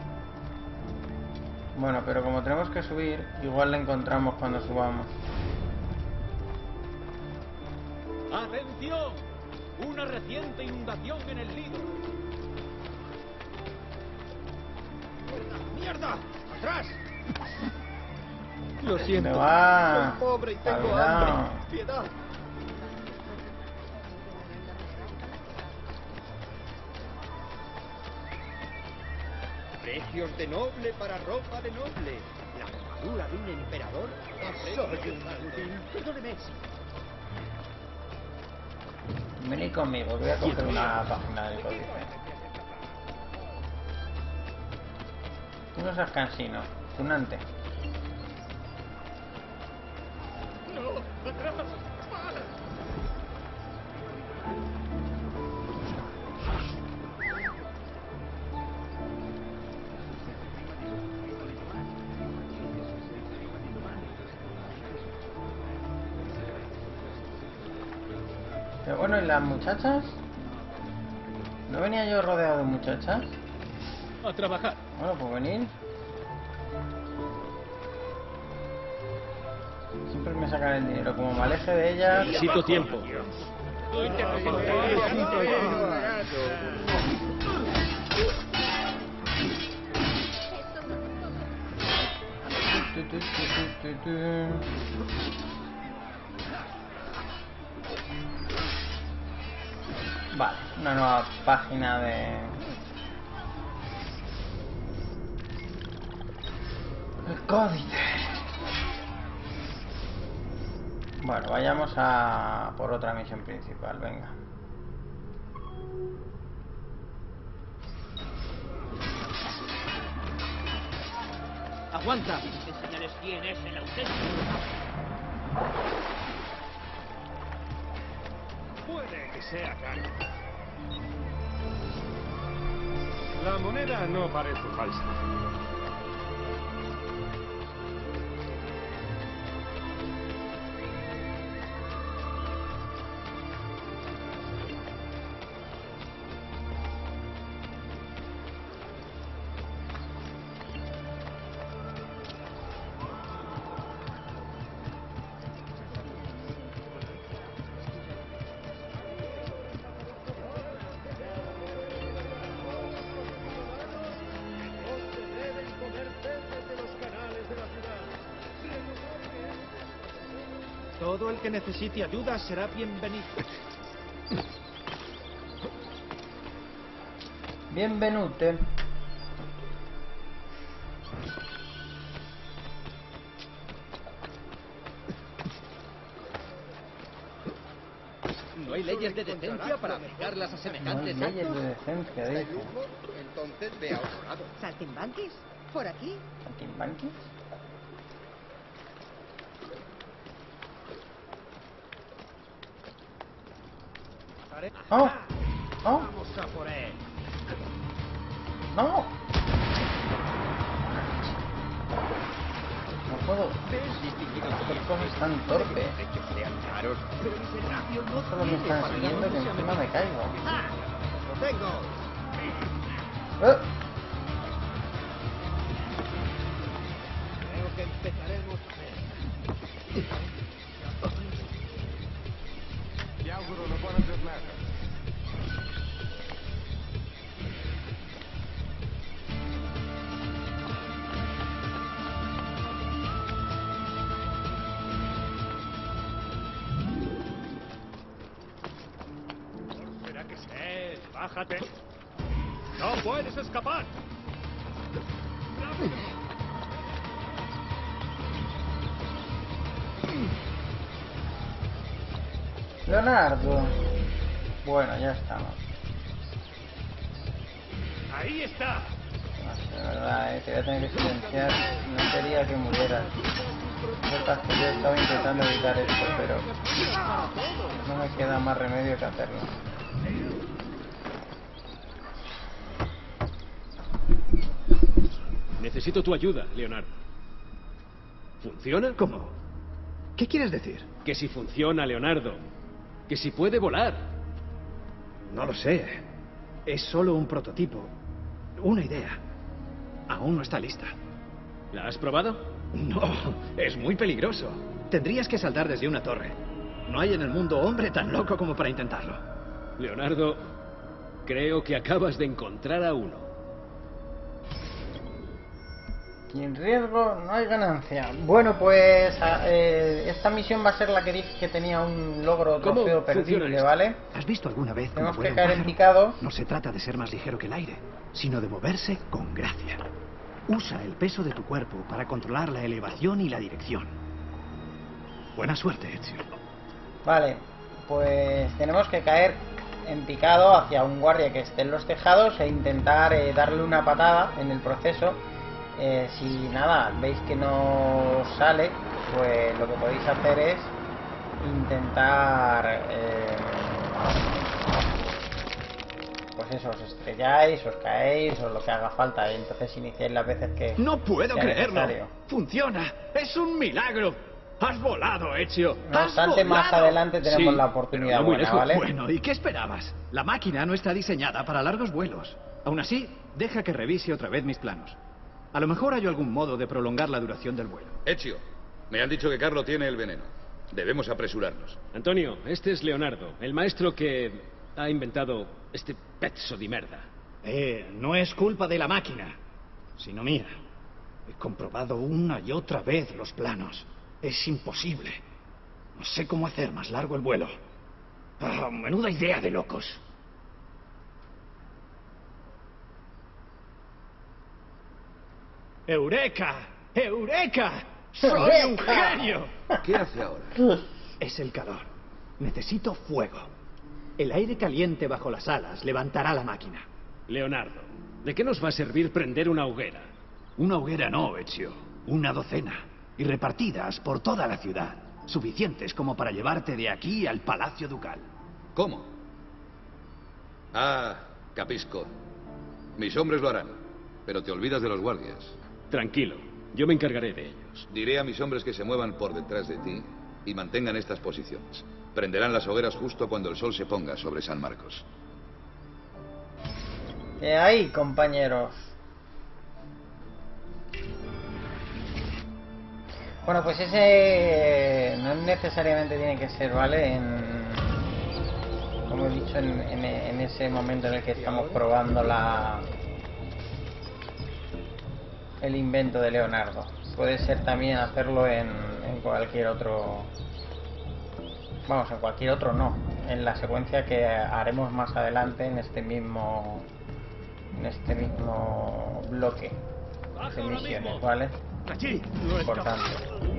Bueno, pero como tenemos que subir, igual la encontramos cuando subamos. ¡Atención! Una reciente inundación en el Lido. ¡Mierda! ¡Atrás! Lo siento. Me va. Soy pobre y tengo Cuidado. hambre. ¡Piedad! Precios de noble para ropa de noble. La armadura de un emperador. Soy un maldín. Perdóneme. Venid conmigo, voy a coger una página del códice. Tú no seas cansino, tunante. ¡No! ¡Atrás! Pero bueno, ¿y las muchachas? ¿No venía yo rodeado de muchachas? A trabajar. Bueno, pues venid. Siempre me sacan el dinero. Como me aleje de ellas... Necesito tiempo. Tu, tu, tu, tu, tu, tu. Vale, una nueva página de... el códice. Bueno, vayamos a por otra misión principal, venga. ¡Aguanta! Enseñales quién es el auténtico. Puede que sea caro. La moneda no parece falsa. Todo el que necesite ayuda será bienvenido. Bienvenute. No hay leyes de decencia para aplicarlas a No semejantes hay leyes actos. de decencia, ¿De dice. lujo? Entonces ve a otro lado. ¿Saltimbanquis? ¿Por aquí? ¿Saltimbanquis? ¡Oh! ¡Oh! Vamos a por él. ¡No! No puedo. Hacer cosas tan torpes. Pero mi servicio no Solo me tiene están para siguiendo que ningún encima me caigo. ¡Ah! ¡Lo tengo! ¡Eh! Creo que empezaremos a ver. Ti auguro una buona giornata. Bájate. No puedes escapar. Leonardo. Bueno, ya estamos. Ahí está. De verdad, eh, te voy a tener que silenciar. No quería que murieras. Ciertas que yo estaba intentando evitar esto, pero no me queda más remedio que hacerlo. Necesito tu ayuda, Leonardo. ¿Funciona? ¿Cómo? ¿Qué quieres decir? Que si funciona, Leonardo. Que si puede volar. No lo sé. Es solo un prototipo. Una idea. Aún no está lista. ¿La has probado? No, es muy peligroso. Tendrías que saltar desde una torre. No hay en el mundo hombre tan loco como para intentarlo. Leonardo, creo que acabas de encontrar a uno. Sin riesgo no hay ganancia. Bueno, pues eh, esta misión va a ser la que dije que tenía un logro trofeo perdible, ¿vale? ¿Has visto alguna vez Tenemos cómo que vuela un caer en pájaro? picado. No se trata de ser más ligero que el aire, sino de moverse con gracia. Usa el peso de tu cuerpo para controlar la elevación y la dirección. Buena suerte, Ezio. Vale, pues tenemos que caer en picado hacia un guardia que esté en los tejados e intentar eh, darle una patada en el proceso. Eh, si nada, veis que no sale, pues lo que podéis hacer es intentar eh, pues eso, os estrelláis, os caéis o lo que haga falta y entonces iniciáis las veces que No puedo sea creerlo. necesario. Funciona. Es un milagro. Has volado, Ezio. No ¡Has obstante, más volado! adelante tenemos Sí, la oportunidad pero no muy buena, lejos. ¿vale? Bueno, ¿y qué esperabas? La máquina no está diseñada para largos vuelos. Aún así, deja que revise otra vez mis planos. A lo mejor hay algún modo de prolongar la duración del vuelo. Ezio, me han dicho que Carlo tiene el veneno. Debemos apresurarnos. Antonio, este es Leonardo, el maestro que ha inventado este pezzo di merda. Eh, no es culpa de la máquina, sino mía. He comprobado una y otra vez los planos. Es imposible. No sé cómo hacer más largo el vuelo. Ah, menuda idea de locos. ¡Eureka! ¡Eureka! ¡Soy un ¡Eureka! genio! ¿Qué hace ahora? Es el calor. Necesito fuego. El aire caliente bajo las alas levantará la máquina. Leonardo, ¿de qué nos va a servir prender una hoguera? Una hoguera no, Ezio. Una docena. Y repartidas por toda la ciudad. Suficientes como para llevarte de aquí al Palacio Ducal. ¿Cómo? Ah, capisco. Mis hombres lo harán. Pero te olvidas de los guardias. Tranquilo, yo me encargaré de ellos. Diré a mis hombres que se muevan por detrás de ti y mantengan estas posiciones. Prenderán las hogueras justo cuando el sol se ponga sobre San Marcos. ¿Qué hay, compañeros? Bueno, pues ese no necesariamente tiene que ser, ¿vale? En, como he dicho, en, en, en ese momento en el que estamos probando la el invento de Leonardo. Puede ser también hacerlo en, en cualquier otro... Vamos, en cualquier otro no. En la secuencia que haremos más adelante en este mismo... En este mismo bloque de misiones, ¿vale? Allí. Importante.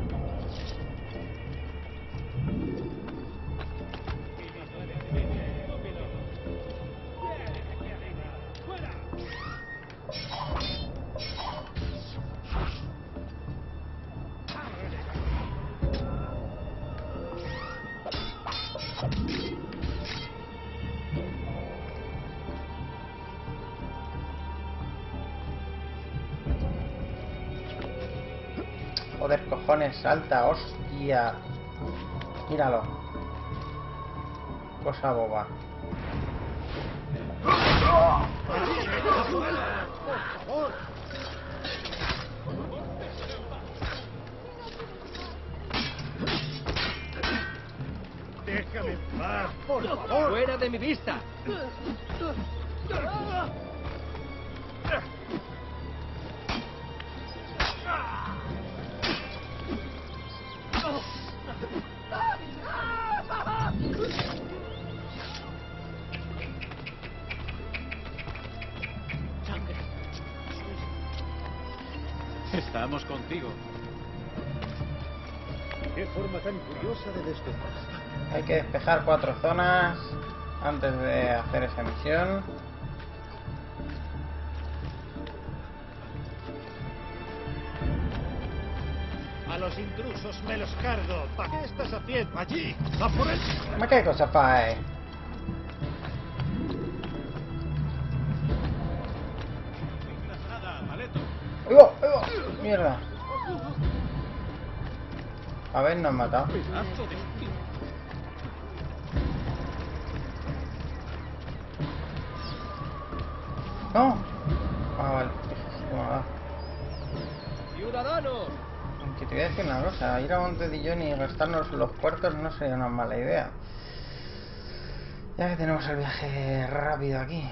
Joder, cojones, salta, hostia. Míralo. Cosa boba. Por favor. Déjame en paz, por favor. ¡Fuera de mi vista! Estamos contigo. Qué forma tan curiosa de despejarse. Hay que despejar cuatro zonas antes de hacer esa misión. A los intrusos me los cargo. ¿Para qué estás haciendo allí? ¡A por él! Ma che cosa fai? ¡Ahí va! ¡Ahí va! ¡Mierda! A ver, nos han matado. No. Ah, vale. Ah. ¡Ciudadanos! Que te voy a decir una cosa, ir a Montedillón y gastarnos los puertos no sería una mala idea. Ya que tenemos el viaje rápido aquí.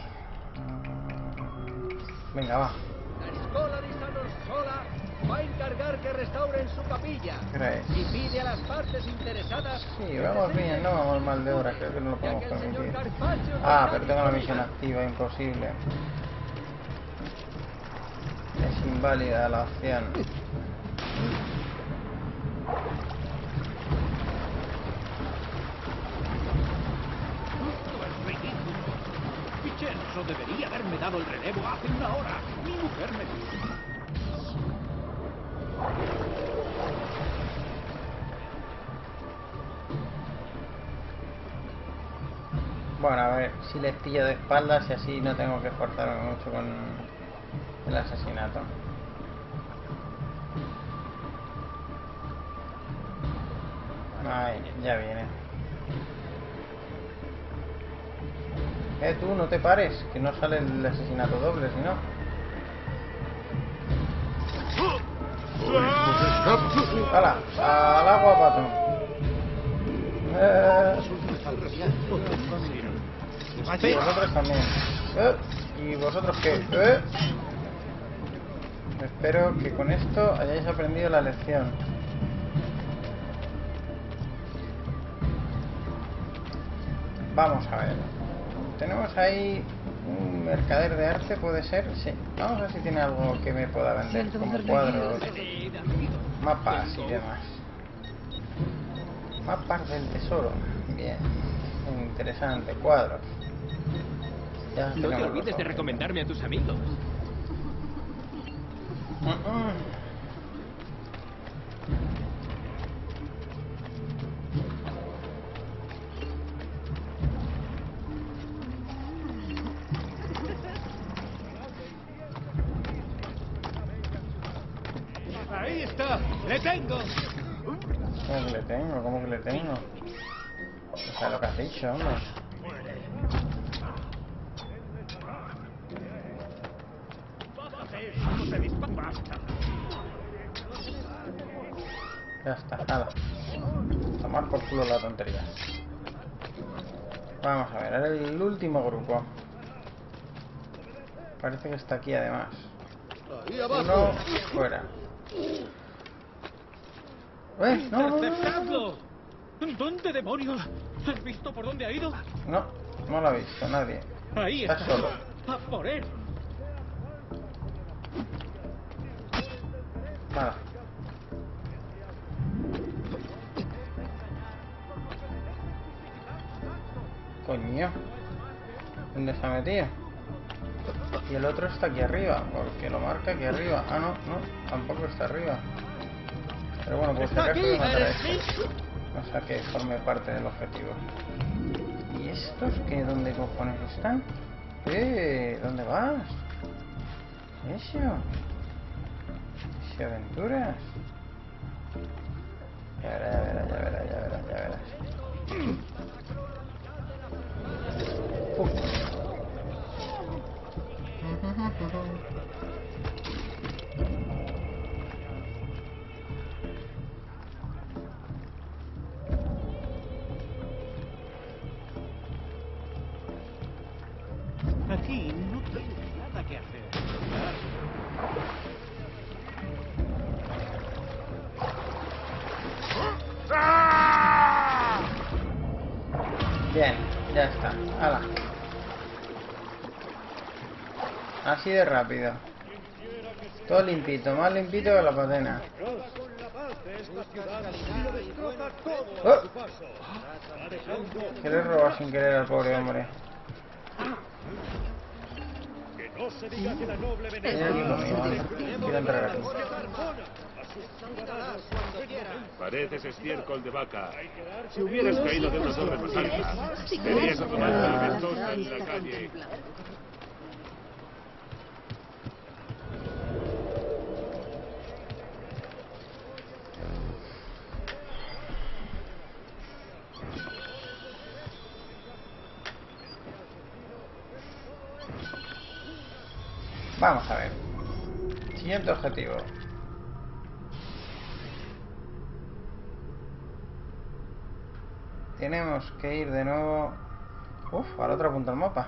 Venga, va. La escuela de San Orsola va a encargar que restauren su capilla. ¿Crees? Y pide a las partes interesadas... Sí, vamos bien, no vamos mal de hora, creo que no lo podemos permitir. Ah, pero tengo la misión activa, imposible. Es inválida la opción. Vincenzo debería haberme dado el relevo hace una hora. Mi mujer me dijo. Bueno, a ver si les pillo de espaldas y así no tengo que esforzarme mucho con el asesinato. Ay, ya viene. Eh, tú, no te pares, que no sale el asesinato doble, si no. ¡Hala! ¡Al agua, pato! Eh... Y vosotros también. Eh, ¿Y vosotros qué? Eh. Espero que con esto hayáis aprendido la lección. Vamos a ver. Tenemos ahí un mercader de arte, ¿puede ser? Sí. Vamos a ver si tiene algo que me pueda vender, como cuadros, mapas y demás. Mapas del tesoro. Bien. Interesante. Cuadros. Ya no te olvides de recomendarme a tus amigos. Uh -uh. Ahí está, le tengo. ¿Cómo que le tengo? ¿Cómo que le tengo? O sea, lo que has dicho, hombre. Ya está, nada. Tomar por culo la tontería. Vamos a ver, era el último grupo. Parece que está aquí además. Uno fuera. ¿Eh? No, no, ¡Interceptadlo! ¿Dónde demonios? ¿Has visto por dónde ha ido? No, no lo ha visto nadie. Ahí está. Está solo. ¡A por él! Nada. Coño. ¿Dónde se ha metido? Y el otro está aquí arriba, porque lo marca aquí arriba. Ah, no, no, tampoco está arriba. Pero bueno, pues si acaso voy a matar a este. O sea que forme parte del objetivo. ¿Y estos qué? ¿Dónde cojones están? ¿Eh? ¿Dónde vas? ¿Eso? ¿Eso aventuras? Ya verás, ya verás, ya verás, ya verás, ya verás. Uf. Aquí no tienes nada que hacer. Bien, ya está. ¡Hala! Así de rápido. Todo limpito, más limpito que la patena. ¡Oh! Que le roba sin querer al pobre hombre. No se diga que la noble Quiero entrar aquí. Pareces estiércol de vaca. Si hubieras caído de una torre más alta, verías tomar alimentos en la calle. Vamos a ver. Siguiente objetivo. Tenemos que ir de nuevo... Uf, a la otra punta del mapa.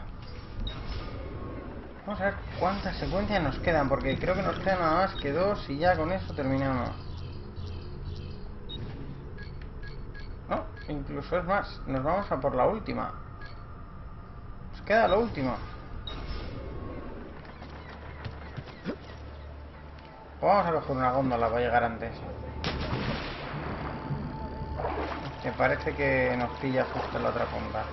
Vamos a ver cuántas secuencias nos quedan, porque creo que nos quedan nada más que dos y ya con eso terminamos. No, incluso es más, nos vamos a por la última. Nos queda la última. Vamos a coger una góndola para llegar antes. Me parece que nos pilla justo en la otra punta.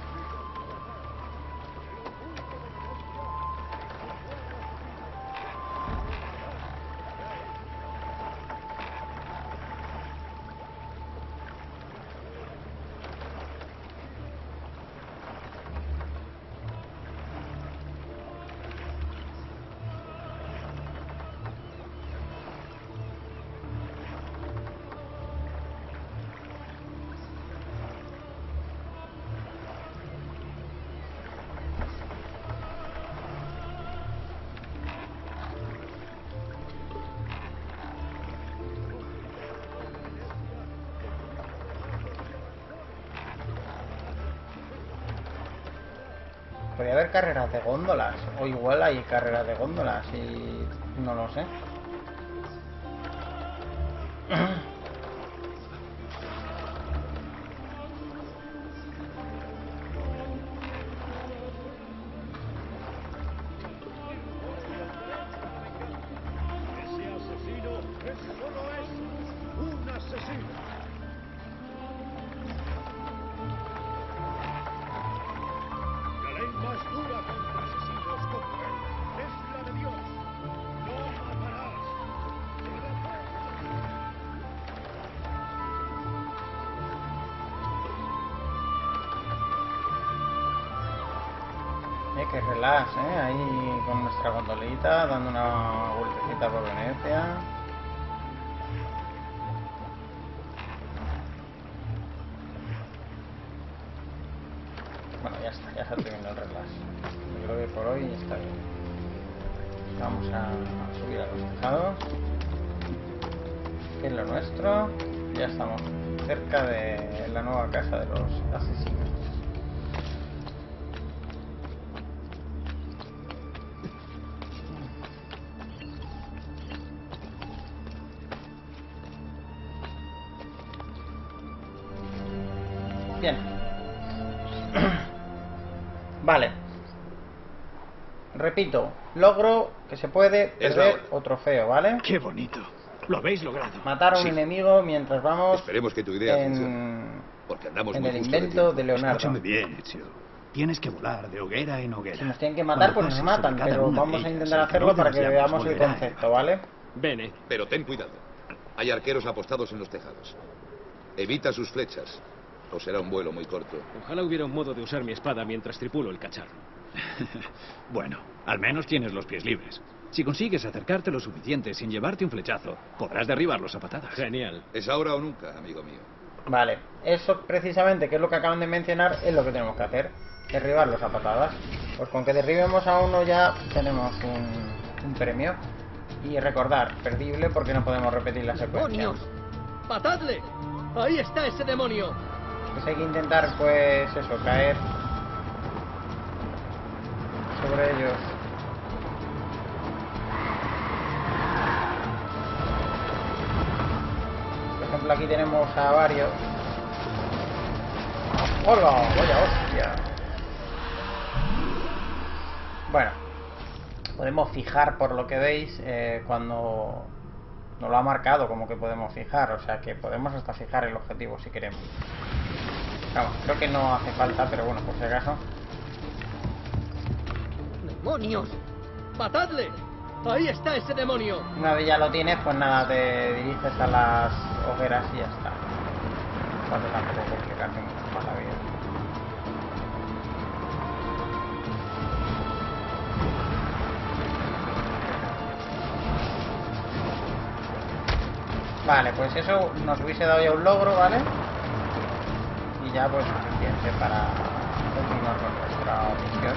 Podría haber carreras de góndolas, o igual hay carreras de góndolas y no lo sé. Ese asesino es solo eso, un asesino. Más dura contra asesinos como él es la de Dios. No matarás. Eh, que relax, eh, ahí con nuestra gondolita, dando una vueltecita por Venecia. Bueno, ya está, ya se ha terminado el relax. Yo creo que por hoy está bien. Vamos a subir a los tejados, que es lo nuestro. Ya estamos cerca de la nueva casa de los asesinos. Bien. Vale. Repito, logro que se puede perder o trofeo, ¿vale? Qué bonito. Lo habéis logrado. Matar a un Sí. enemigo mientras vamos Esperemos que tu idea en, funcione. Porque andamos en muy el justo de invento tiempo. de Leonardo. Escúchame bien, Ezio. Tienes que volar de hoguera en hoguera. Si nos tienen que matar, pues nos matan, pero vamos a intentar hacerlo para que veamos el concepto, ¿vale? Bene. Pero ten cuidado. Hay arqueros apostados en los tejados. Evita sus flechas, o será un vuelo muy corto. Ojalá hubiera un modo de usar mi espada mientras tripulo el cacharro. Bueno, al menos tienes los pies libres. Si consigues acercarte lo suficiente sin llevarte un flechazo, podrás derribarlos a patadas. Genial. Es ahora o nunca, amigo mío. Vale, eso precisamente, que es lo que acaban de mencionar, es lo que tenemos que hacer. Derribarlos a patadas. Pues con que derribemos a uno ya tenemos un, un premio. Y recordar, perdible porque no podemos repetir la secuencia. ¡Demonios! ¡Matadle! ¡Ahí está ese demonio! Pues hay que intentar, pues eso, caer sobre ellos. Por ejemplo, aquí tenemos a varios. ¡Hola! ¡Vaya hostia! Bueno, Podemos fijar, por lo que veis, eh, cuando nos lo ha marcado, como que podemos fijar. O sea que podemos hasta fijar el objetivo si queremos. Vamos, creo que no hace falta, pero bueno, por si acaso. ¡Demonios! ¡Matadle! ¡Ahí está ese demonio! Una vez ya lo tienes, pues nada, te diriges a las hogueras y ya está. Cuando tampoco complicarte mucho más la vida. Vale, pues eso nos hubiese dado ya un logro, ¿vale? Y ya pues suficiente para continuar con nuestra misión.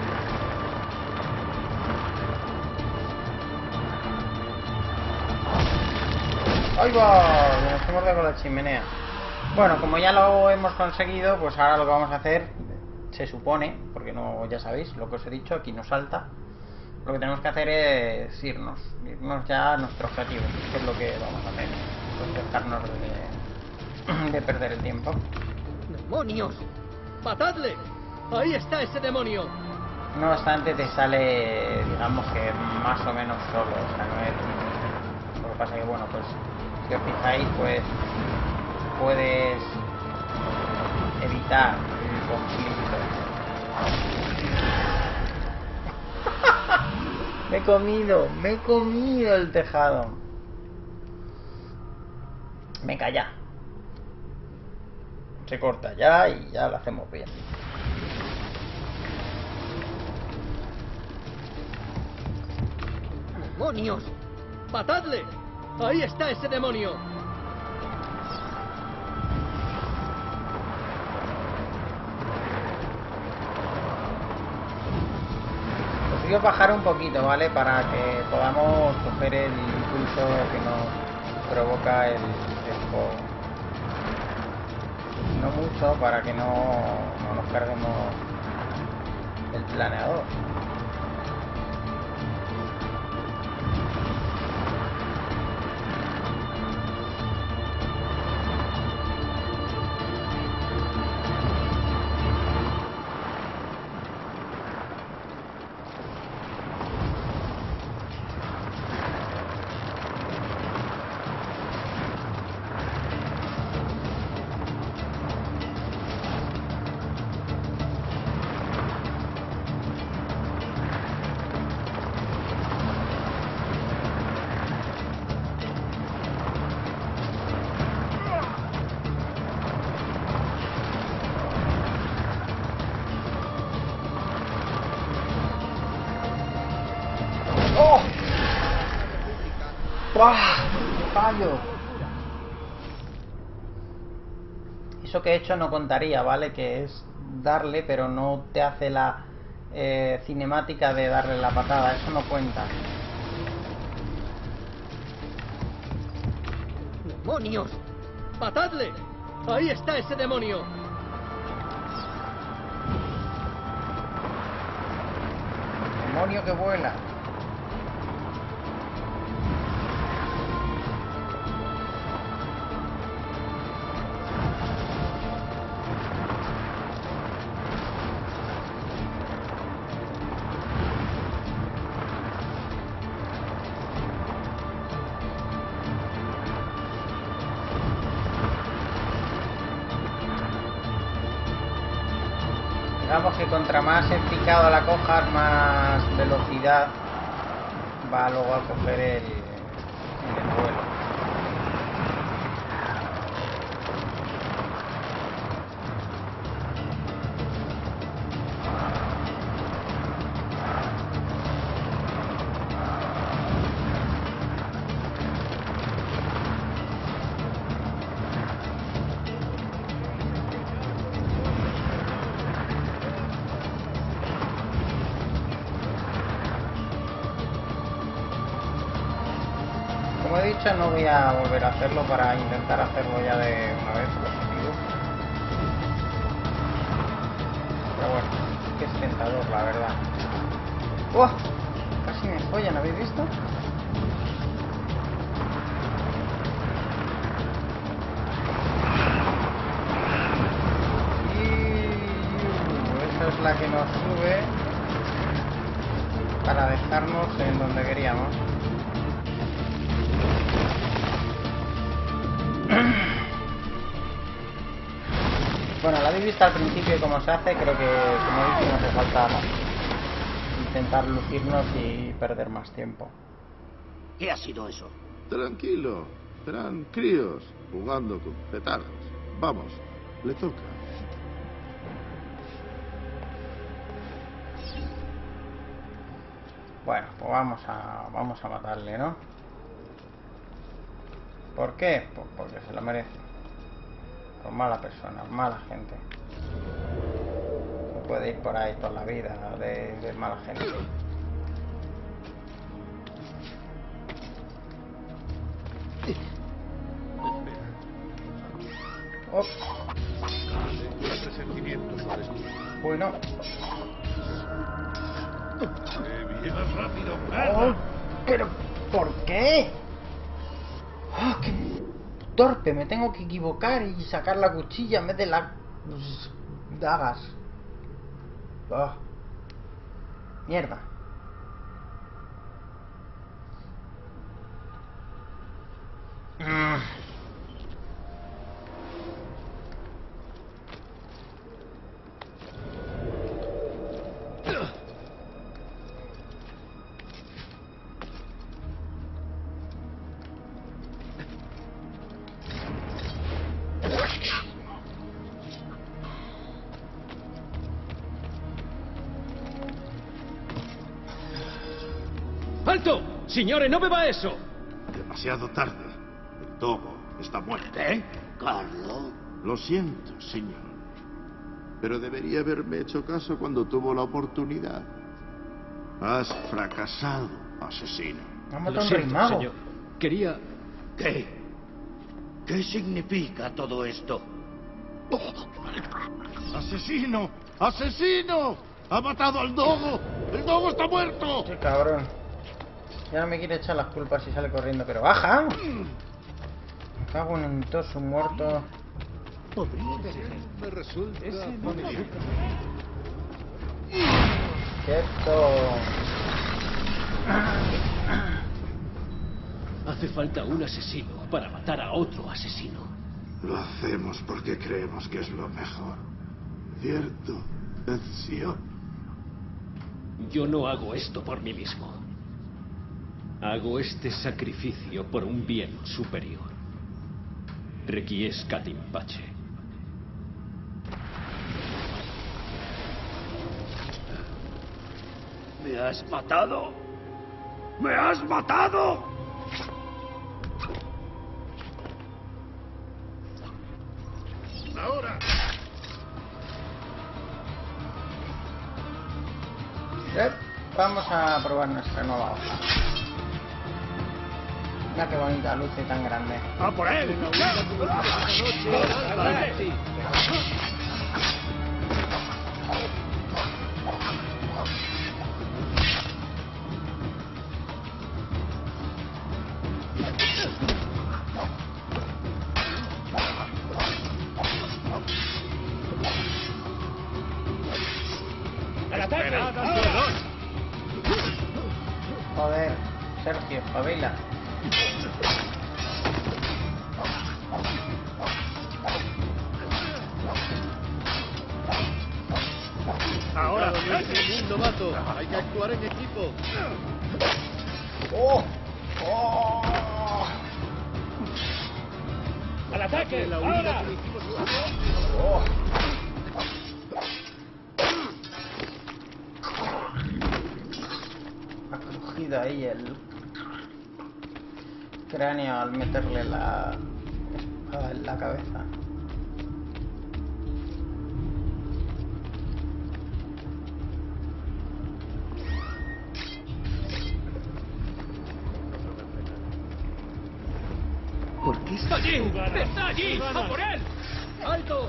¡Ahí va! Nos hemos dado con la chimenea. Bueno, como ya lo hemos conseguido, pues ahora lo que vamos a hacer, se supone, porque no, ya sabéis, lo que os he dicho, aquí nos salta. Lo que tenemos que hacer es irnos, irnos ya a nuestro objetivo, que es lo que vamos a hacer, pues dejarnos de, de perder el tiempo. ¡Demonios! ¡Matadle! ¡Ahí está ese demonio! No obstante, te sale, digamos que más o menos solo, o sea, no es... Lo que pasa es que, bueno, pues, si os fijáis, pues, puedes evitar el conflicto. Me he comido, me he comido el tejado. Venga, ya. Se corta ya y ya lo hacemos bien. ¡Demonios! ¡Matadle! ¡Ahí está ese demonio! Os bajar un poquito, ¿vale? Para que podamos coger el impulso que nos provoca el, el juego. No mucho, para que no, no nos carguemos el planeador. ¡Buah! ¡Fallo! Eso que he hecho no contaría, ¿vale? Que es darle, pero no te hace la eh, cinemática de darle la patada. Eso no cuenta. ¡Demonios! ¡Matadle! ¡Ahí está ese demonio! ¡Demonio que vuela! Digamos que contra más en picado la cojas, más velocidad va luego a coger el, el vuelo. Como he dicho, no voy a volver a hacerlo para intentar hacerlo ya de una vez el objetivo. Pero bueno, que es tentador, la verdad. ¡Uah! Casi me follan, ¿habéis visto? Y esa es la que nos sube. para dejarnos en donde queríamos. Bueno, la habéis visto al principio y cómo se hace. Creo que, como he dicho, no hace falta intentar lucirnos y perder más tiempo. ¿Qué ha sido eso? Tranquilo, serán críos jugando con petardos. Vamos, le toca. Bueno, pues vamos a vamos a matarle, ¿no? ¿Por qué? Pues porque se lo merece. Por mala persona, mala gente. No puede ir por ahí por la vida de, de mala gente. Oh. Bueno. Más rápido, Oh, pero ¿por qué? Oh, qué torpe, me tengo que equivocar y sacar la cuchilla en vez de las pues, dagas. Oh. Mierda. Mm. ¡Alto! Señores, no beba eso. Demasiado tarde. El dogo está muerto. ¿Eh? ¿Carlo? Lo siento, señor. Pero debería haberme hecho caso cuando tuvo la oportunidad. Has fracasado, asesino. Lo siento, señor. Quería... ¿Qué? ¿Qué significa todo esto? ¡Asesino! ¡Asesino! ¡Ha matado al dogo! ¡El dogo está muerto! Qué cabrón. Ya no me quiere echar las culpas y sale corriendo, pero ¡baja! Me cago en todo su muerto. Me resulta familiar. Quieto. Hace falta un asesino para matar a otro asesino. Lo hacemos porque creemos que es lo mejor. ¿Cierto, Ezio? Yo no hago esto por mí mismo. Hago este sacrificio por un bien superior. Requiescat in pace. ¿Me has matado? ¿Me has matado? Ahora. Eh, Vamos a probar nuestra nueva hoja. Mira qué bonita luce tan grande. ¡A por él! Joder, Sergio, espabila. Ahora, el mundo mato. Hay que actuar en equipo. ¡Oh! ¡Oh! ¡Al ataque! La unidad que hicimos. ¡Oh! Ha crujido ahí el cráneo al meterle la espada en la cabeza. ¿Por qué ¡Está allí! ¡Está allí! ¡A por él! ¡Alto!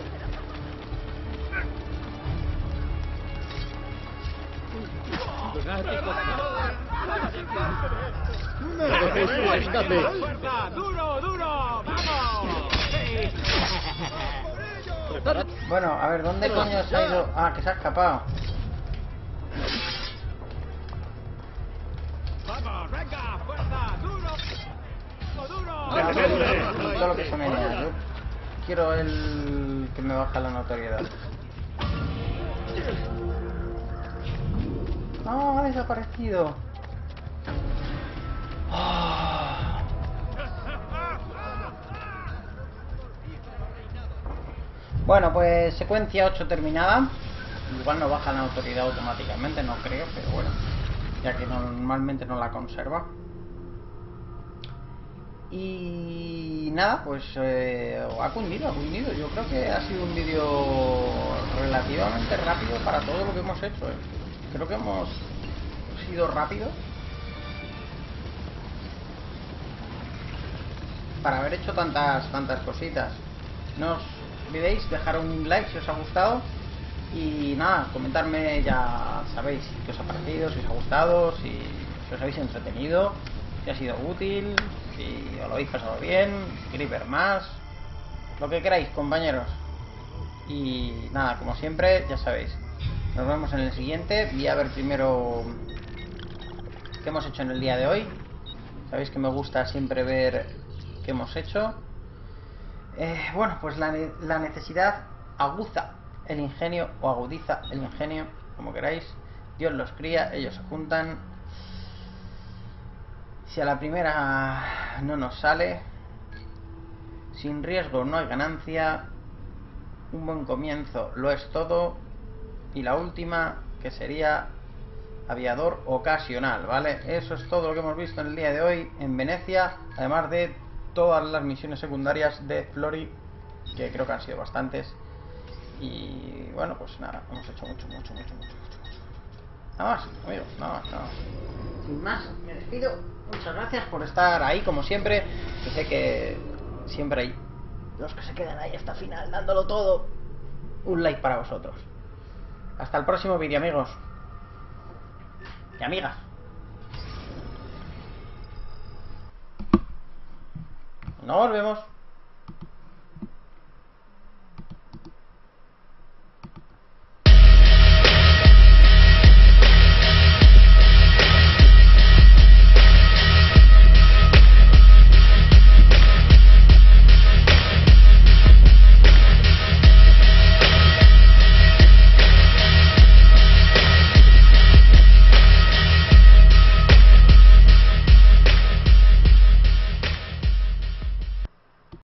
¡Duro, duro! ¡Vamos! Bueno, a ver, ¿dónde coño se ha ido? Ah, que se ha escapado. todo lo que se menea. Yo quiero el que me baja la notoriedad. No, ha desaparecido. Oh. Bueno, pues secuencia ocho terminada. Igual no baja la autoridad automáticamente, no creo, pero bueno, ya que normalmente no la conserva. Y nada, pues eh, ha cundido, ha cundido. Yo creo que ha sido un vídeo relativamente rápido para todo lo que hemos hecho. ¿eh? Creo que hemos sido rápidos para haber hecho tantas tantas cositas. No os olvidéis dejar un like si os ha gustado. Y nada, comentarme, ya sabéis qué os ha parecido, si os ha gustado, si, si os habéis entretenido, si ha sido útil, si os lo habéis pasado bien, si queréis ver más, lo que queráis, compañeros. Y nada, como siempre, ya sabéis, nos vemos en el siguiente. Voy a ver primero qué hemos hecho en el día de hoy. Sabéis que me gusta siempre ver qué hemos hecho. Eh, bueno, pues la, la necesidad aguza el ingenio, o agudiza el ingenio, como queráis. Dios los cría, ellos se juntan. Si a la primera no nos sale, sin riesgo no hay ganancia. Un buen comienzo lo es todo. Y la última, que sería aviador ocasional, ¿vale? Eso es todo lo que hemos visto en el día de hoy en Venecia, además de todas las misiones secundarias de Flori, que creo que han sido bastantes. Y bueno, pues nada, hemos hecho mucho, mucho, mucho, mucho, mucho. Nada más, amigos, nada más, nada más. Sin más, me despido. Muchas gracias por estar ahí, como siempre. Yo sé que siempre hay los que se quedan ahí hasta el final, dándolo todo. Un like para vosotros. Hasta el próximo vídeo, amigos. Y amigas. Nos vemos.